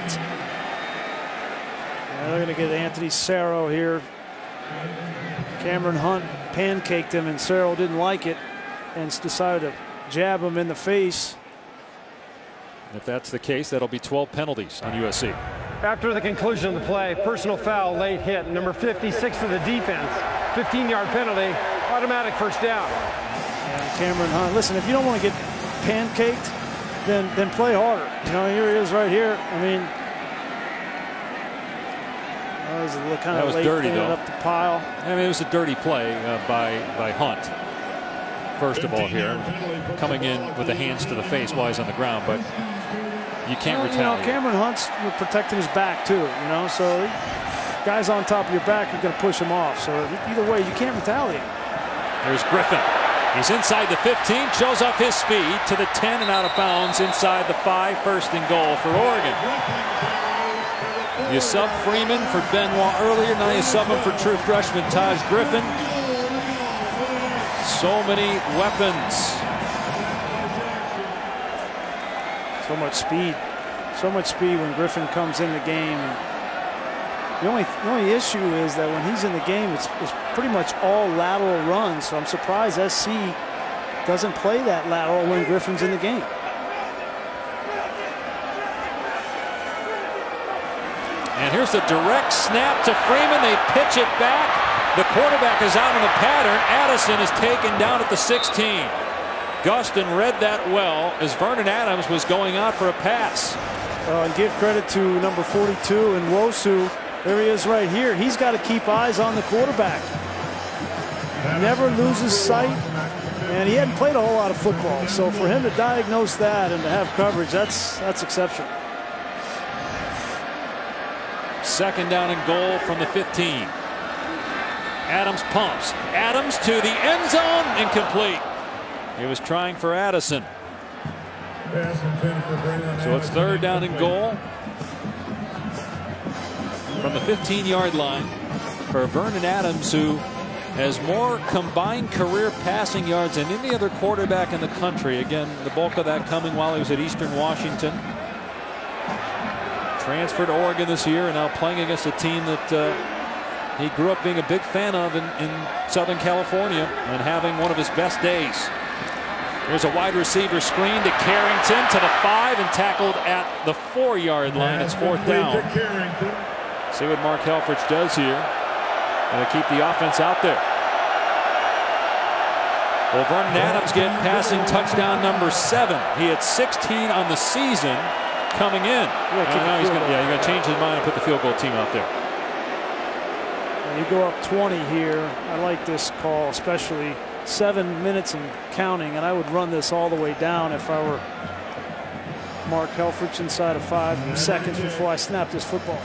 Yeah, they're going to get Anthony Cerro here. Cameron Hunt pancaked him, and Cerro didn't like it and decided to jab him in the face. If that's the case, that'll be twelve penalties on U S C. After the conclusion of the play, personal foul, late hit, number fifty-six of the defense, fifteen yard penalty, automatic first down. And Cameron Hunt, listen, if you don't want to get pancaked, then then play harder. You know, here he is right here. I mean, that was a little kind that of was late dirty though. Up the pile. I mean, it was a dirty play uh, by by Hunt. First of all, here coming in with the hands to the face while he's on the ground, but you can't well, retaliate. You know, Cameron Hunt's protecting his back too. You know, so guys on top of your back are going to push him off. So either way, you can't retaliate. There's Griffin. He's inside the fifteen, shows off his speed to the ten and out of bounds inside the five. First and goal for Oregon. You sub Freeman for Benoit earlier. Now you sub him for true freshman Taj Griffin. So many weapons. So much speed. So much speed when Griffin comes in the game. The only, the only issue is that when he's in the game, it's, it's pretty much all lateral runs. So I'm surprised S C doesn't play that lateral when Griffin's in the game. And here's the direct snap to Freeman. They pitch it back. The quarterback is out in the pattern. Addison is taken down at the sixteen. Gustin read that well as Vernon Adams was going out for a pass. Uh, and give credit to number forty-two and Wosu. There he is right here. He's got to keep eyes on the quarterback. Never loses sight. And he hadn't played a whole lot of football. So for him to diagnose that and to have coverage, that's that's exceptional. Second down and goal from the fifteen. Adams pumps. Adams to the end zone. Incomplete. He was trying for Addison. So it's third down and goal from the fifteen yard line for Vernon Adams, who has more combined career passing yards than any other quarterback in the country. Again, the bulk of that coming while he was at Eastern Washington. Transferred to Oregon this year and now playing against a team that uh, he grew up being a big fan of in, in Southern California and having one of his best days. Here's a wide receiver screen to Carrington to the five and tackled at the four yard line. It's fourth down. See what Mark Helfrich does here. And to keep the offense out there. Well, Vernon Adams get passing touchdown number seven. He had sixteen on the season coming in. Yeah, uh, now he's gonna, yeah, he's going to change his mind and put the field goal team out there. You go up twenty here. I like this call, especially seven minutes and counting, and I would run this all the way down if I were Mark Helfrich inside of five seconds before I snap this football.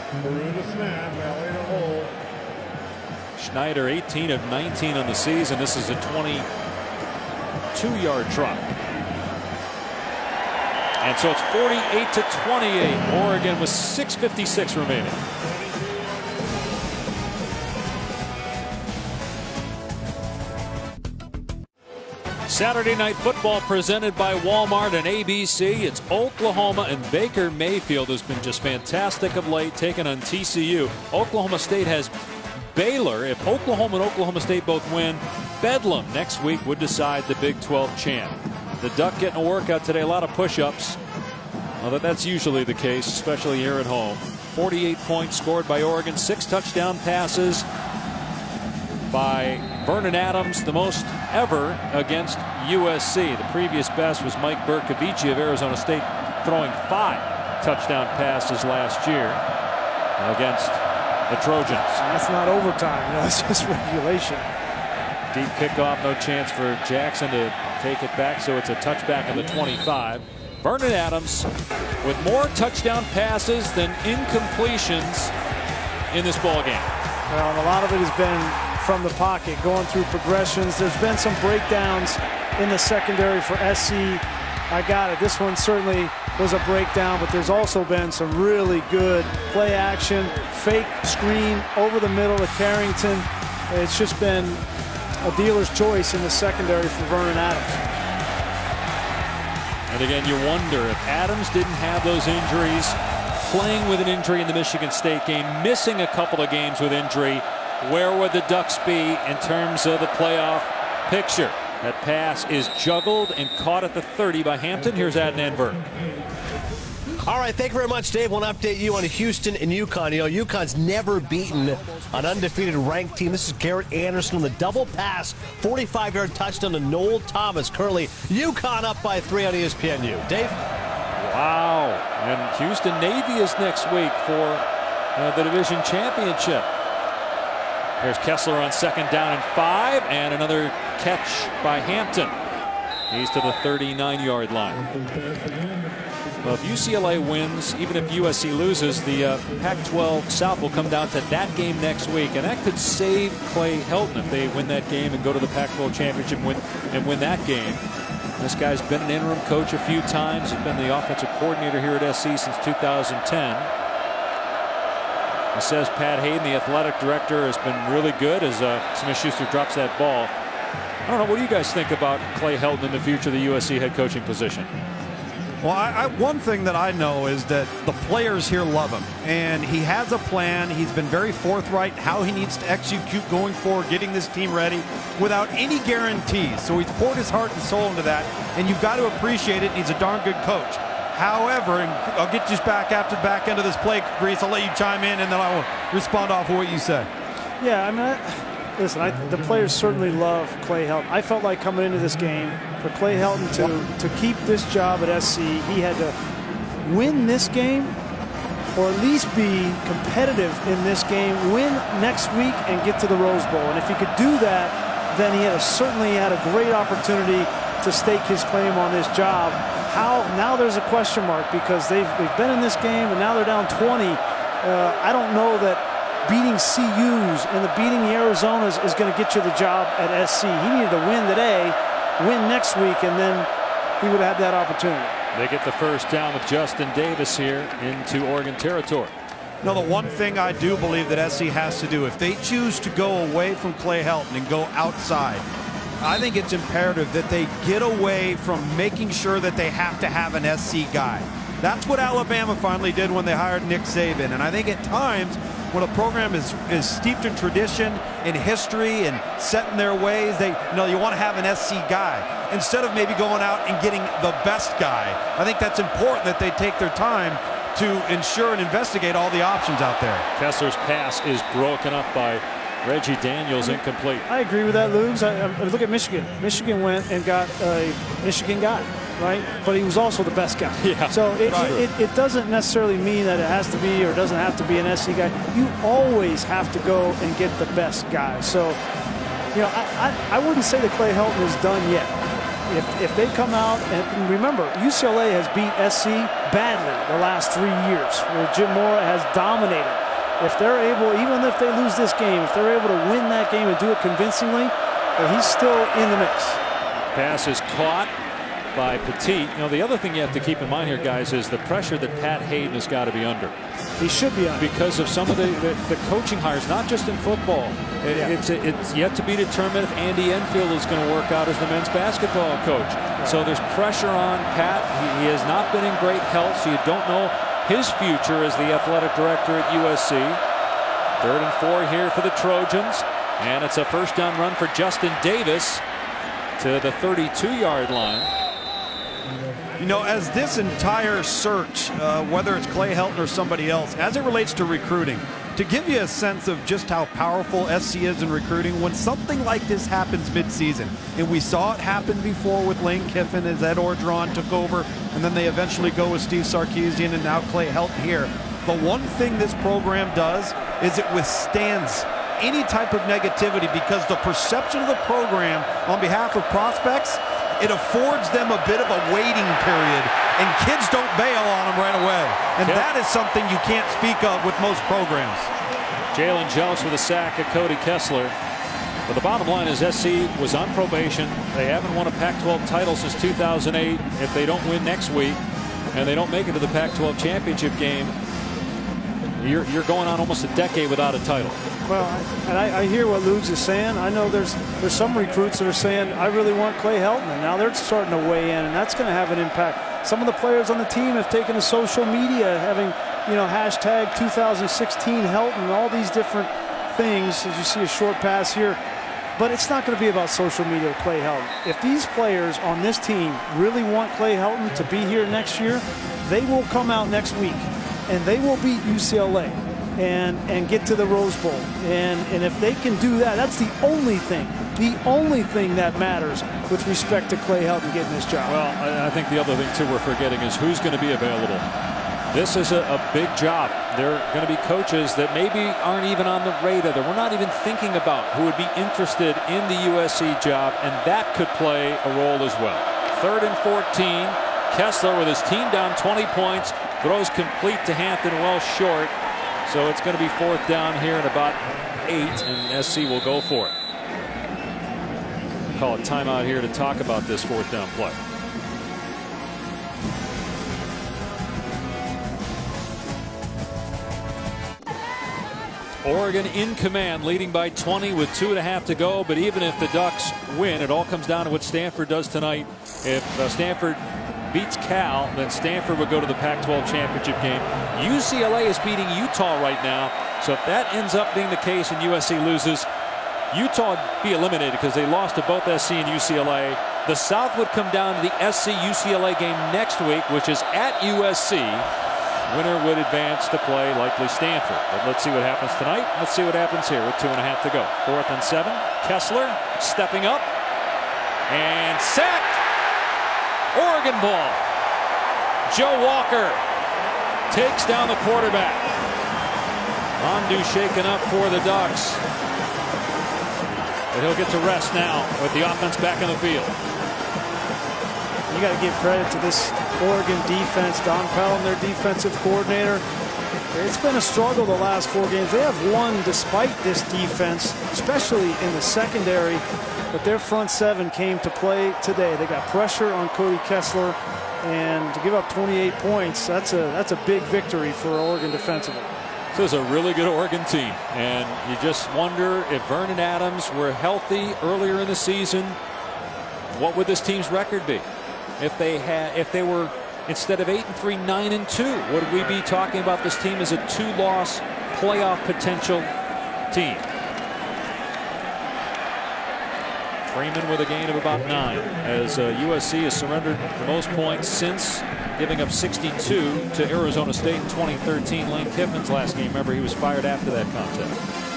Schneider eighteen of nineteen on the season. This is a twenty-two yard drop. And so it's forty-eight to twenty-eight. Oregon with six fifty-six remaining. Saturday Night Football presented by Walmart and A B C. It's Oklahoma and Baker Mayfield, who's been just fantastic of late, taking on T C U. Oklahoma State has Baylor. If Oklahoma and Oklahoma State both win, Bedlam next week would decide the Big twelve champ. The Duck getting a workout today, a lot of push-ups. Although that's usually the case, especially here at home. forty-eight points scored by Oregon, six touchdown passes by Vernon Adams, the most ever against U S C. The previous best was Mike Bercovici of Arizona State, throwing five touchdown passes last year against the Trojans. That's not overtime, you know, that's just regulation. Deep kickoff, no chance for Jackson to take it back, so it's a touchback of the twenty-five. Vernon Adams with more touchdown passes than incompletions in this ball game. Well, and a lot of it has been from the pocket, going through progressions. There's been some breakdowns in the secondary for S C. I got it. This one certainly was a breakdown, but there's also been some really good play action, fake screen over the middle of Carrington. It's just been a dealer's choice in the secondary for Vernon Adams. And again, you wonder if Adams didn't have those injuries, playing with an injury in the Michigan State game, missing a couple of games with injury, where would the Ducks be in terms of the playoff picture? That pass is juggled and caught at the thirty by Hampton. Here's Adnan Burke. All right, thank you very much, Dave. We'll update you on Houston and UConn. You know, UConn's never beaten an undefeated ranked team. This is Garrett Anderson on the double pass, forty-five yard touchdown to Noel Thomas. Currently, UConn up by three on E S P N U. Dave? Wow. And Houston Navy is next week for uh, the division championship. Here's Kessler on second down and five, and another catch by Hampton. He's to the thirty-nine yard line. Well, if U C L A wins, even if U S C loses, the uh, Pac twelve South will come down to that game next week, and that could save Clay Helton if they win that game and go to the Pac twelve championship and win, and win that game. This guy's been an interim coach a few times. He's been the offensive coordinator here at S C since two thousand ten. He says Pat Hayden, the athletic director, has been really good as uh, Smith-Schuster drops that ball. I don't know. What do you guys think about Clay Helton in the future of the U S C head coaching position? Well, I, I, one thing that I know is that the players here love him, and he has a plan. He's been very forthright how he needs to execute going forward, getting this team ready without any guarantees. So he's poured his heart and soul into that, and you've got to appreciate it. And he's a darn good coach. However, and I'll get you back after the back end of this play, Grease. I'll let you chime in, and then I will respond off of what you said. Yeah, I mean, I, listen, I, the players certainly love Clay Helton. I felt like coming into this game, for Clay Helton to, to keep this job at S C, he had to win this game or at least be competitive in this game, win next week, and get to the Rose Bowl. And if he could do that, then he had a, certainly had a great opportunity to stake his claim on this job. How now there's a question mark because they've, they've been in this game and now they're down twenty. Uh, I don't know that beating C Us and the beating the Arizonas is going to get you the job at S C. He needed to win today, win next week, and then he would have that opportunity. They get the first down with Justin Davis here into Oregon territory. Now, the one thing I do believe that S C has to do, if they choose to go away from Clay Helton and go outside, I think it's imperative that they get away from making sure that they have to have an S C guy. That's what Alabama finally did when they hired Nick Saban. And I think at times when a program is, is steeped in tradition and history and set in their ways, they you know you want to have an S C guy instead of maybe going out and getting the best guy. I think that's important that they take their time to ensure and investigate all the options out there. Kessler's pass is broken up by Reggie Daniels, incomplete. I agree with that, Lugs. I, I look at Michigan. Michigan went and got a Michigan guy, right? But he was also the best guy. Yeah. So it, Right. it, it, it doesn't necessarily mean that it has to be or doesn't have to be an S C guy. You always have to go and get the best guy. So, you know, I, I, I wouldn't say that Clay Helton is done yet. If, if they come out, and remember, U C L A has beat S C badly the last three years, where Jim Mora has dominated. If they're able, even if they lose this game, if they're able to win that game and do it convincingly, well, he's still in the mix. Pass is caught by Petit. You know, the other thing you have to keep in mind here, guys, is the pressure that Pat Hayden has got to be under. He should be under. Because of some of the, the, the coaching hires, not just in football. It, Yeah. it's, it's yet to be determined if Andy Enfield is going to work out as the men's basketball coach. Right. So there's pressure on Pat. He, he has not been in great health, so you don't know his future as the athletic director at U S C. Third and four here for the Trojans. And it's a first down run for Justin Davis to the thirty-two yard line. You know, as this entire search, uh, whether it's Clay Helton or somebody else, as it relates to recruiting, to give you a sense of just how powerful S C is in recruiting, when something like this happens midseason, and we saw it happen before with Lane Kiffin as Ed Orgeron took over, and then they eventually go with Steve Sarkisian and now Clay Helton here. The one thing this program does is it withstands any type of negativity because the perception of the program on behalf of prospects, it affords them a bit of a waiting period, and kids don't bail on them right away. And Yep. that is something you can't speak of with most programs. Jalen Jelks with a sack of Cody Kessler. But the bottom line is S C was on probation. They haven't won a Pac twelve title since two thousand eight. If they don't win next week and they don't make it to the Pac twelve championship game, you're, you're going on almost a decade without a title. Well, and I, I hear what Ludes is saying. I know there's there's some recruits that are saying, I really want Clay Helton, and now they're starting to weigh in, and that's going to have an impact. Some of the players on the team have taken to social media, having, you know, hashtag two thousand sixteen Helton, all these different things, as you see a short pass here. But it's not going to be about social media with Clay Helton. If these players on this team really want Clay Helton to be here next year, they will come out next week, and they will beat U C L A. And, and get to the Rose Bowl. And, and if they can do that, that's the only thing, the only thing that matters with respect to Clay Helton getting this job. Well, I, I think the other thing, too, we're forgetting is who's going to be available. This is a, a big job. There are going to be coaches that maybe aren't even on the radar, that we're not even thinking about, who would be interested in the U S C job, and that could play a role as well. Third and fourteen. Kessler with his team down twenty points, throws complete to Hampton, well short. So it's going to be fourth down here in about eight, and S C will go for it. Call a timeout here to talk about this fourth down play. Oregon in command, leading by twenty with two and a half to go. But even if the Ducks win, it all comes down to what Stanford does tonight. If uh, Stanford beats Cal, then Stanford would go to the Pac twelve championship game. U C L A is beating Utah right now, so if that ends up being the case and U S C loses, Utah would be eliminated because they lost to both S C and U C L A. The South would come down to the S C U C L A game next week, which is at U S C. Winner would advance to play likely Stanford. But let's see what happens tonight. Let's see what happens here with two and a half to go. Fourth and seven. Kessler stepping up and sacked. Oregon ball. Joe Walker takes down the quarterback. Ondu shaken up for the Ducks. But he'll get to rest now with the offense back in the field. You got to give credit to this Oregon defense. Don Pellum, their defensive coordinator. It's been a struggle the last four games. They have won despite this defense, especially in the secondary. But their front seven came to play today. They got pressure on Cody Kessler, and to give up twenty-eight points, that's a that's a big victory for Oregon defensively. This is a really good Oregon team, and you just wonder if Vernon Adams were healthy earlier in the season, what would this team's record be? If they had, if they were instead of eight and three, nine and two, would we be talking about this team as a two-loss playoff potential team? Freeman with a gain of about nine, as uh, U S C has surrendered the most points since giving up sixty-two to Arizona State in twenty thirteen. Lane Kiffin's last game, remember, he was fired after that contest.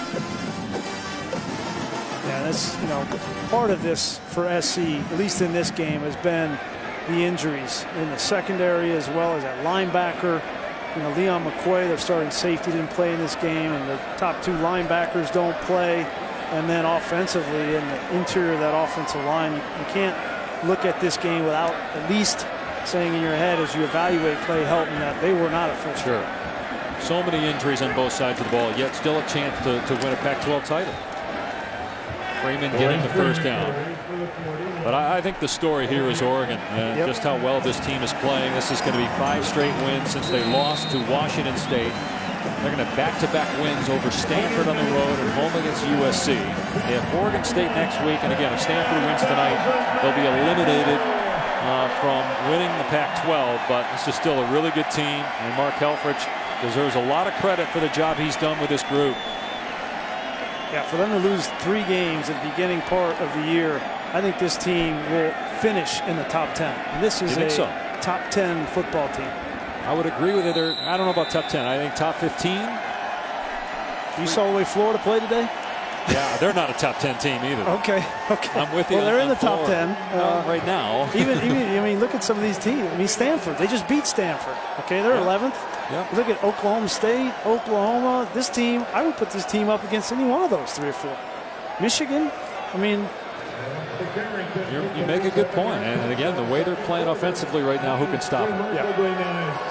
Yeah, that's, you know, part of this for S C, at least in this game, has been the injuries in the secondary as well as at linebacker. You know, Leon McCoy, their starting safety, didn't play in this game, and the top two linebackers don't play. And then offensively, in the interior of that offensive line, you can't look at this game without at least saying in your head as you evaluate Clay Helton that they were not a full sure. So many injuries on both sides of the ball, yet still a chance to, to win a Pac twelve title. Freeman getting the first down. But I, I think the story here is Oregon, uh, yep. Just how well this team is playing. This is going to be five straight wins since they lost to Washington State. They're going to back-to-back wins over Stanford on the road and home against U S C. They have Oregon State next week, and again, if Stanford wins tonight, they'll be eliminated uh, from winning the Pac twelve. But this is still a really good team, and Mark Helfrich deserves a lot of credit for the job he's done with this group. Yeah, for them to lose three games at the beginning part of the year, I think this team will finish in the top ten. And this is a so? top ten football team. I would agree with it. They're, I don't know about top ten. I think top fifteen. You saw the way Florida played today? Yeah, they're not a top ten team either. Okay, okay. I'm with you. Well, they're in the Florida. top ten. Uh, right now. even, even, I mean, look at some of these teams. I mean, Stanford, they just beat Stanford. Okay, they're yeah. eleventh. Yeah. Look at Oklahoma State, Oklahoma. This team, I would put this team up against any one of those three or four. Michigan, I mean. You're, you make a good point. And, and again, the way they're playing offensively right now, who can stop them? Yeah.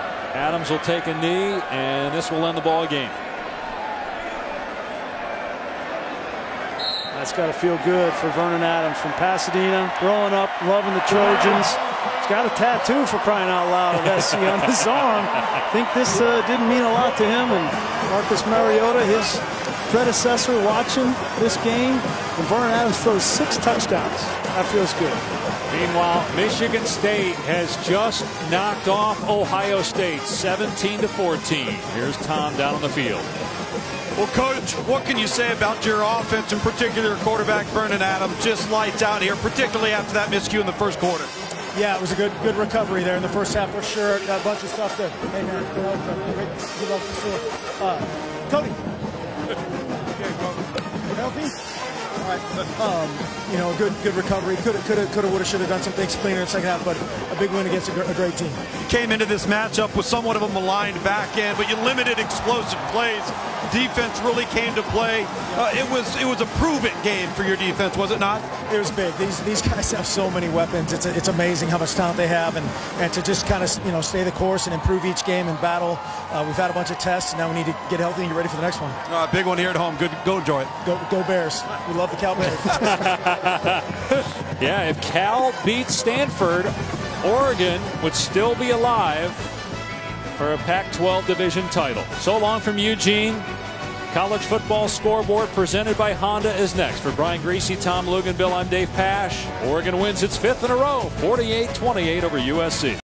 Adams will take a knee, and this will end the ball game. That's got to feel good for Vernon Adams from Pasadena, growing up, loving the Trojans. He's got a tattoo, for crying out loud, of S C on his arm. I think this uh, didn't mean a lot to him. And Marcus Mariota, his predecessor, watching this game. And Vernon Adams throws six touchdowns. That feels good. Meanwhile, Michigan State has just knocked off Ohio State seventeen to fourteen. Here's Tom down on the field. Well, Coach, what can you say about your offense, in particular quarterback Vernon Adams? Just lights out here, particularly after that miscue in the first quarter. Yeah, it was a good good recovery there in the first half for sure. Got a bunch of stuff there. Hey, man, good luck, good luck for sure. Uh, Cody. Healthy? All right. Um, you know, good good recovery. Could have, could have, could have, would have, should have done some things cleaner in the second half, but a big win against a, gr a great team. You came into this matchup with somewhat of a maligned back end, but you limited explosive plays. Defense really came to play. Uh, it was it was a prove-it game for your defense, was it not? It was big. These these guys have so many weapons. It's a, it's amazing how much talent they have, and and to just kind of you know stay the course and improve each game and battle. Uh, we've had a bunch of tests, and now we need to get healthy and get ready for the next one. Uh, big one here at home. Good, go enjoy it. Go go Bears. We love the Cal Bears. Yeah, if Cal beats Stanford, Oregon would still be alive for a Pac twelve division title. So long from Eugene. College football scoreboard presented by Honda is next. For Brian Greasy, Tom Luganbill, I'm Dave Pash. Oregon wins its fifth in a row, forty-eight twenty-eight over U S C.